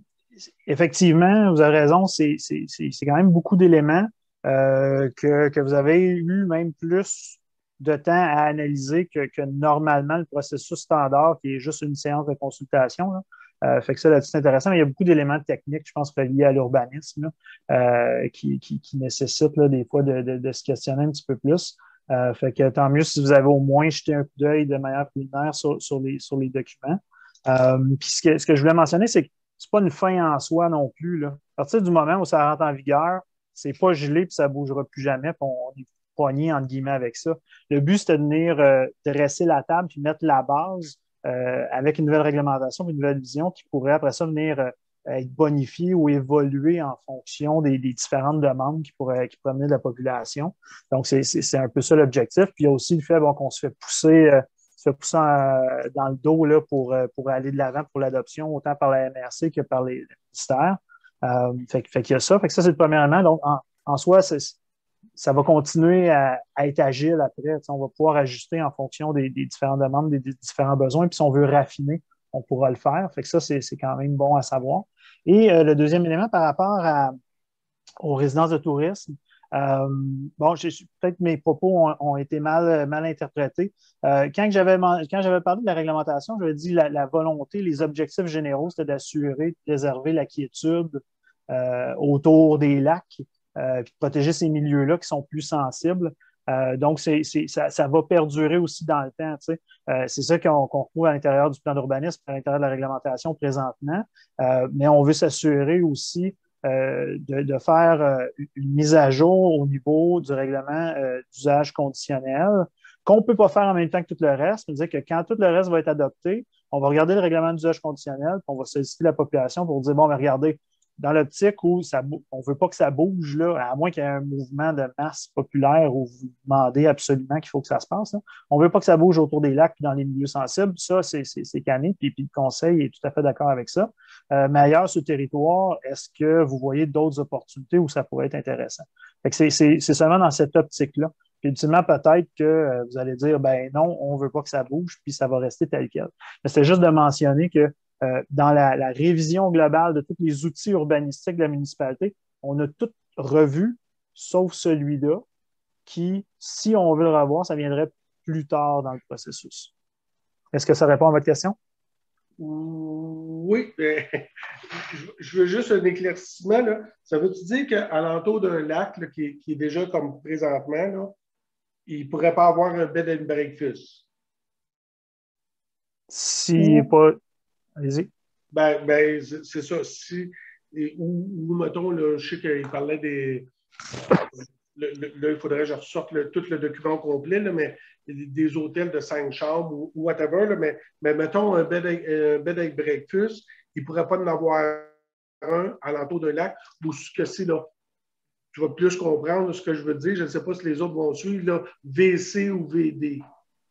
effectivement, vous avez raison, c'est quand même beaucoup d'éléments euh, que, que vous avez eu même plus de temps à analyser que, que normalement le processus standard, qui est juste une séance de consultation. Là. Euh, fait que ça, là-dessus, c'est intéressant, mais il y a beaucoup d'éléments techniques, je pense, reliés à l'urbanisme, euh, qui, qui, qui nécessitent là, des fois de, de, de se questionner un petit peu plus. Euh, fait que tant mieux si vous avez au moins jeté un coup d'œil de manière préliminaire sur, sur, les, sur les documents. Euh, puis ce que, ce que je voulais mentionner, c'est que c'est pas une fin en soi non plus. Là. À partir du moment où ça rentre en vigueur, c'est pas gelé puis ça bougera plus jamais, puis on est poigné entre guillemets avec ça. Le but, c'était de venir euh, dresser la table puis mettre la base euh, avec une nouvelle réglementation, une nouvelle vision qui pourrait après ça venir euh, être bonifiée ou évoluer en fonction des, des différentes demandes qui pourraient, qui pourraient venir de la population. Donc, c'est un peu ça l'objectif. Puis il y a aussi le fait bon, qu'on se fait pousser, euh, se fait pousser euh, dans le dos là, pour, euh, pour aller de l'avant pour l'adoption, autant par la M R C que par les, les ministères. Euh, fait fait qu'il y a ça. Fait que ça, c'est le premier élément. Donc, en, en soi, ça va continuer à, à être agile après. On va pouvoir ajuster en fonction des, des différentes demandes, des, des différents besoins. Puis si on veut raffiner, on pourra le faire. Fait que ça, c'est quand même bon à savoir. Et euh, le deuxième élément par rapport à, aux résidences de tourisme, euh, bon, peut-être mes propos ont, ont été mal, mal interprétés. Euh, quand j'avais quand j'avais parlé de la réglementation, j'avais dit la, la volonté, les objectifs généraux, c'était d'assurer, de préserver la quiétude euh, autour des lacs, euh, puis de protéger ces milieux-là qui sont plus sensibles. Euh, donc, c'est, c'est, ça, ça va perdurer aussi dans le temps. Tu sais. Euh, c'est ça qu'on qu'on retrouve à l'intérieur du plan d'urbanisme, à l'intérieur de la réglementation présentement. Euh, mais on veut s'assurer aussi euh, de, de faire euh, une mise à jour au niveau du règlement euh, d'usage conditionnel, qu'on ne peut pas faire en même temps que tout le reste. C'est-à-dire que quand tout le reste va être adopté, on va regarder le règlement d'usage conditionnel, puis on va solliciter la population pour dire, bon, mais regardez, dans l'optique où ça, on ne veut pas que ça bouge, là, à moins qu'il y ait un mouvement de masse populaire où vous demandez absolument qu'il faut que ça se passe. Là. On ne veut pas que ça bouge autour des lacs et dans les milieux sensibles. Ça, c'est canné, puis, puis le Conseil est tout à fait d'accord avec ça. Euh, mais ailleurs sur le territoire, est-ce que vous voyez d'autres opportunités où ça pourrait être intéressant? C'est seulement dans cette optique-là. Puis ultimement, peut-être que euh, vous allez dire, ben non, on ne veut pas que ça bouge, puis ça va rester tel quel. Mais c'est juste de mentionner que Euh, dans la, la révision globale de tous les outils urbanistiques de la municipalité, on a tout revu, sauf celui-là, qui, si on veut le revoir, ça viendrait plus tard dans le processus. Est-ce que ça répond à votre question? Oui. Je veux juste un éclaircissement. Là. Ça veut-tu dire qu'à l'entour d'un lac là, qui, est, qui est déjà comme présentement, là, il ne pourrait pas avoir un bed and breakfast? Si pas... Allez-y. Ben, ben c'est ça. Si, ou, ou, mettons, là, je sais qu'il parlait des. Le, le, là, il faudrait que je ressorte le, tout le document complet, là, mais des hôtels de cinq chambres ou, ou whatever. Là, mais, mais mettons un bed, un bed and breakfast, il ne pourrait pas en avoir un à l'entour d'un lac ou ce que c'est là. Tu vas plus comprendre ce que je veux dire. Je ne sais pas si les autres vont suivre, là, V C ou V D.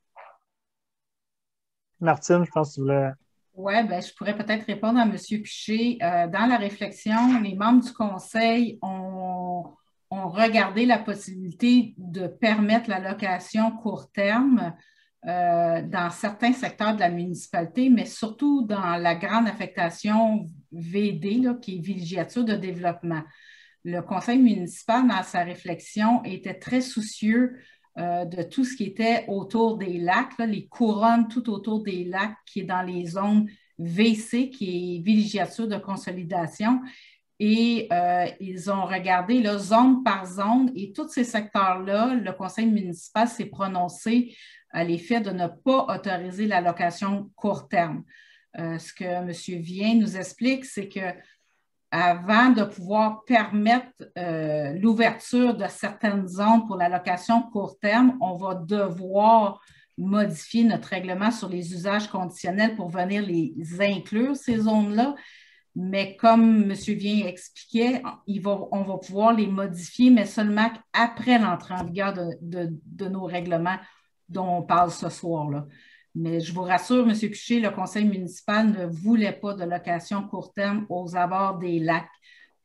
Martine, je pense que tu voulais. Oui, ben, je pourrais peut-être répondre à M. Piché. Euh, dans la réflexion, les membres du conseil ont, ont regardé la possibilité de permettre la location court terme euh, dans certains secteurs de la municipalité, mais surtout dans la grande affectation V D, là, qui est villégiature de développement. Le conseil municipal, dans sa réflexion, était très soucieux Euh, de tout ce qui était autour des lacs, là, les couronnes tout autour des lacs, qui est dans les zones V C, qui est villégiature de consolidation. Et euh, ils ont regardé là, zone par zone, et tous ces secteurs-là, le conseil municipal s'est prononcé à l'effet de ne pas autoriser la location court terme. Euh, ce que M. Vien nous explique, c'est que avant de pouvoir permettre euh, l'ouverture de certaines zones pour la location court terme, on va devoir modifier notre règlement sur les usages conditionnels pour venir les inclure, ces zones-là. Mais comme M. Vien expliquait, il va, on va pouvoir les modifier, mais seulement après l'entrée en vigueur de, de, de nos règlements dont on parle ce soir-là. Mais je vous rassure, M. Piché, le conseil municipal ne voulait pas de location court terme aux abords des lacs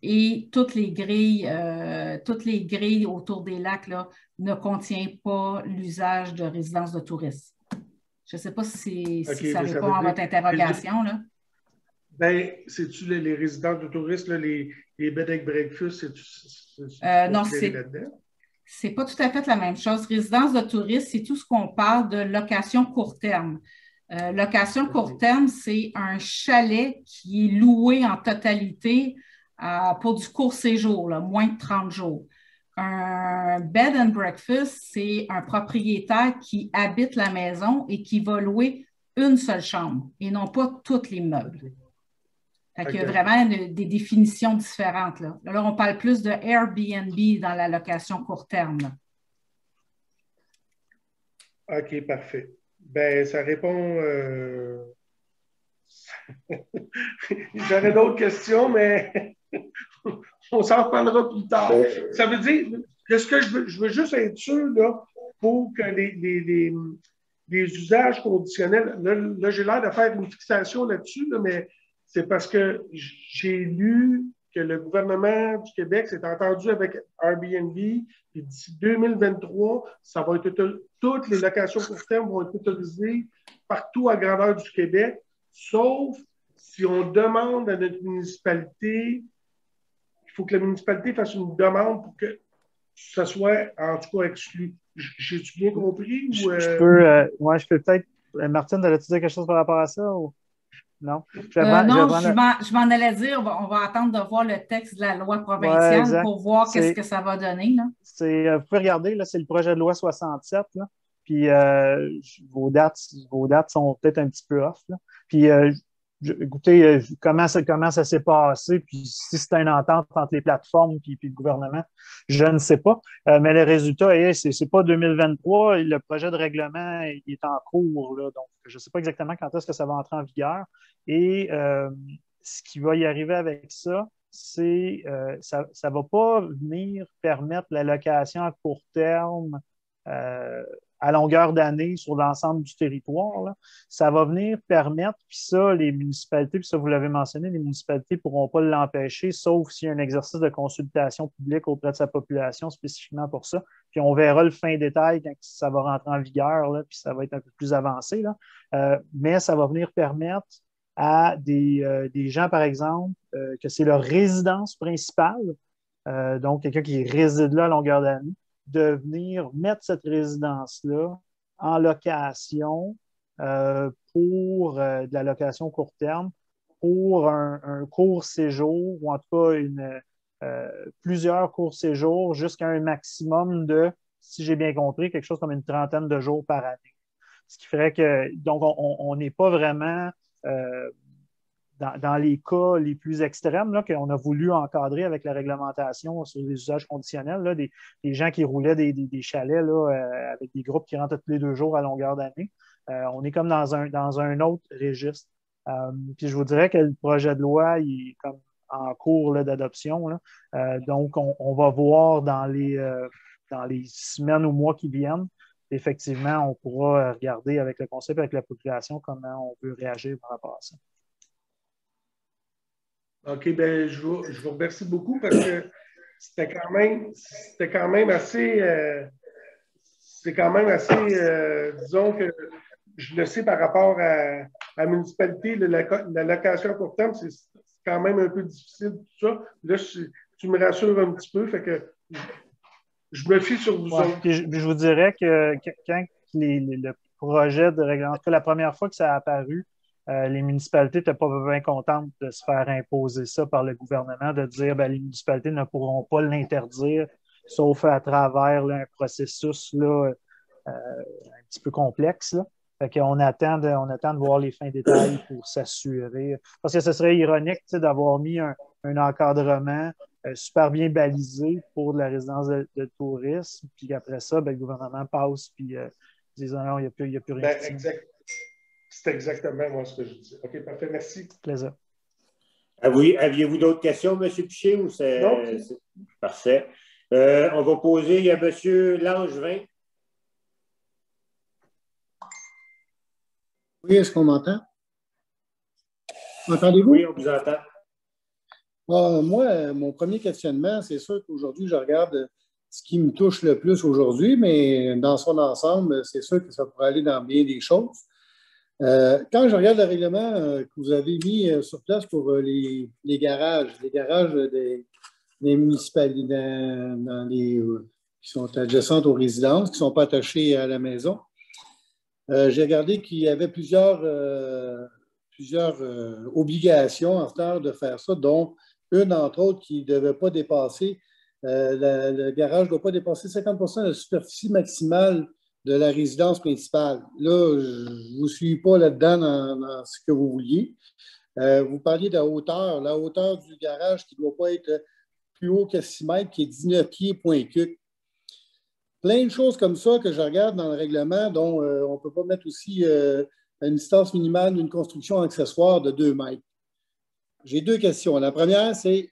et toutes les grilles, euh, toutes les grilles autour des lacs là, ne contiennent pas l'usage de résidence de touristes. Je ne sais pas si, okay, si ça répond ça à votre interrogation. Là. Ben, c'est-tu les, les résidences de touristes, là, les, les bed and breakfast, c'est-tu euh, non, c'est là-dedans? C'est pas tout à fait la même chose. Résidence de touristes, c'est tout ce qu'on parle de location court terme. Euh, location court terme, c'est un chalet qui est loué en totalité euh, pour du court séjour, là, moins de trente jours. Un bed and breakfast, c'est un propriétaire qui habite la maison et qui va louer une seule chambre et non pas tout l'immeuble. Fait qu'il y a vraiment une, des définitions différentes. Là. Alors, on parle plus de Airbnb dans la location court terme. Là. OK, parfait. Ben, ça répond. Euh... J'aurais d'autres questions, mais on s'en reparlera plus tard. Ça veut dire, qu'est-ce que je veux, je veux juste être sûr là, pour que les, les, les, les usages conditionnels, là, là j'ai l'air de faire une fixation là-dessus, là, mais c'est parce que j'ai lu que le gouvernement du Québec s'est entendu avec Airbnb, et d'ici deux mille vingt-trois, ça va être toutes les locations court terme vont être autorisées partout à grandeur du Québec, sauf si on demande à notre municipalité, il faut que la municipalité fasse une demande pour que ça soit en tout cas exclu. J'ai-tu bien compris? Ou, euh... Je peux, euh, ouais, je peux peut-être. Martine, allais-tu dire quelque chose par rapport à ça? Ou... Non, je euh, non je m'en allais dire, on va, on va attendre de voir le texte de la loi provinciale ouais, pour voir qu'est-ce que ça va donner. Là. Euh, vous pouvez regarder, c'est le projet de loi soixante-sept. Là, puis euh, vos, dates, vos dates sont peut-être un petit peu off. Là. Puis euh, je, écoutez, euh, comment ça, comment ça s'est passé, puis si c'est une entente entre les plateformes puis, puis le gouvernement, je ne sais pas. Euh, mais le résultat, hey, c'est, c'est pas deux mille vingt-trois, le projet de règlement il est en cours, là, donc je ne sais pas exactement quand est-ce que ça va entrer en vigueur. Et euh, ce qui va y arriver avec ça, c'est euh, ça ne va pas venir permettre la location à court terme euh, à longueur d'année sur l'ensemble du territoire. Là. Ça va venir permettre, puis ça, les municipalités, puis ça, vous l'avez mentionné, les municipalités ne pourront pas l'empêcher, sauf s'il y a un exercice de consultation publique auprès de sa population spécifiquement pour ça. Puis on verra le fin détail quand ça va rentrer en vigueur, là, puis ça va être un peu plus avancé. Là. Euh, mais ça va venir permettre à des, euh, des gens, par exemple, euh, que c'est leur résidence principale, euh, donc quelqu'un qui réside là à longueur d'année, de venir mettre cette résidence-là en location euh, pour euh, de la location court terme, pour un, un court séjour, ou en tout cas une, euh, plusieurs courts séjours, jusqu'à un maximum de, si j'ai bien compris, quelque chose comme une trentaine de jours par année. Ce qui ferait que, donc, on n'est pas vraiment euh, dans, dans les cas les plus extrêmes là, qu'on a voulu encadrer avec la réglementation sur les usages conditionnels, là, des, des gens qui roulaient des, des, des chalets là, euh, avec des groupes qui rentrent tous les deux jours à longueur d'année. Euh, on est comme dans un, dans un autre registre. Euh, puis je vous dirais que le projet de loi il est comme en cours là, d'adoption. Là. Euh, donc, on, on va voir dans les, euh, dans les semaines ou mois qui viennent. Effectivement, on pourra regarder avec le conseil et avec la population comment on peut réagir par rapport à ça. OK, bien, je vous, je vous remercie beaucoup parce que c'était quand même, c'était quand même assez, euh, c'est quand même assez, euh, disons que je le sais par rapport à, à la municipalité, la, la location à court terme, c'est quand même un peu difficile, tout ça. Là, je, tu me rassures un petit peu, fait que je me fie sur vous ouais, autres. Puis je, je vous dirais que, que quand les, les, le projet de règlement, en tout cas, la première fois que ça a apparu, Euh, les municipalités n'étaient pas bien contentes de se faire imposer ça par le gouvernement, de dire que ben, les municipalités ne pourront pas l'interdire, sauf à travers là, un processus là, euh, un petit peu complexe. Là. Fait qu'on attend de, on attend de voir les fins détails pour s'assurer. Parce que ce serait ironique d'avoir mis un, un encadrement euh, super bien balisé pour de la résidence de, de tourisme, puis après ça, ben, le gouvernement passe puis euh, dit non, il n'y a plus, il y a plus rien. Ben, exact. C'est exactement moi ce que je dis. OK, parfait, merci. Plaisir. Ah oui, aviez-vous d'autres questions, M. Piché? Ou c'est... Non. C'est... Parfait. Euh, on va poser à M. Langevin. Oui, est-ce qu'on m'entend? Entendez-vous? Oui, on vous entend. Ah, moi, mon premier questionnement, c'est sûr qu'aujourd'hui, je regarde ce qui me touche le plus aujourd'hui, mais dans son ensemble, c'est sûr que ça pourrait aller dans bien des choses. Euh, quand je regarde le règlement euh, que vous avez mis euh, sur place pour euh, les, les garages, les garages des, des municipalités dans, dans les, euh, qui sont adjacentes aux résidences, qui ne sont pas attachées à la maison, euh, j'ai regardé qu'il y avait plusieurs, euh, plusieurs euh, obligations en retard de faire ça, dont une, entre autres, qui ne devait pas dépasser, euh, la- le garage ne doit pas dépasser cinquante pour cent de la superficie maximale de la résidence principale. Là, je ne vous suis pas là-dedans dans, dans ce que vous vouliez. Euh, vous parliez de la hauteur. La hauteur du garage qui ne doit pas être plus haut que six mètres, qui est dix-neuf pieds, point cul. Plein de choses comme ça que je regarde dans le règlement, dont euh, on ne peut pas mettre aussi euh, une distance minimale d'une construction accessoire de deux mètres. J'ai deux questions. La première, c'est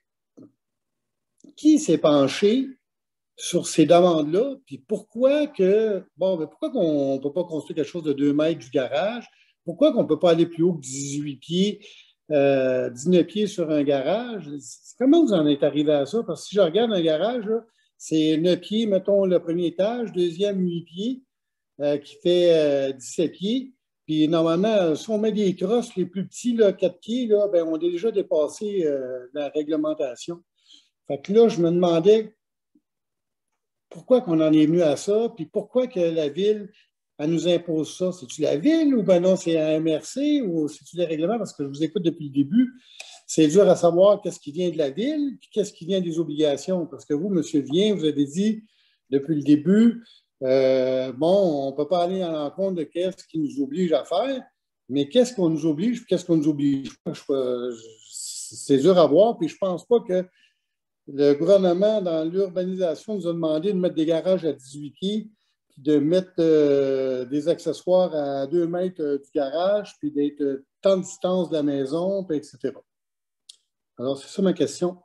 qui s'est penché sur ces demandes-là, puis pourquoi que, bon, mais pourquoi qu'on ne peut pas construire quelque chose de deux mètres du garage? Pourquoi qu'on ne peut pas aller plus haut que dix-huit pieds, euh, dix-neuf pieds sur un garage? Comment vous en êtes arrivé à ça? Parce que si je regarde un garage, là, c'est neuf pieds, mettons le premier étage, deuxième huit pieds, euh, qui fait euh, dix-sept pieds. Puis normalement, si on met des crosses les plus petits, là, quatre pieds, là, ben, on a déjà dépassé euh, la réglementation. Fait que là, je me demandais pourquoi qu'on en est venu à ça, puis pourquoi que la Ville, elle nous impose ça. C'est-tu la Ville ou ben non, c'est un M R C ou c'est-tu les règlements? Parce que je vous écoute depuis le début. C'est dur à savoir qu'est-ce qui vient de la Ville, puis qu'est-ce qui vient des obligations. Parce que vous, M. Vien, vous avez dit depuis le début, euh, bon, on ne peut pas aller à l'encontre de qu'est-ce qui nous oblige à faire, mais qu'est-ce qu'on nous oblige, qu'est-ce qu'on nous oblige pas? C'est dur à voir, puis je ne pense pas que le gouvernement, dans l'urbanisation, nous a demandé de mettre des garages à dix-huit pieds, puis de mettre euh, des accessoires à deux mètres euh, du garage, puis d'être euh, tant de distance de la maison, puis et cetera. Alors, c'est ça ma question.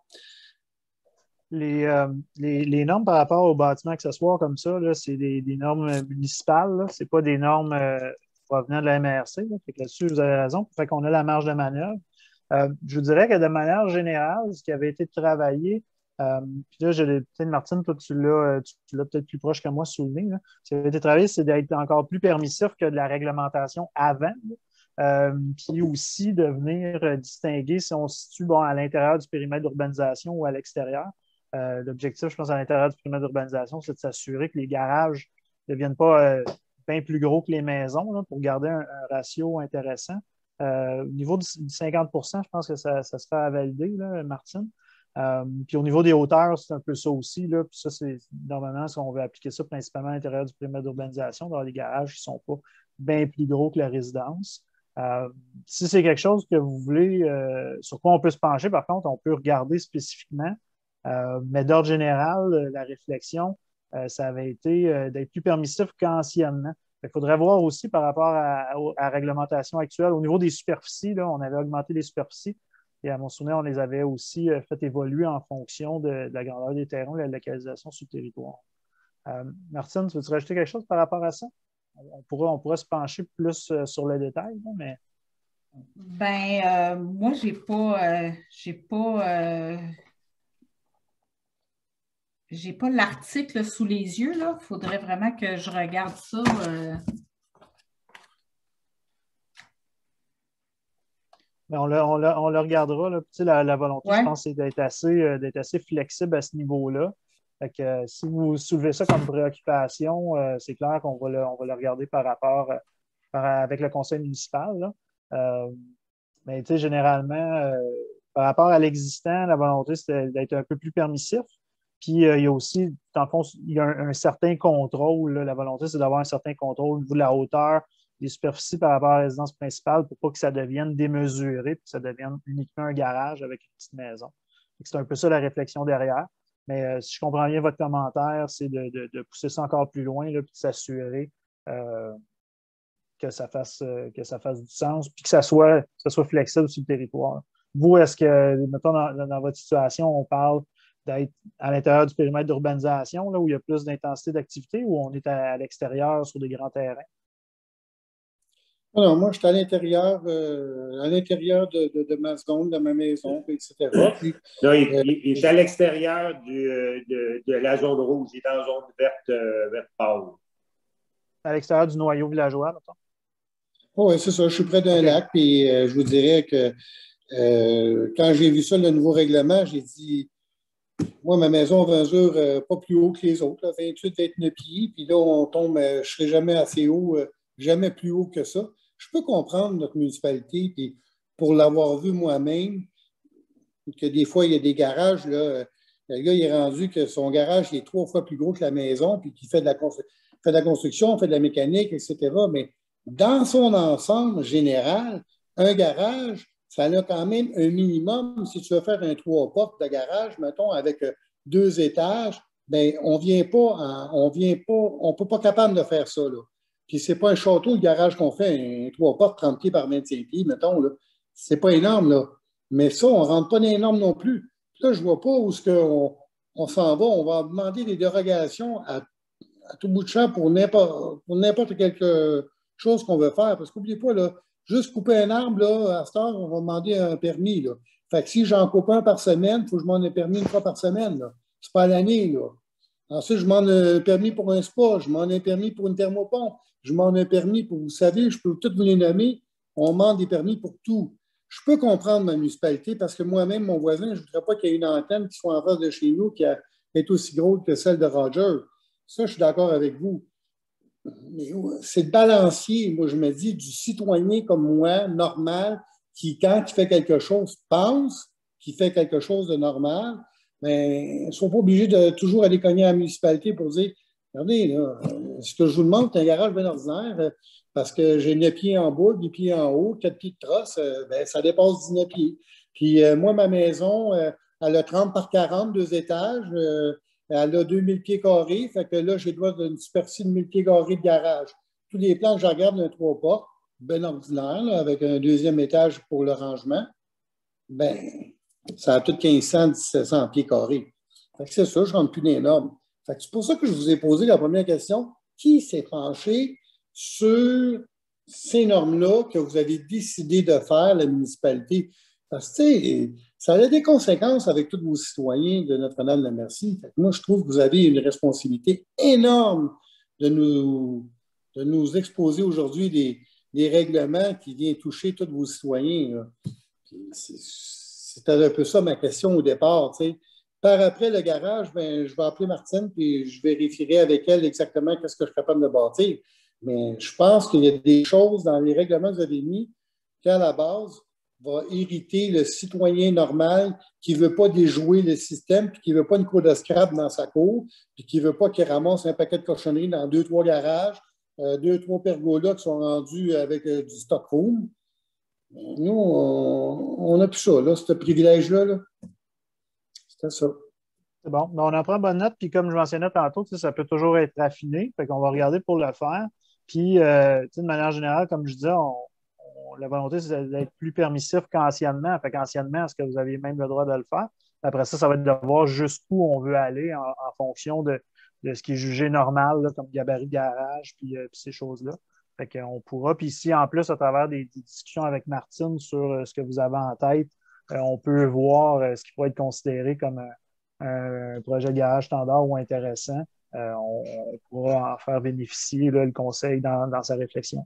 Les, euh, les, les normes par rapport aux bâtiments accessoires comme ça, c'est des, des normes municipales. Ce n'est pas des normes euh, provenant de la M R C. Là. Fait que là-dessus, vous avez raison. Fait qu'on a la marge de manœuvre. Euh, je vous dirais que de manière générale, ce qui avait été travaillé, euh, puis là, peut-être Martine, toi, tu l'as, tu l'as peut-être plus proche que moi souligné, là. Ce qui avait été travaillé, c'est d'être encore plus permissif que de la réglementation avant. Euh, puis aussi de venir distinguer si on se situe bon, à l'intérieur du périmètre d'urbanisation ou à l'extérieur. Euh, l'objectif, je pense, à l'intérieur du périmètre d'urbanisation, c'est de s'assurer que les garages ne deviennent pas euh, bien plus gros que les maisons là, pour garder un, un ratio intéressant. Euh, au niveau du cinquante pour cent, je pense que ça, ça se fait à valider, là, Martine. Euh, puis au niveau des hauteurs, c'est un peu ça aussi. Là, puis ça, c'est normalement, si on veut appliquer ça principalement à l'intérieur du périmètre d'urbanisation, dans les garages qui ne sont pas bien plus gros que la résidence. Euh, si c'est quelque chose que vous voulez, euh, sur quoi on peut se pencher, par contre, on peut regarder spécifiquement. Euh, mais d'ordre général, la réflexion, euh, ça avait été euh, d'être plus permissif qu'anciennement. Il faudrait voir aussi par rapport à, à, à la réglementation actuelle. Au niveau des superficies, là, on avait augmenté les superficies et à mon souvenir, on les avait aussi euh, fait évoluer en fonction de, de la grandeur des terrains, de la localisation sur le territoire. Euh, Martine, tu veux-tu rajouter quelque chose par rapport à ça? On pourrait, on pourrait se pencher plus euh, sur le détail, là, mais... Ben, euh, moi, j'ai pas, euh, j'ai pas, euh, j'ai pas l'article sous les yeux, là. Il faudrait vraiment que je regarde ça. Euh... On le, on, le, on le regardera. Là. Tu sais, la, la volonté, ouais. je pense, c'est d'être assez, euh, d'être assez flexible à ce niveau-là. Fait que, euh, si vous soulevez ça comme préoccupation, euh, c'est clair qu'on va le, on va le regarder par rapport euh, par, avec le conseil municipal. Là. Euh, mais tu sais, généralement, euh, par rapport à l'existant, la volonté, c'est d'être un peu plus permissif. Puis euh, il y a aussi, dans le fond, il y a un, un certain contrôle. Là. La volonté, c'est d'avoir un certain contrôle au niveau de la hauteur des superficies par rapport à la résidence principale pour pas que ça devienne démesuré et que ça devienne uniquement un garage avec une petite maison. C'est un peu ça la réflexion derrière. Mais euh, si je comprends bien votre commentaire, c'est de, de, de pousser ça encore plus loin et de s'assurer euh, que, ça fasse, euh, que ça fasse du sens puis que ça soit, que ça soit flexible sur le territoire. Vous, est-ce que, mettons, dans, dans votre situation, on parle d'être à l'intérieur du périmètre d'urbanisation, là, où il y a plus d'intensité d'activité, ou on est à, à l'extérieur sur des grands terrains? Non, moi, je suis à l'intérieur, euh, à l'intérieur de, de, de ma zone, de ma maison, et cetera. Puis, non, il, euh, il- il est à l'extérieur du, euh, de, de la zone rouge. Il est dans la zone verte, euh, verte pâle. À l'extérieur du noyau villageois, mettons. oui, c'est ça. Je suis près d'un OK. lac, puis euh, je vous dirais que euh, quand j'ai vu ça, le nouveau règlement, j'ai dit, moi, ma maison va mesure euh, pas plus haut que les autres, là, vingt-huit, vingt-neuf pieds, puis là, on tombe, euh, je ne serai jamais assez haut, euh, jamais plus haut que ça. Je peux comprendre notre municipalité, puis pour l'avoir vu moi-même, que des fois, il y a des garages, là, euh, le gars, il est rendu que son garage il est trois fois plus gros que la maison, puis qu'il fait de la, constru- fait de la construction, fait de la mécanique, et cetera. Mais dans son ensemble général, un garage, ça a quand même un minimum. Si tu veux faire un trois portes de garage, mettons, avec euh, deux étages, ben on vient pas, en- on vient pas, on peut pas capable de faire ça, là. Puis c'est pas un château, le garage qu'on fait, un trois portes trente pieds par vingt-cinq pieds, mettons, là. C'est pas énorme, là. Mais ça, on ne rentre pas dans les normes non plus. Puis là, je ne vois pas où est-ce qu'on on s'en va. On va demander des dérogations à, à tout bout de champ pour n'importe, pour n'importe quelque chose qu'on veut faire. Parce qu'oubliez pas, là, juste couper un arbre, là, à cette heure, on va demander un permis, là. Fait que si j'en coupe un par semaine, il faut que je m'en ai permis une fois par semaine, là. C'est pas à l'année, là. Ensuite, je m'en ai un permis pour un spa, je m'en ai un permis pour une thermopompe, je m'en ai un permis pour, vous savez, je peux toutes vous les nommer, on demande des permis pour tout. Je peux comprendre ma municipalité parce que moi-même, mon voisin, je ne voudrais pas qu'il y ait une antenne qui soit en face de chez nous qui est aussi grosse que celle de Roger. Ça, je suis d'accord avec vous. Mais c'est le balancier, moi, je me dis, du citoyen comme moi, normal, qui, quand il fait quelque chose, pense qu'il fait quelque chose de normal, mais ils ne sont pas obligés de toujours aller cogner à la municipalité pour dire, regardez, là, ce que je vous demande, c'est un garage bien ordinaire, parce que j'ai neuf pieds en bas, dix pieds en haut, quatre pieds de trosse, euh, ben, ça dépasse dix-neuf pieds. Puis euh, moi, ma maison, euh, elle a trente par quarante, deux étages, euh, elle a deux mille pieds carrés, fait que là, j'ai droit d'une superficie de mille pieds carrés de garage. Tous les plans que je regarde d'un trois portes, bien ordinaire, là, avec un deuxième étage pour le rangement, ben, ça a tout quinze cents, dix-sept cents pieds carrés. Fait que c'est ça, je ne rentre plus dans les normes. Fait que c'est pour ça que je vous ai posé la première question. Qui s'est penché sur ces normes-là que vous avez décidé de faire, la municipalité? Parce que, tu sais, ça a des conséquences avec tous vos citoyens de Notre-Dame-de-Merci. Fait que moi, je trouve que vous avez une responsabilité énorme de nous, de nous exposer aujourd'hui des, des règlements qui viennent toucher tous vos citoyens, là. C'était un peu ça ma question au départ, tu sais. Par après le garage, ben, je vais appeler Martine puis je vérifierai avec elle exactement qu'est-ce que je suis capable de bâtir. Mais je pense qu'il y a des choses dans les règlements que vous avez mis qui, à la base, va irriter le citoyen normal qui ne veut pas déjouer le système puis qui ne veut pas une cour de scrap dans sa cour puis qui ne veut pas qu'il ramasse un paquet de cochonneries dans deux, trois garages, euh, deux, trois pergolas qui sont rendus avec euh, du stockroom. Nous, on n'a plus ça, là, ce privilège-là. Là. C'était ça. C'est bon. Ben, on en prend bonne note. Puis comme je mentionnais tantôt, ça peut toujours être raffiné. Fait qu'on va regarder pour le faire. Puis, euh, de manière générale, comme je disais, on, on, la volonté, c'est d'être plus permissif qu'anciennement. Fait qu'anciennement, est-ce que vous aviez même le droit de le faire? Après ça, ça va être de voir jusqu'où on veut aller en, en fonction de, de ce qui est jugé normal, là, comme gabarit de garage, puis, euh, puis ces choses-là. Fait qu'on pourra. Puis ici, en plus, à travers des, des discussions avec Martine sur euh, ce que vous avez en tête, euh, on peut voir euh, ce qui pourrait être considéré comme un, un projet de garage standard ou intéressant. Euh, on, on pourra en faire bénéficier là, le conseil dans, dans sa réflexion.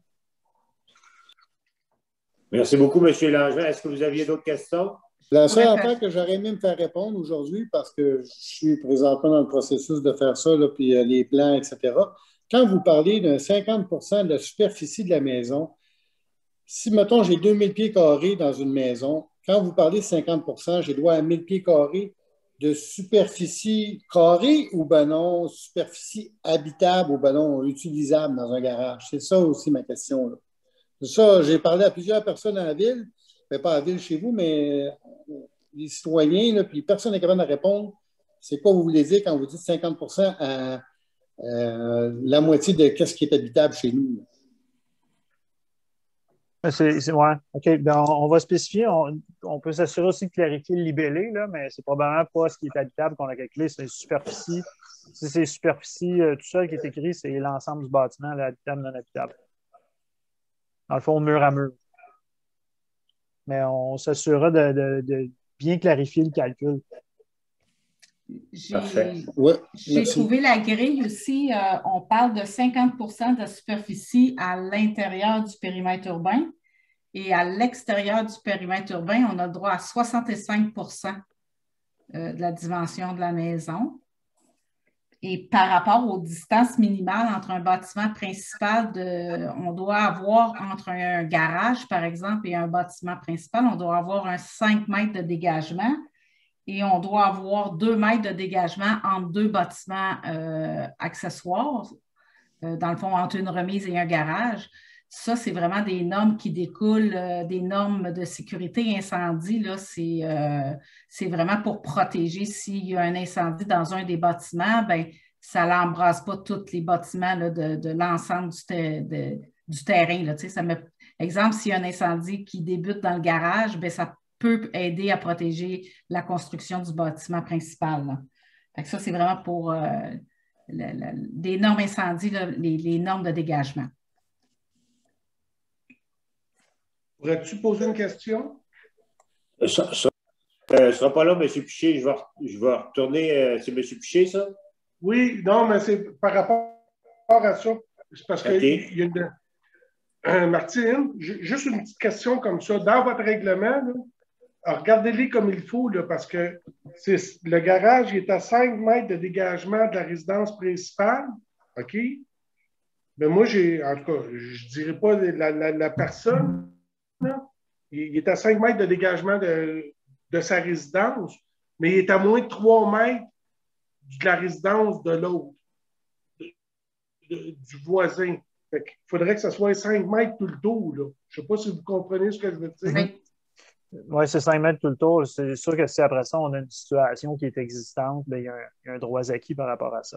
Merci beaucoup, M. Langevin. Est-ce que vous aviez d'autres questions? La seule affaire que j'aurais aimé me faire répondre aujourd'hui, parce que je suis présentement dans le processus de faire ça, là, puis euh, les plans, et cetera. Quand vous parlez d'un cinquante pour cent de la superficie de la maison, si, mettons, j'ai deux mille pieds carrés dans une maison, quand vous parlez de cinquante pour cent, j'ai droit à mille pieds carrés de superficie carrée ou ben non, superficie habitable ou ben non, utilisable dans un garage. C'est ça aussi ma question, là. C'est ça, j'ai parlé à plusieurs personnes à la ville, mais pas à la ville chez vous, mais les citoyens, là, puis personne n'est capable de répondre. C'est quoi vous voulez dire quand vous dites cinquante pour cent à euh, la moitié de ce qui est habitable chez nous? C'est, c'est, ouais. OK. Ben, on, on va spécifier. On, on peut s'assurer aussi de clarifier le libellé, là, mais c'est probablement pas ce qui est habitable qu'on a calculé, c'est superficie. Si c'est superficie euh, tout seul qui est écrit, c'est l'ensemble du bâtiment, là, habitable, non habitable. dans le fond, mur à mur. Mais on s'assurera de, de, de bien clarifier le calcul. J'ai ouais, j'ai trouvé la grille aussi. Euh, on parle de cinquante pour cent de la superficie à l'intérieur du périmètre urbain et à l'extérieur du périmètre urbain, on a le droit à soixante-cinq pour cent de la dimension de la maison. Et par rapport aux distances minimales entre un bâtiment principal, de, on doit avoir entre un garage, par exemple, et un bâtiment principal, on doit avoir un cinq mètres de dégagement et on doit avoir deux mètres de dégagement entre deux bâtiments euh, accessoires, euh, dans le fond, entre une remise et un garage. Ça, c'est vraiment des normes qui découlent euh, des normes de sécurité incendie. Là, c'est, euh, c'est vraiment pour protéger s'il y a un incendie dans un des bâtiments, bien, ça n'embrasse pas tous les bâtiments là, de, de l'ensemble du, te, de, du terrain. Là, ça me, exemple, s'il y a un incendie qui débute dans le garage, bien, ça peut aider à protéger la construction du bâtiment principal. Là. Fait que ça, c'est vraiment pour euh, la, la, des normes incendie, là, les, les normes de dégagement. Pourrais-tu poser une question? Ça, ça euh, ne sera pas là, M. Piché. Je vais, je vais retourner. Euh, c'est M. Piché, ça? Oui, non, mais c'est par rapport à ça. C'est parce que okay. il y a une. Euh, Martine, juste une petite question comme ça. Dans votre règlement, regardez-les comme il faut, là, parce que c'est, le garage est à cinq mètres de dégagement de la résidence principale. OK? Mais moi, j'ai, en tout cas, je ne dirais pas la, la, la personne. Là, il est à cinq mètres de dégagement de, de sa résidence, mais il est à moins de trois mètres de la résidence de l'autre, de, de, du voisin. Fait qu'il faudrait que ce soit cinq mètres tout le tour. Là. Je ne sais pas si vous comprenez ce que je veux dire. Oui, ouais, c'est cinq mètres tout le tour. C'est sûr que si après ça, on a une situation qui est existante, bien, il, y a un, il y a un droit acquis par rapport à ça.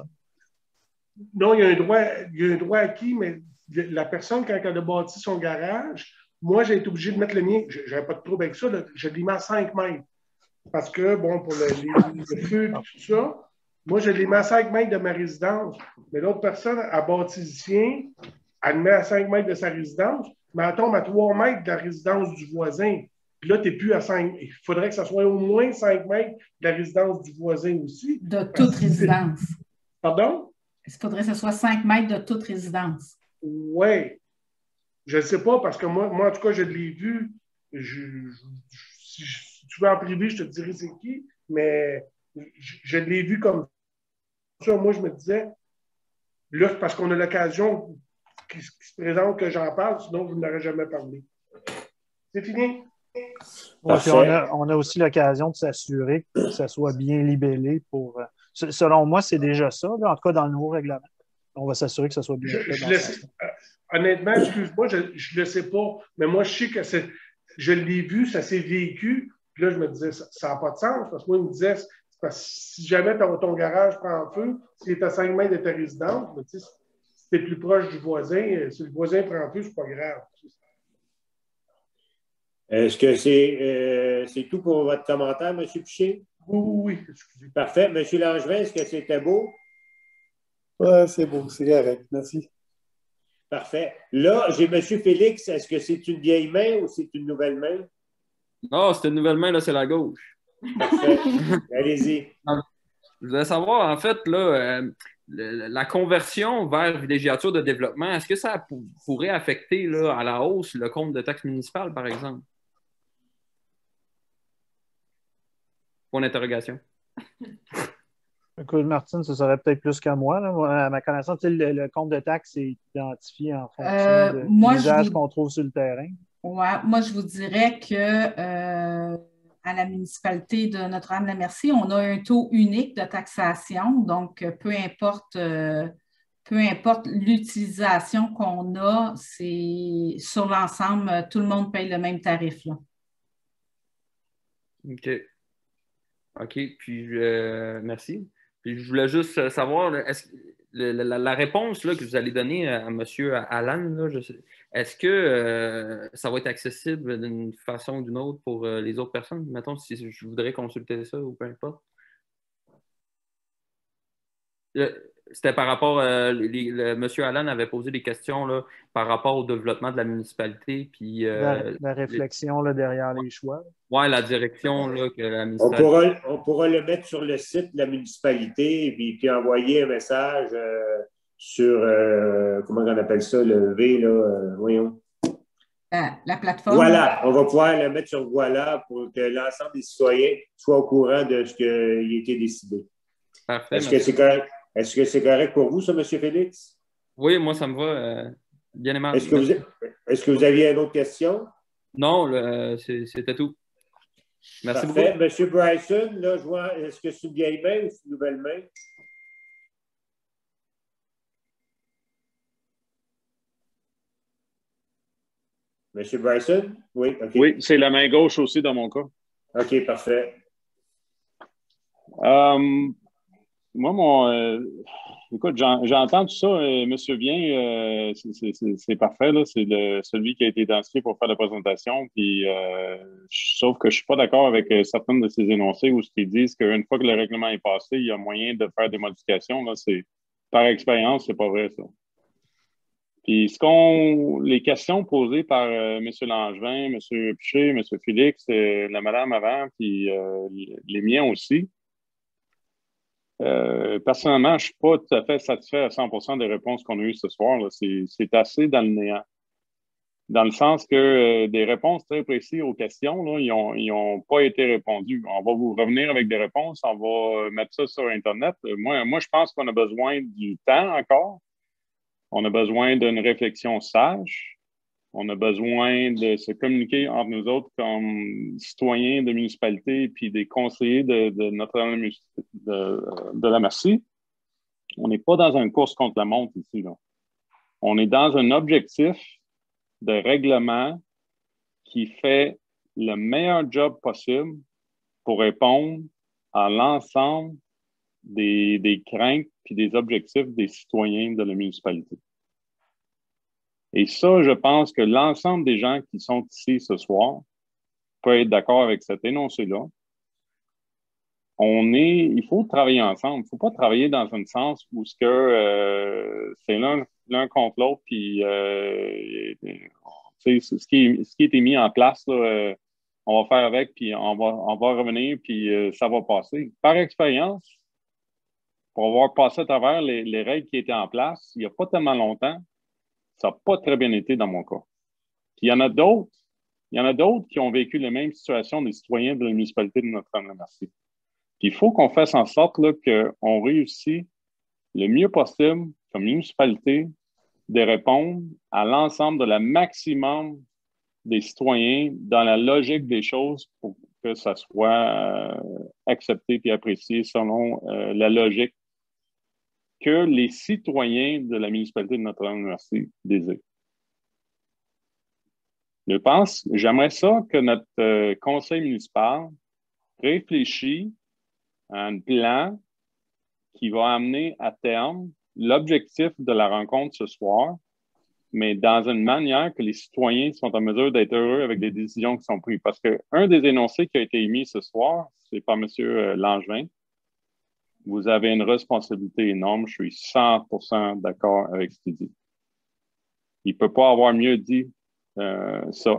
Non, il y a un droit, il y a un droit acquis, mais la personne, quand elle a bâti son garage, moi, j'ai été obligé de mettre le mien. Je n'avais pas de trouble avec ça. Là, je l'ai mis à cinq mètres. Parce que, bon, pour le, les, le feu et tout ça, moi, je l'ai mis à cinq mètres de ma résidence. Mais l'autre personne a bâti le sien, elle le met à cinq mètres de sa résidence, mais elle tombe à trois mètres de la résidence du voisin. Puis là, tu n'es plus à cinq. Il faudrait que ça soit au moins cinq mètres de la résidence du voisin aussi. De toute résidence. Pardon? Il faudrait que ce soit cinq mètres de toute résidence. Oui. Je ne sais pas, parce que moi, moi, en tout cas, je l'ai vu. Je, je, si, si tu veux en privé, je te dirai c'est qui, mais je, je l'ai vu comme ça. Moi, je me disais, là, c'est parce qu'on a l'occasion qui, qui se présente que j'en parle, sinon, je n'aurais jamais parlé. C'est fini? Ouais, puis on, a, on a aussi l'occasion de s'assurer que ça soit bien libellé pour. Selon moi, c'est déjà ça, là, en tout cas dans le nouveau règlement. On va s'assurer que ça soit bien je, fait. Je le sais, honnêtement, excuse-moi, je ne le sais pas, mais moi, je sais que c'est, je l'ai vu, ça s'est vécu. Puis là, je me disais, ça n'a pas de sens. Parce que moi, il me disait, parce que si jamais ton, ton garage prend feu, s'il est à cinq mètres de ta résidence, ben, si tu es plus proche du voisin, si le voisin prend feu, c'est pas grave. Est-ce que c'est, euh, c'est tout pour votre commentaire, M. Piché? Oui, oui, oui. Excusez. Parfait. M. Langevin, est-ce que c'était beau? Oui, c'est beau, c'est correct. Merci. Parfait. Là, j'ai M. Félix. Est-ce que c'est une vieille main ou c'est une nouvelle main? Non, c'est une nouvelle main, là, c'est la gauche. Parfait. Allez-y. Je voulais savoir, en fait, là, euh, la conversion vers villégiature de développement, est-ce que ça pour, pourrait affecter là, à la hausse le compte de taxes municipales, par exemple? Point d'interrogation. Écoute, Martine, ça serait peut-être plus que moi. Là. À ma connaissance, le, le compte de taxes est identifié en fonction euh, de l'usage vous... qu'on trouve sur le terrain. Ouais, moi, je vous dirais que euh, à la municipalité de Notre-Dame-la-Merci, on a un taux unique de taxation. Donc, peu importe, euh, peu importe l'utilisation qu'on a, c'est sur l'ensemble, tout le monde paye le même tarif. Là. OK. OK, puis euh, merci. Puis je voulais juste savoir, est-ce, la, la, la réponse là, que vous allez donner à, à M. Alan, là, je sais, est-ce que euh, ça va être accessible d'une façon ou d'une autre pour euh, les autres personnes? Mettons, si je voudrais consulter ça ou peu importe. Le, c'était par rapport, euh, les, le, M. Allen avait posé des questions là, par rapport au développement de la municipalité, puis euh, la, la réflexion là, derrière les choix. Oui, la direction là, que la On municipalité... pourra, on pourra le mettre sur le site de la municipalité, puis, puis envoyer un message euh, sur, euh, comment on appelle ça, le V, là, euh, voyons. La, la plateforme. Voilà, on va pouvoir le mettre sur Voilà pour que l'ensemble des citoyens soient au courant de ce qui a été décidé. Parfait. Est-ce que c'est correct, est-ce que c'est correct pour vous, ça, M. Félix? Oui, moi, ça me va euh, bien aimable. Est-ce que, vous, est-ce que vous aviez une autre question? Non, c'était tout. Merci Parfait. beaucoup. M. Bryson, là, je vois, est-ce que c'est une vieille main ou c'est une nouvelle main? M. Bryson? Oui, OK. Oui, c'est la main gauche aussi dans mon cas. OK, parfait. Euh, moi, mon. Euh, écoute, j'entends tout ça, euh, M. Vien, euh, c'est parfait, là. C'est celui qui a été identifié pour faire la présentation. Puis, euh, sauf que je ne suis pas d'accord avec euh, certaines de ces énoncés où ils disent qu'une fois que le règlement est passé, il y a moyen de faire des modifications. Là, par expérience, c'est pas vrai, ça. Puis, ce qu'on, les questions posées par euh, M. Langevin, M. Piché, M. Félix, euh, la madame avant, puis euh, les miens aussi, euh, personnellement, je ne suis pas tout à fait satisfait à cent pour cent des réponses qu'on a eues ce soir. C'est assez dans le néant. Dans le sens que euh, des réponses très précises aux questions, là, ils n'ont ils ont pas été répondues. On va vous revenir avec des réponses, on va mettre ça sur Internet. Moi, moi je pense qu'on a besoin du temps encore. On a besoin d'une réflexion sage. On a besoin de se communiquer entre nous autres comme citoyens de municipalité puis des conseillers de, de Notre-Dame de, de, de la Merci. On n'est pas dans une course contre la montre ici, là. On est dans un objectif de règlement qui fait le meilleur job possible pour répondre à l'ensemble des, des craintes puis des objectifs des citoyens de la municipalité. Et ça, je pense que l'ensemble des gens qui sont ici ce soir peuvent être d'accord avec cet énoncé-là. On est, il faut travailler ensemble. Il ne faut pas travailler dans un sens où ce que euh, c'est l'un contre l'autre, puis euh, ce qui, ce qui a été mis en place, là, euh, on va faire avec, puis on va, on va revenir, puis euh, ça va passer. Par expérience, pour avoir passé à travers les, les règles qui étaient en place, il n'y a pas tellement longtemps, ça n'a pas très bien été dans mon cas. Puis il y en a d'autres, il y en a d'autres qui ont vécu la même situation des citoyens de la municipalité de Notre-Dame-de-la-Merci. Puis il faut qu'on fasse en sorte qu'on réussisse le mieux possible comme municipalité de répondre à l'ensemble de la maximum des citoyens dans la logique des choses pour que ça soit euh, accepté et apprécié selon euh, la logique que les citoyens de la municipalité de Notre-Dame-de-la-Merci désirent. Je pense, j'aimerais ça que notre euh, conseil municipal réfléchisse à un plan qui va amener à terme l'objectif de la rencontre ce soir, mais dans une manière que les citoyens sont en mesure d'être heureux avec les décisions qui sont prises. Parce qu'un des énoncés qui a été émis ce soir, c'est par M. Langevin. Vous avez une responsabilité énorme. Je suis cent pour cent d'accord avec ce qu'il dit. Il ne peut pas avoir mieux dit euh, ça.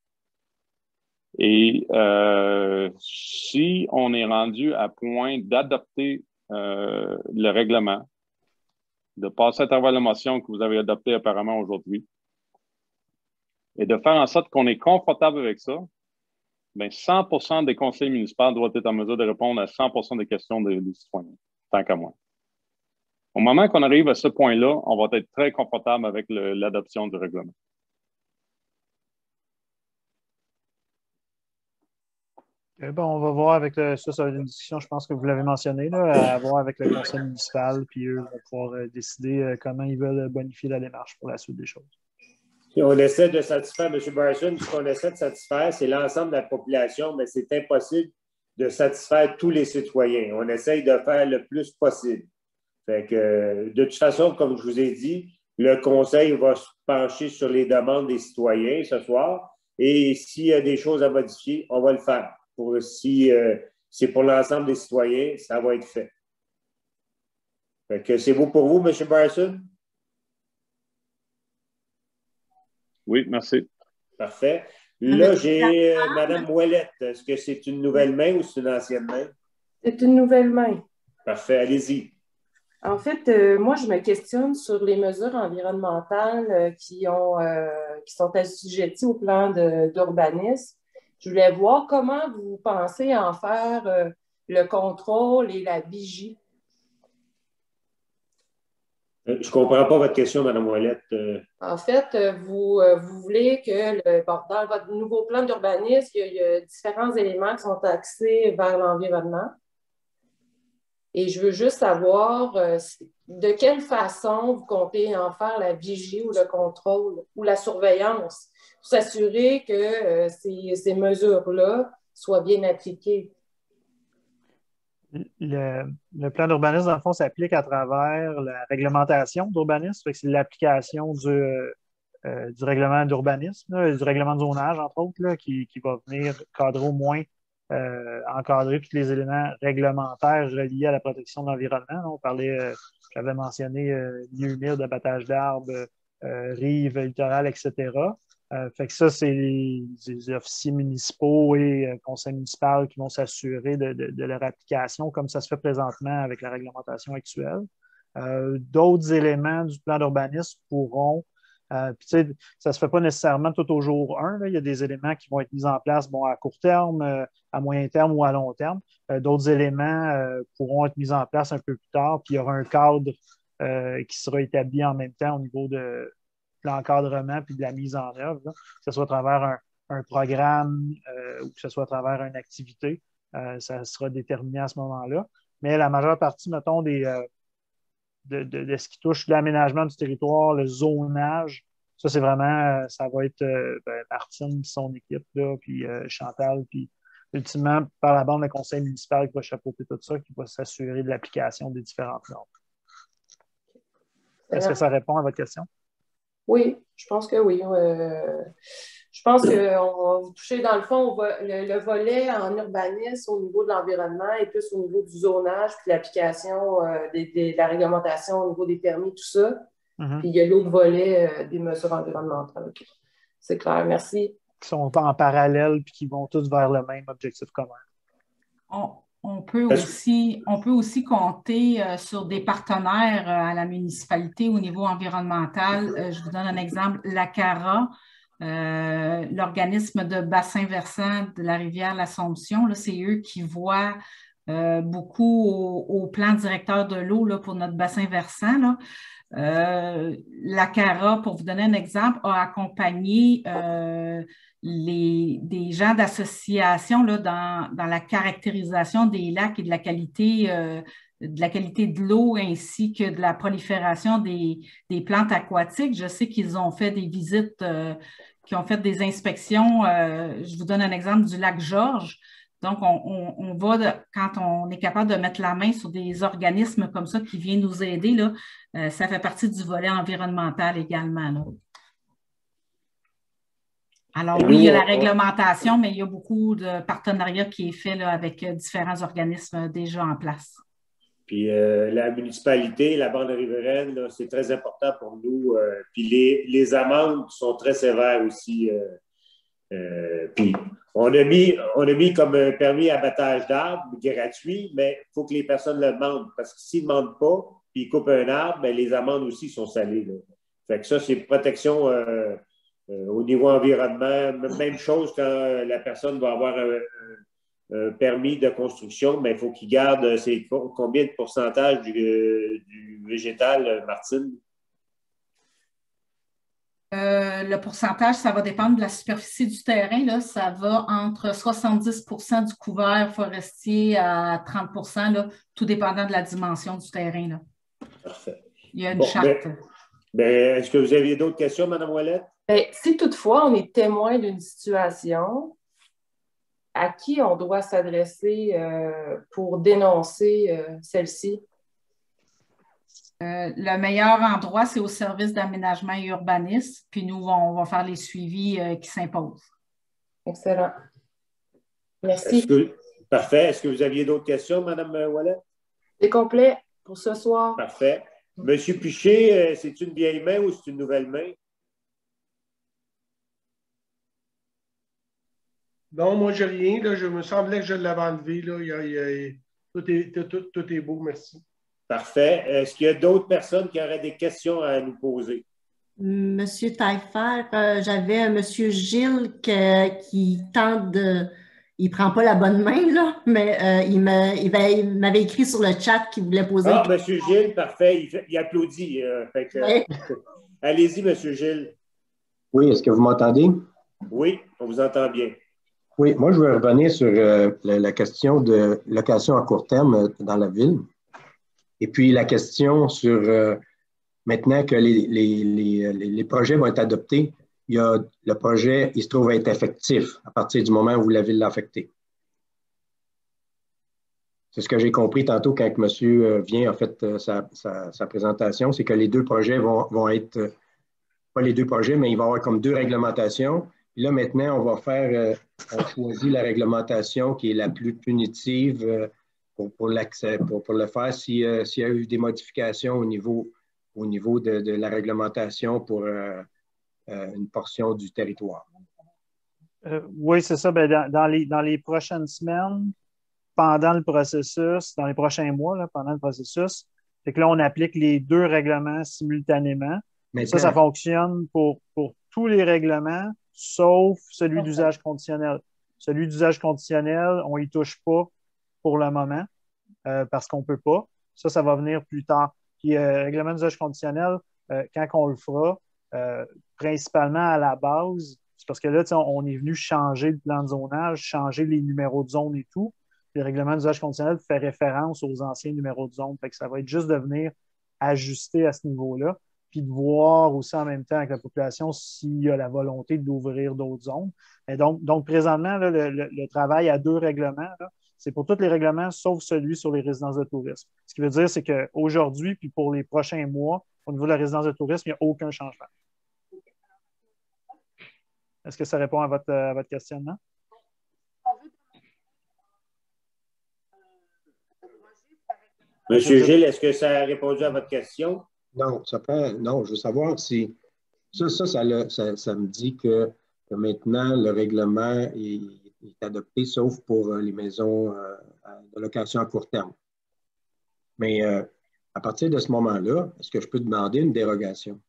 Et euh, si on est rendu à point d'adopter euh, le règlement, de passer à travers la motion que vous avez adoptée apparemment aujourd'hui, et de faire en sorte qu'on est confortable avec ça, bien, cent pour cent des conseils municipaux doivent être en mesure de répondre à cent pour cent des questions des, des citoyens, tant qu'à moi. Au moment qu'on arrive à ce point-là, on va être très confortable avec l'adoption du règlement. Okay, bon, on va voir avec le, ça, ça va être une discussion, je pense que vous l'avez mentionné, là, à voir avec le conseil municipal, puis eux vont pouvoir euh, décider euh, comment ils veulent bonifier la démarche pour la suite des choses. Si on essaie de satisfaire, M. Bryson, ce qu'on essaie de satisfaire, c'est l'ensemble de la population, mais c'est impossible de satisfaire tous les citoyens. On essaye de faire le plus possible. Fait que, de toute façon, comme je vous ai dit, le conseil va se pencher sur les demandes des citoyens ce soir, et s'il y a des choses à modifier, on va le faire. Pour, si euh, c'est pour l'ensemble des citoyens, ça va être fait. Fait que c'est beau pour vous, M. Barson? Oui, merci. Parfait. Là, j'ai euh, Mme Ouellette. Est-ce que c'est une nouvelle main ou c'est une ancienne main? C'est une nouvelle main. Parfait, allez-y. En fait, euh, moi, je me questionne sur les mesures environnementales euh, qui, ont, euh, qui sont assujetties au plan de- d'urbanisme. Je voulais voir comment vous pensez en faire euh, le contrôle et la vigie. Euh, Je ne comprends pas votre question, Mme Ouellette. Euh, En fait, euh, vous, euh, vous voulez que le, bon, dans votre nouveau plan d'urbanisme, il y a, il y a différents éléments qui sont axés vers l'environnement. Et je veux juste savoir euh, de quelle façon vous comptez en faire la vigie ou le contrôle ou la surveillance pour s'assurer que euh, ces, ces mesures-là soient bien appliquées. Le, le plan d'urbanisme, dans le fond, s'applique à travers la réglementation d'urbanisme. Fait que c'est l'application du, euh, du règlement d'urbanisme, là, du règlement de zonage, entre autres, là, qui, qui va venir cadrer au moins euh, encadrer tous les éléments réglementaires reliés à la protection de l'environnement. On parlait, euh, j'avais mentionné euh, lieux humides, abattage d'arbres, euh, rives littorales, et cetera. Euh, fait que ça, c'est les, les officiers municipaux et euh, conseils municipaux qui vont s'assurer de, de, de leur application comme ça se fait présentement avec la réglementation actuelle. Euh, d'autres éléments du plan d'urbanisme pourront Euh, puis, tu sais, ça ne se fait pas nécessairement tout au jour un. Là. Il y a des éléments qui vont être mis en place bon, à court terme, euh, à moyen terme ou à long terme. Euh, d'autres éléments euh, pourront être mis en place un peu plus tard. Puis, il y aura un cadre euh, qui sera établi en même temps au niveau de l'encadrement puis de la mise en œuvre, là. Que ce soit à travers un, un programme euh, ou que ce soit à travers une activité. Euh, ça sera déterminé à ce moment-là. Mais la majeure partie, mettons, des... Euh, De, de, de ce qui touche l'aménagement du territoire, le zonage. Ça, c'est vraiment, ça va être euh, ben, Martine, son équipe, là, puis euh, Chantal, puis ultimement, par la bande, le conseil municipal qui va chapeauter tout ça, qui va s'assurer de l'application des différentes normes. Est-ce que ça répond à votre question? Oui, je pense que oui. Euh, je pense qu'on va vous toucher, dans le fond, va, le, le volet en urbanisme au niveau de l'environnement et plus au niveau du zonage, puis l'application euh, des, des, de la réglementation au niveau des permis, tout ça. Mm-hmm. Puis il y a l'autre volet euh, des mesures environnementales. Okay. C'est clair, merci. Qui sont en parallèle puis qui vont tous vers le même objectif commun. On, on, peut, aussi, on peut aussi compter euh, sur des partenaires euh, à la municipalité au niveau environnemental. Euh, je vous donne un exemple, l'A C A R A. Euh, l'organisme de bassin versant de la rivière l'Assomption, c'est eux qui voient euh, beaucoup au, au plan directeur de l'eau pour notre bassin versant. Là. Euh, l'A C A R A, pour vous donner un exemple, a accompagné euh, les, des gens d'association dans, dans la caractérisation des lacs et de la qualité euh, de la qualité de l'eau ainsi que de la prolifération des, des plantes aquatiques. Je sais qu'ils ont fait des visites, euh, qui ont fait des inspections. Euh, je vous donne un exemple du lac Georges. Donc, on, on, on va, de, quand on est capable de mettre la main sur des organismes comme ça qui viennent nous aider, là, euh, ça fait partie du volet environnemental également. Là. Alors, oui, il y a la réglementation, mais il y a beaucoup de partenariats qui est fait là, avec différents organismes déjà en place. Puis euh, la municipalité, la bande riveraine, c'est très important pour nous. Euh, puis les, les amendes sont très sévères aussi. Euh, euh, puis on a mis, on a mis comme un permis abattage d'arbres gratuit, mais il faut que les personnes le demandent. Parce que s'ils ne demandent pas, puis ils coupent un arbre, bien, les amendes aussi sont salées. Là. Fait que ça, c'est protection euh, euh, au niveau environnement. Même chose quand la personne va avoir un, un Euh, permis de construction, mais il faut qu'il garde ses, combien de pourcentage du, euh, du végétal, Martine? Euh, le pourcentage, ça va dépendre de la superficie du terrain. Là. Ça va entre soixante-dix pour cent du couvert forestier à trente pour cent, là, tout dépendant de la dimension du terrain. Là. Parfait. Il y a une bon, charte. Ben, ben, est-ce que vous aviez d'autres questions, Mme Ouellette? Ben, si toutefois on est témoin d'une situation, à qui on doit s'adresser euh, pour dénoncer euh, celle-ci? Euh, le meilleur endroit, c'est au service d'aménagement et urbanisme, puis nous, on va faire les suivis euh, qui s'imposent. Excellent. Merci. Est-ce que, parfait. Est-ce que vous aviez d'autres questions, Mme Ouellette? C'est complet. pour ce soir. Parfait. Monsieur Piché, c'est une vieille main ou c'est une nouvelle main? Non, moi, j'ai rien. Là. Je me semblait que je l'avais enlevé. Là. Il y a, il y a, tout, est, tout, tout est beau, merci. Parfait. Est-ce qu'il y a d'autres personnes qui auraient des questions à nous poser? Monsieur Taillefer, euh, j'avais un monsieur Gilles que, qui tente de... Il ne prend pas la bonne main, là, mais euh, il m'avait écrit sur le chat qu'il voulait poser... Ah, monsieur Gilles, parfait. Il, fait, il applaudit. Euh, fait que, ouais. Allez-y, monsieur Gilles. Oui, est-ce que vous m'entendez? Oui, on vous entend bien. Oui, moi, je veux revenir sur euh, la, la question de location à court terme euh, dans la ville. Et puis, la question sur, euh, maintenant que les, les, les, les projets vont être adoptés, il y a, le projet, il se trouve être effectif à partir du moment où la ville l'a affecté. C'est ce que j'ai compris tantôt quand monsieur vient, en fait, sa, sa, sa présentation, c'est que les deux projets vont, vont être, pas les deux projets, mais il va y avoir comme deux réglementations. Puis là, maintenant, on va faire, euh, on choisit la réglementation qui est la plus punitive euh, pour, pour l'accès, pour, pour le faire si, euh, s'il y a eu des modifications au niveau, au niveau de, de la réglementation pour euh, euh, une portion du territoire. Euh, oui, c'est ça. Bien, dans, dans, les, dans les prochaines semaines, pendant le processus, dans les prochains mois, là, pendant le processus, c'est que là, on applique les deux règlements simultanément. Maintenant, ça, ça fonctionne pour, pour tous les règlements, sauf celui d'usage conditionnel. Celui d'usage conditionnel, on n'y touche pas pour le moment euh, parce qu'on ne peut pas. Ça, ça va venir plus tard. Puis, euh, règlement d'usage conditionnel, euh, quand on le fera, euh, principalement à la base, c'est parce que là, on est venu changer le plan de zonage, changer les numéros de zone et tout. Le règlement d'usage conditionnel fait référence aux anciens numéros de zone. Fait que ça va être juste de venir ajuster à ce niveau-là. Puis de voir aussi en même temps avec la population s'il y a la volonté d'ouvrir d'autres zones. Et donc, donc, présentement, là, le, le, le travail à deux règlements, c'est pour tous les règlements sauf celui sur les résidences de tourisme. Ce qui veut dire, c'est qu'aujourd'hui, puis pour les prochains mois, au niveau de la résidence de tourisme, il n'y a aucun changement. Est-ce que ça répond à votre, à votre questionnement? Monsieur Gilles, est-ce que ça a répondu à votre question? Non, ça prend, non, je veux savoir si ça, ça, ça, le, ça, ça me dit que, que maintenant le règlement est, est adopté, sauf pour les maisons euh, de location à court terme. Mais euh, à partir de ce moment-là, est-ce que je peux demander une dérogation?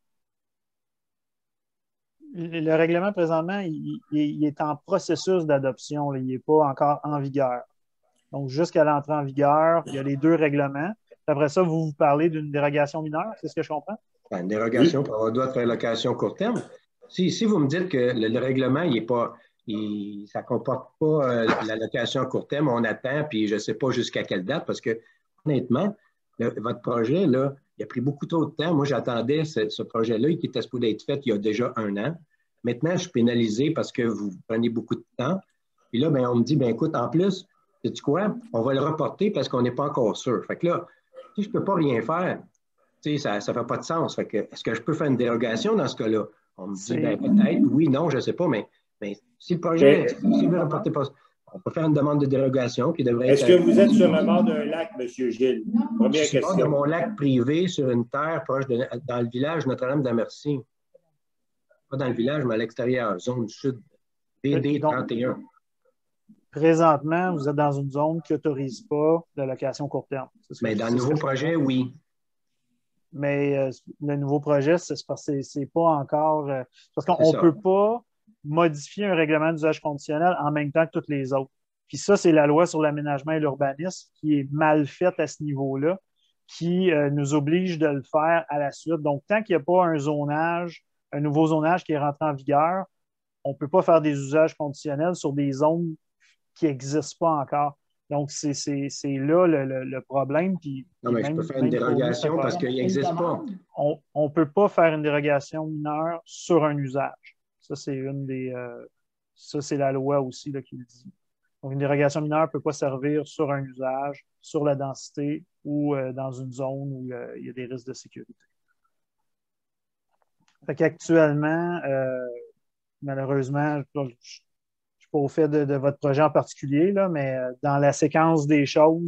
Le règlement, présentement, il, il est en processus d'adoption. Il n'est pas encore en vigueur. Donc, jusqu'à l'entrée en vigueur, il y a les deux règlements. Après ça, vous vous parlez d'une dérogation mineure, c'est ce que je comprends? Une dérogation pour avoir droit de faire location court terme. Si, si vous me dites que le, le règlement, il est pas, il, ça ne comporte pas euh, la location à court terme, on attend, puis je ne sais pas jusqu'à quelle date, parce que honnêtement, le, votre projet, là, il a pris beaucoup trop de temps. Moi, j'attendais ce, ce projet-là qui était supposé être fait il y a déjà un an. Maintenant, je suis pénalisé parce que vous prenez beaucoup de temps. Puis là, ben, on me dit, ben écoute, en plus, sais-tu quoi? On va le reporter parce qu'on n'est pas encore sûr. Fait que là, si je ne peux pas rien faire, tu sais, ça ne fait pas de sens. Fait que, est-ce que je peux faire une dérogation dans ce cas-là? On me dit, ben, peut-être, oui, non, je ne sais pas, mais, mais si le projet, si vous ne reportez pas, on peut faire une demande de dérogation qui devrait être... Est-ce que vous êtes sur le bord d'un lac, M. Gilles? Première je suis question. Dans mon lac privé, sur une terre proche de, dans le village Notre-Dame-de-la-Merci. Pas dans le village, mais à l'extérieur, zone sud, B D trente et un. Présentement, vous êtes dans une zone qui n'autorise pas la location court terme. Mais dans le nouveau projet, oui. Mais euh, le nouveau projet, c'est parce que c'est pas encore... Euh, parce qu'on ne peut pas modifier un règlement d'usage conditionnel en même temps que toutes les autres. Puis ça, c'est la loi sur l'aménagement et l'urbanisme qui est mal faite à ce niveau-là, qui euh, nous oblige de le faire à la suite. Donc, tant qu'il n'y a pas un zonage, un nouveau zonage qui est rentré en vigueur, on ne peut pas faire des usages conditionnels sur des zones qui n'existent pas encore. Donc, c'est là le, le, le problème. Puis, non, mais même, je peux faire une dérogation parce qu'il n'existe pas. On ne peut pas faire une dérogation mineure sur un usage. Ça, c'est une des. Euh, ça, c'est la loi aussi là, qui le dit. Donc, une dérogation mineure ne peut pas servir sur un usage, sur la densité ou euh, dans une zone où euh, il y a des risques de sécurité. Fait qu'actuellement, euh, malheureusement, je ne suis pas au fait de, de votre projet en particulier, là, mais dans la séquence des choses,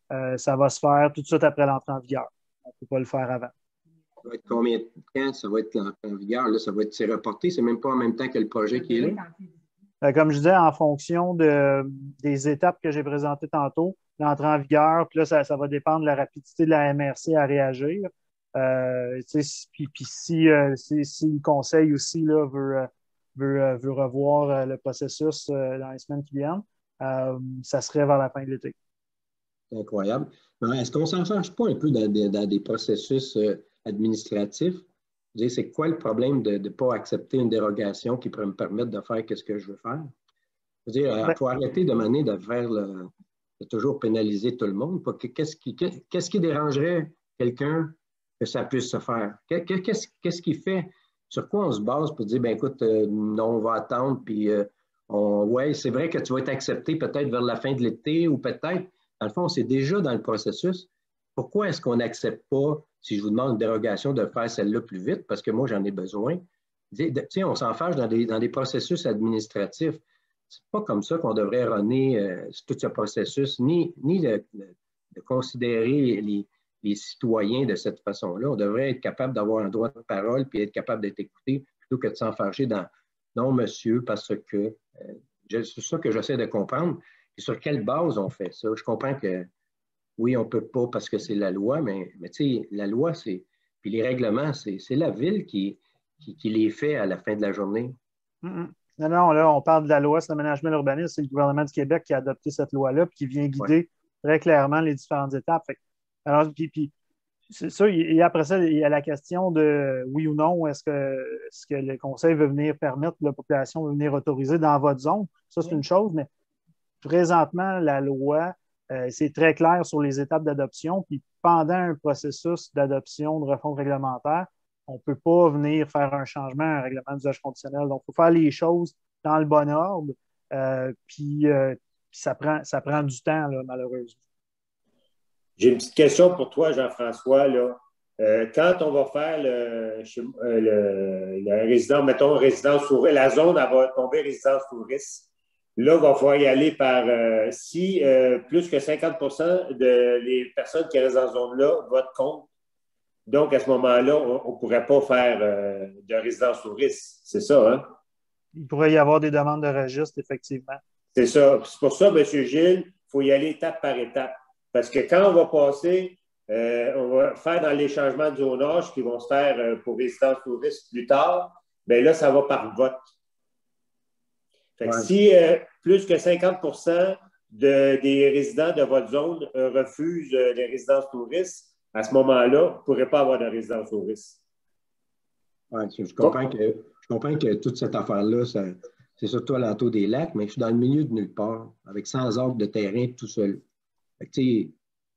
euh, ça va se faire tout de suite après l'entrée en vigueur. On ne peut pas le faire avant. Ça va être combien de temps ça va être l'entrée en vigueur? Là, ça va être c'est reporté, c'est même pas en même temps que le projet qui est là. Euh, comme je disais, en fonction de, des étapes que j'ai présentées tantôt, l'entrée en vigueur, puis là, ça, ça va dépendre de la rapidité de la M R C à réagir. Euh, puis, puis si, euh, si, si le conseil aussi là, veut, veut, veut revoir euh, le processus euh, dans les semaines qui viennent, euh, ça serait vers la fin de l'été. C'est incroyable. Est-ce qu'on ne s'enfarge pas un peu dans des, dans des processus euh, administratifs? C'est quoi le problème de ne pas accepter une dérogation qui pourrait me permettre de faire ce que je veux faire? Il ben, faut arrêter de mener de faire le, de toujours pénaliser tout le monde. Qu'est-ce qui, qu'est-ce qui dérangerait quelqu'un que ça puisse se faire? Qu'est-ce, qu'est-ce qui fait? Sur quoi on se base pour dire, ben écoute, euh, non, on va attendre, puis euh, on, ouais, c'est vrai que tu vas être accepté peut-être vers la fin de l'été ou peut-être, dans le fond, c'est déjà dans le processus. Pourquoi est-ce qu'on n'accepte pas, si je vous demande une dérogation, de faire celle-là plus vite, parce que moi, j'en ai besoin? Tu sais, on s'enfarge dans des, dans des processus administratifs. C'est pas comme ça qu'on devrait runner euh, tout ce processus, ni, ni de, de, de considérer les, les citoyens de cette façon-là. On devrait être capable d'avoir un droit de parole puis être capable d'être écouté plutôt que de s'enfarger dans « non, monsieur, parce que… Euh, » c'est ça que j'essaie de comprendre. Et sur quelle base on fait ça? Je comprends que oui, on ne peut pas parce que c'est la loi, mais, mais tu sais, la loi, c'est. Puis les règlements, c'est, c'est la ville qui, qui, qui les fait à la fin de la journée. Mm-hmm. Non, non, là, on parle de la loi sur l'aménagement et l'urbanisme. C'est le gouvernement du Québec qui a adopté cette loi-là et qui vient guider ouais. très clairement les différentes étapes. Fait, alors, puis, puis c'est ça, et après ça, il y a la question de oui ou non, est-ce que, est-ce que le conseil veut venir permettre, la population veut venir autoriser dans votre zone? Ça, c'est une chose, mais présentement, la loi, euh, c'est très clair sur les étapes d'adoption. Puis pendant un processus d'adoption de refonte réglementaire, on ne peut pas venir faire un changement, un règlement d'usage conditionnel. Donc, il faut faire les choses dans le bon ordre. Euh, puis, euh, puis ça, prend, ça prend du temps, là, malheureusement. J'ai une petite question pour toi, Jean-François. Là. Euh, quand on va faire le, le, le résident, mettons résidence touriste, la zone, elle va tomber résidence touriste. Là, il va falloir y aller par euh, si euh, plus que cinquante pour cent de les personnes qui restent dans cette zone-là votent contre. Donc, à ce moment-là, on ne pourrait pas faire euh, de résidence touriste. C'est ça, hein? Il pourrait y avoir des demandes de registre, effectivement. C'est ça. C'est pour ça, M. Gilles, il faut y aller étape par étape. Parce que quand on va passer, euh, on va faire dans les changements de zonage qui vont se faire euh, pour résidence touriste plus tard, bien là, ça va par vote. Fait que ouais. Si euh, plus que cinquante pour cent de, des résidents de votre zone euh, refusent euh, les résidences touristes, à ce moment-là, vous ne pourrez pas avoir de résidence touriste. Oui, je comprends, que, je comprends que toute cette affaire-là, ça, c'est surtout à l'entour des lacs, mais je suis dans le milieu de nulle part, avec cent acres de terrain tout seul. Fait que, tu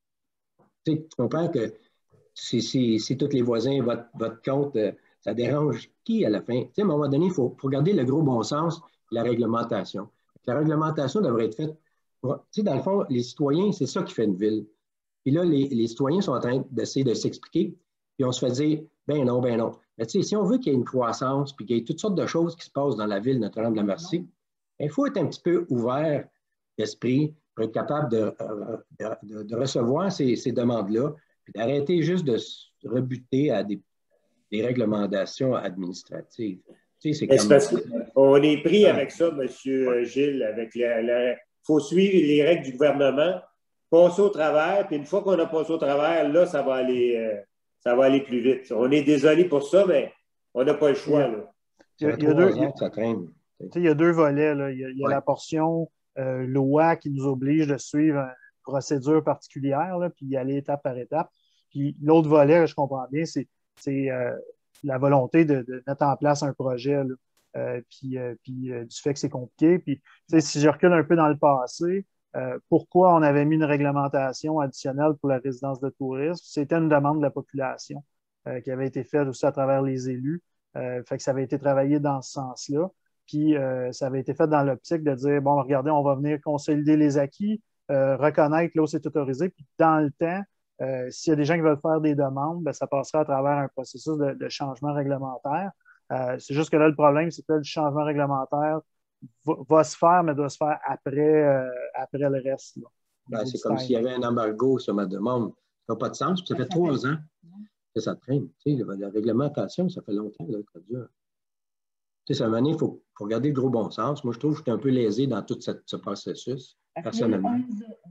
sais, tu comprends que si, si, si tous les voisins votent, votent contre, euh, ça dérange qui à la fin? Tu sais, à un moment donné, il faut, faut regarder le gros bon sens, la réglementation. La réglementation devrait être faite. Tu sais, dans le fond, les citoyens, c'est ça qui fait une ville. Puis là, les, les citoyens sont en train d'essayer de s'expliquer, puis on se fait dire, ben non, ben non. Mais tu sais, si on veut qu'il y ait une croissance, puis qu'il y ait toutes sortes de choses qui se passent dans la ville Notre-Dame-de-la-Merci, il faut être un petit peu ouvert d'esprit pour être capable de, de, de, de recevoir ces, ces demandes-là, puis d'arrêter juste de se rebuter à des, des réglementations administratives. Tu sais, c'est comme... parce qu'on est pris avec ça, M. Gilles, avec la, la... faut suivre les règles du gouvernement, passer au travers, puis une fois qu'on a passé au travers, là, ça va aller, euh, ça va aller plus vite. On est désolé pour ça, mais on n'a pas le choix. Là. Il y a, il y a deux, il y a, ça traîne. Il y a deux volets. Là. Il y a, il y a ouais. la portion euh, loi qui nous oblige de suivre une procédure particulière, là, puis y aller étape par étape. Puis l'autre volet, je comprends bien, c'est, c'est euh, la volonté de, de mettre en place un projet, là, euh, puis, euh, puis euh, du fait que c'est compliqué. Puis, si je recule un peu dans le passé, euh, pourquoi on avait mis une réglementation additionnelle pour la résidence de tourisme? C'était une demande de la population euh, qui avait été faite aussi à travers les élus. Euh, fait que ça avait été travaillé dans ce sens-là. Puis, euh, ça avait été fait dans l'optique de dire, bon, regardez, on va venir consolider les acquis, euh, reconnaître là où c'est autorisé, puis dans le temps, Euh, s'il y a des gens qui veulent faire des demandes, bien, ça passera à travers un processus de, de changement réglementaire. Euh, c'est juste que là, le problème, c'est que là, le changement réglementaire va, va se faire, mais doit se faire après, euh, après le reste. Là. Ben, c'est comme s'il y avait un embargo sur ma demande. Ça n'a pas de sens. Ça fait trois ans que ça traîne. Tu sais, la réglementation, ça fait longtemps là, que ça dure. Tu sais, à un moment donné, il faut, faut regarder le gros bon sens. Moi, je trouve que je suis un peu lésé dans tout cette, ce processus, personnellement.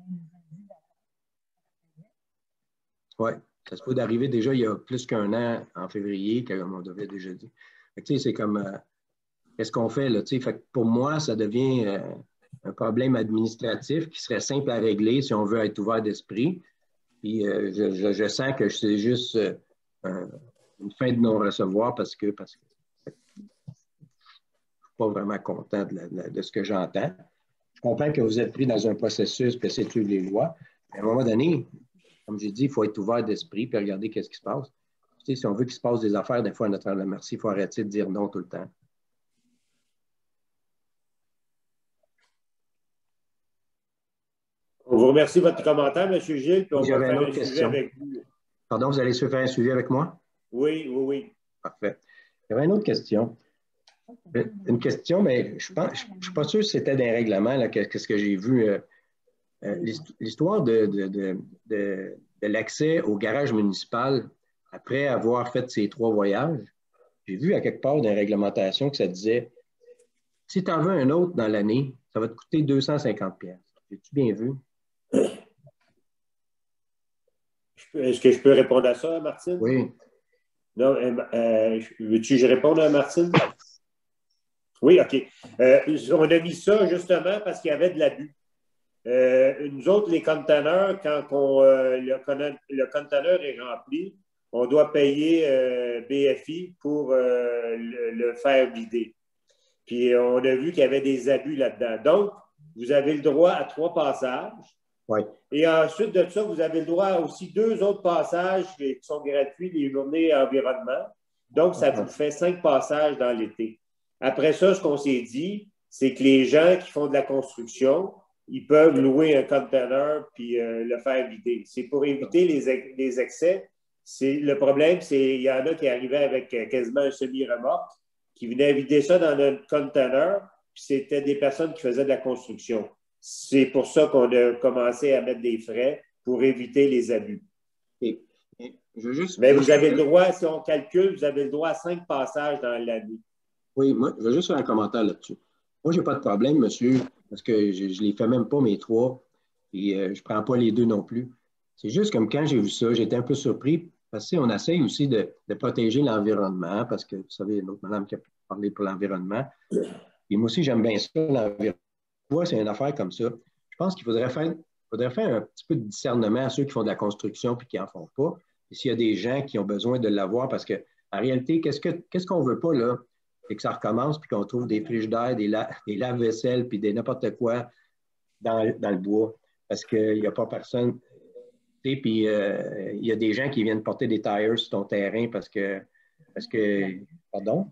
Oui, ça se peut d'arriver déjà il y a plus qu'un an, en février, comme on devait déjà dit. Tu sais, c'est comme, euh, qu'est-ce qu'on fait là? Tu sais, fait que pour moi, ça devient euh, un problème administratif qui serait simple à régler si on veut être ouvert d'esprit. Puis euh, je, je, je sens que c'est juste euh, un, une fin de non-recevoir parce que, parce que je ne suis pas vraiment content de, la, de ce que j'entends. Je comprends que vous êtes pris dans un processus, que c'est suivre les lois. Mais à un moment donné, comme j'ai dit, il faut être ouvert d'esprit et regarder qu'est-ce qui se passe. Tu sais, si on veut qu'il se passe des affaires, des fois, à notre merci, il faut arrêter de dire non tout le temps. On vous remercie de votre commentaire, M. Gilles, puis on va faire un suivi avec vous. Pardon, vous allez se faire un suivi avec moi? Oui, oui, oui. Parfait. Il y avait une autre question. Une question, mais je ne suis pas sûr si c'était des règlements, qu'est-ce que j'ai vu. Euh, euh, L'histoire de, de, de, de, de l'accès au garage municipal après avoir fait ces trois voyages, j'ai vu à quelque part dans la réglementation que ça disait si tu en veux un autre dans l'année, ça va te coûter deux cent cinquante dollars. J'ai-tu bien vu? Est-ce que je peux répondre à ça, Martine? Oui. Non, euh, veux-tu que je réponde à Martine? Oui, OK. Euh, on a mis ça justement parce qu'il y avait de l'abus. Euh, nous autres, les conteneurs, quand on, euh, le, le conteneur est rempli, on doit payer euh, B F I pour euh, le, le faire vider. Puis on a vu qu'il y avait des abus là-dedans. Donc, vous avez le droit à trois passages. Oui. Et ensuite de ça, vous avez le droit à aussi deux autres passages qui sont gratuits, les journées environnement. Donc, ça vous fait cinq passages dans l'été. Après ça, ce qu'on s'est dit, c'est que les gens qui font de la construction, ils peuvent louer un conteneur puis euh, le faire vider. C'est pour éviter les, les excès. Le problème, c'est qu'il y en a qui arrivaient avec quasiment un semi-remorque, qui venaient vider ça dans un conteneur, puis c'était des personnes qui faisaient de la construction. C'est pour ça qu'on a commencé à mettre des frais pour éviter les abus. Et, et je veux juste... Mais vous avez le droit, si on calcule, vous avez le droit à cinq passages dans l'année. Oui, moi, je veux juste faire un commentaire là-dessus. Moi, je n'ai pas de problème, monsieur, parce que je ne les fais même pas, mes trois, et euh, je ne prends pas les deux non plus. C'est juste comme quand j'ai vu ça, j'étais un peu surpris, parce qu'on essaye aussi de, de protéger l'environnement, parce que, vous savez, une autre madame qui a parlé pour l'environnement. Et moi aussi, j'aime bien ça, l'environnement. Moi, c'est une affaire comme ça. Je pense qu'il faudrait faire, faudrait faire un petit peu de discernement à ceux qui font de la construction et qui n'en font pas. Et s'il y a des gens qui ont besoin de l'avoir, parce qu'en réalité, qu'est-ce que, qu'est-ce qu'on ne veut pas, là? C'est que ça recommence puis qu'on trouve des frigidaires, des, la, des lave-vaisselle puis des n'importe quoi dans, dans le bois. Parce qu'il n'y a pas personne. Tu sais, puis euh, il y a des gens qui viennent porter des tires sur ton terrain parce que. Parce que pardon?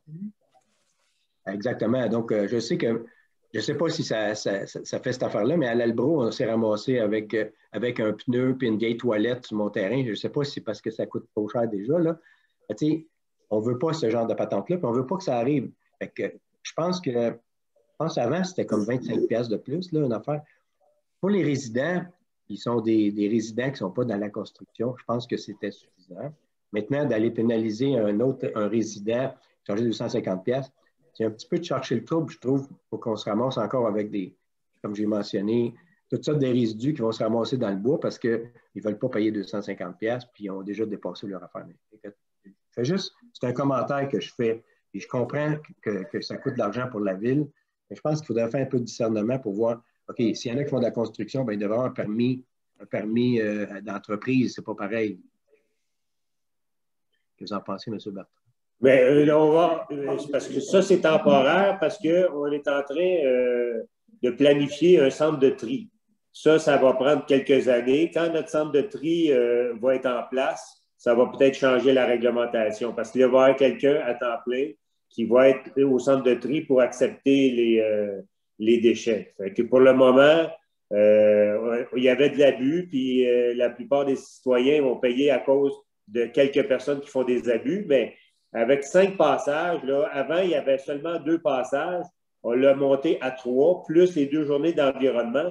Exactement. Donc, euh, je sais que. Je ne sais pas si ça, ça, ça fait cette affaire-là, mais à l'Albro, on s'est ramassé avec, euh, avec un pneu et une vieille toilette sur mon terrain. Je ne sais pas si c'est parce que ça coûte trop cher déjà, là. Tu sais, on ne veut pas ce genre de patente-là, puis on ne veut pas que ça arrive. Fait que, je pense que, je pense avant, c'était comme vingt-cinq piastres de plus, là, une affaire. Pour les résidents, ils sont des, des résidents qui ne sont pas dans la construction. Je pense que c'était suffisant. Maintenant, d'aller pénaliser un autre, un résident, changer deux cent cinquante piastres, c'est un petit peu de chercher le trouble, je trouve, pour qu'on se ramasse encore avec des, comme j'ai mentionné, toutes sortes de résidus qui vont se ramasser dans le bois parce qu'ils ne veulent pas payer deux cent cinquante piastres puis ils ont déjà dépassé leur affaire. C'est juste, c'est un commentaire que je fais. Et je comprends que, que ça coûte de l'argent pour la ville, mais je pense qu'il faudrait faire un peu de discernement pour voir, OK, s'il y en a qui font de la construction, bien, il devrait avoir un permis, un permis euh, d'entreprise, c'est pas pareil. Qu'est-ce que vous en pensez, M. Bertrand? Bien, euh, on va, euh, parce que ça, c'est temporaire parce qu'on est en train euh, de planifier un centre de tri. Ça, ça va prendre quelques années. Quand notre centre de tri euh, va être en place, ça va peut-être changer la réglementation parce qu'il va y avoir quelqu'un à temps plein qui va être au centre de tri pour accepter les, euh, les déchets. Fait que pour le moment, euh, il y avait de l'abus, puis euh, la plupart des citoyens vont payer à cause de quelques personnes qui font des abus, mais avec cinq passages, là, avant, il y avait seulement deux passages. On l'a monté à trois, plus les deux journées d'environnement.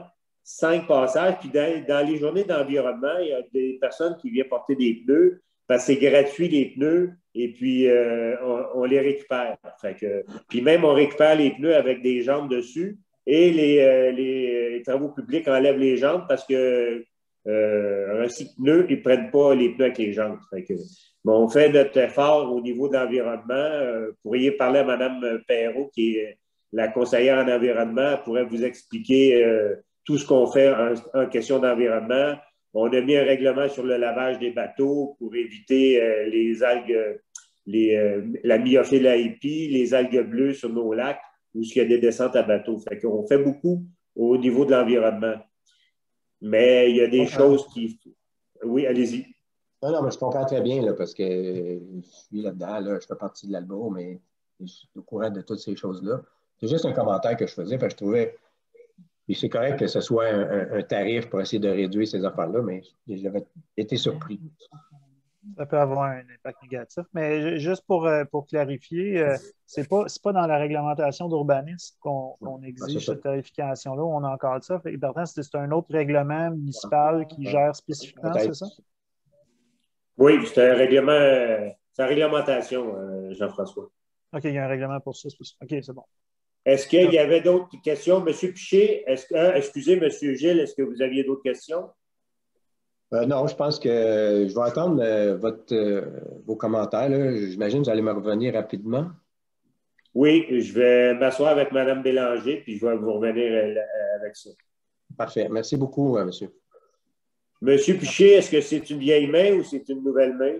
cinq passages. Puis dans, dans les journées d'environnement, il y a des personnes qui viennent porter des pneus parce que c'est gratuit les pneus et puis euh, on, on les récupère. Fait que, puis même on récupère les pneus avec des jambes dessus et les, euh, les, les travaux publics enlèvent les jambes parce que euh, un site pneu, ils ne prennent pas les pneus avec les jambes. Fait que, bon, on fait notre effort au niveau de l'environnement. Euh, vous pourriez parler à Mme Perrault, qui est la conseillère en environnement, elle pourrait vous expliquer euh, tout ce qu'on fait en, en question d'environnement. On a mis un règlement sur le lavage des bateaux pour éviter euh, les algues, les, euh, la myophylle A I P, les algues bleues sur nos lacs où il y a des descentes à bateaux. Fait qu'on fait beaucoup au niveau de l'environnement. Mais il y a des okay. choses qui... Oui, allez-y. Non, non, mais je comprends très bien, là, parce que je suis là-dedans, là, je fais partie de l'Alba, mais je suis au courant de toutes ces choses-là. C'est juste un commentaire que je faisais, parce que je trouvais... Puis c'est correct que ce soit un, un, un tarif pour essayer de réduire ces affaires-là, mais j'avais été surpris. Ça peut avoir un impact négatif. Mais juste pour, pour clarifier, ce n'est pas, pas dans la réglementation d'urbanisme qu'on qu'on exige cette tarification-là, où on a encore ça. Bertrand, c'est un autre règlement municipal qui gère spécifiquement, c'est ça? Oui, c'est un règlement, c'est une réglementation, Jean-François. OK, il y a un règlement pour ça. OK, c'est bon. Est-ce qu'il y avait d'autres questions? M. Piché, est-ce que, euh, excusez, M. Gilles, est-ce que vous aviez d'autres questions? Euh, non, je pense que je vais attendre euh, votre, euh, vos commentaires. J'imagine que vous allez me revenir rapidement. Oui, je vais m'asseoir avec Mme Bélanger, puis je vais vous revenir euh, avec ça. Parfait. Merci beaucoup, euh, monsieur. M. Piché, est-ce que c'est une vieille main ou c'est une nouvelle main?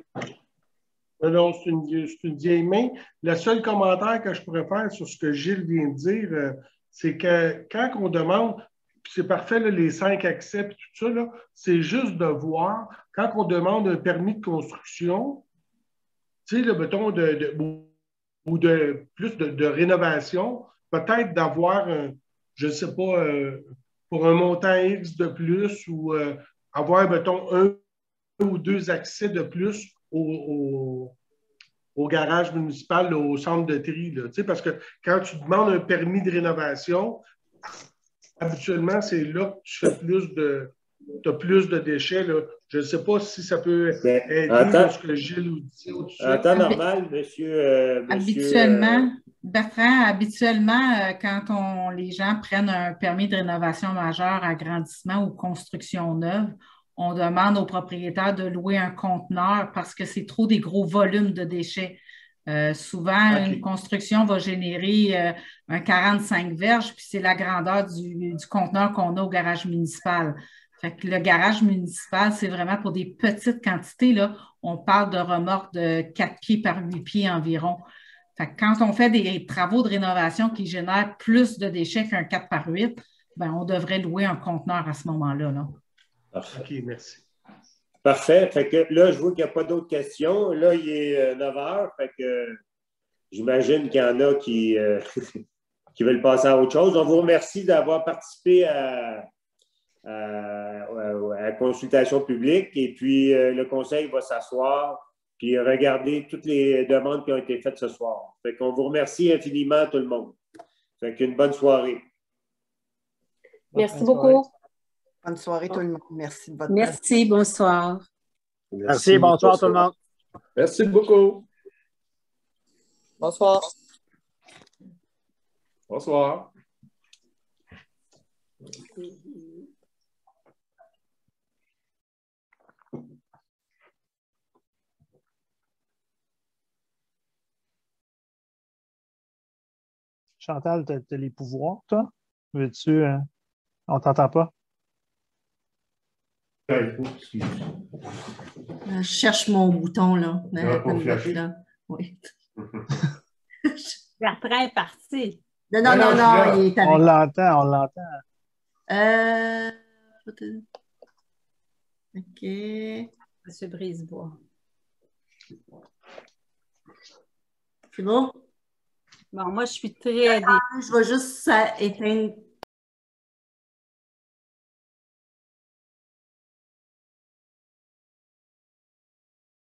Non, c'est une, une vieille main. Le seul commentaire que je pourrais faire sur ce que Gilles vient de dire, euh, c'est que quand on demande, c'est parfait, là, les cinq accès et tout ça, c'est juste de voir, quand on demande un permis de construction, tu sais, le mettons, de, de, ou de plus de, de rénovation, peut-être d'avoir, je ne sais pas, euh, pour un montant X de plus ou euh, avoir, mettons, un, un ou deux accès de plus Au, au, au garage municipal, là, au centre de tri. Là, parce que quand tu demandes un permis de rénovation, habituellement, c'est là que tu fais plus de, tu as plus de déchets. Là. Je ne sais pas si ça peut ben, aider temps, dans ce que Gilles nous dit au-dessus. En temps normal, monsieur, euh, Habituellement, monsieur, euh... Bertrand, habituellement, euh, quand on, les gens prennent un permis de rénovation majeure, agrandissement ou construction neuve, on demande aux propriétaires de louer un conteneur parce que c'est trop des gros volumes de déchets. Euh, souvent, okay. Une construction va générer euh, un quarante-cinq verges, puis c'est la grandeur du, du conteneur qu'on a au garage municipal. Fait que le garage municipal, c'est vraiment pour des petites quantités. Là. On parle de remorques de quatre pieds par huit pieds environ. Fait que quand on fait des travaux de rénovation qui génèrent plus de déchets qu'un quatre par huit, ben, on devrait louer un conteneur à ce moment-là. Là. Parfait. OK, merci. Parfait. Fait que là, je vois qu'il n'y a pas d'autres questions. Là, il est neuf heures. Fait que j'imagine qu'il y en a qui, euh, qui veulent passer à autre chose. On vous remercie d'avoir participé à, à, à la consultation publique. Et puis, euh, le conseil va s'asseoir puis regarder toutes les demandes qui ont été faites ce soir. Fait qu'on vous remercie infiniment, tout le monde. Fait qu'une bonne soirée. Merci bonne beaucoup. Soirée. Bonne soirée, tout le monde. Merci de votre Merci, bonsoir. Merci, Merci bonsoir, bonsoir tout le monde. Merci beaucoup. Bonsoir. Bonsoir. Chantal, tu as les pouvoirs, toi? Veux-tu... Euh... On ne t'entend pas? Je cherche mon bouton, là. là. Oui. Bertrand est parti. Non, non, non, non, il est avec... On l'entend, on l'entend. Euh... OK. Monsieur Brisebois. C'est bon? Bon, moi, je suis très... Ah, je vais juste ça, éteindre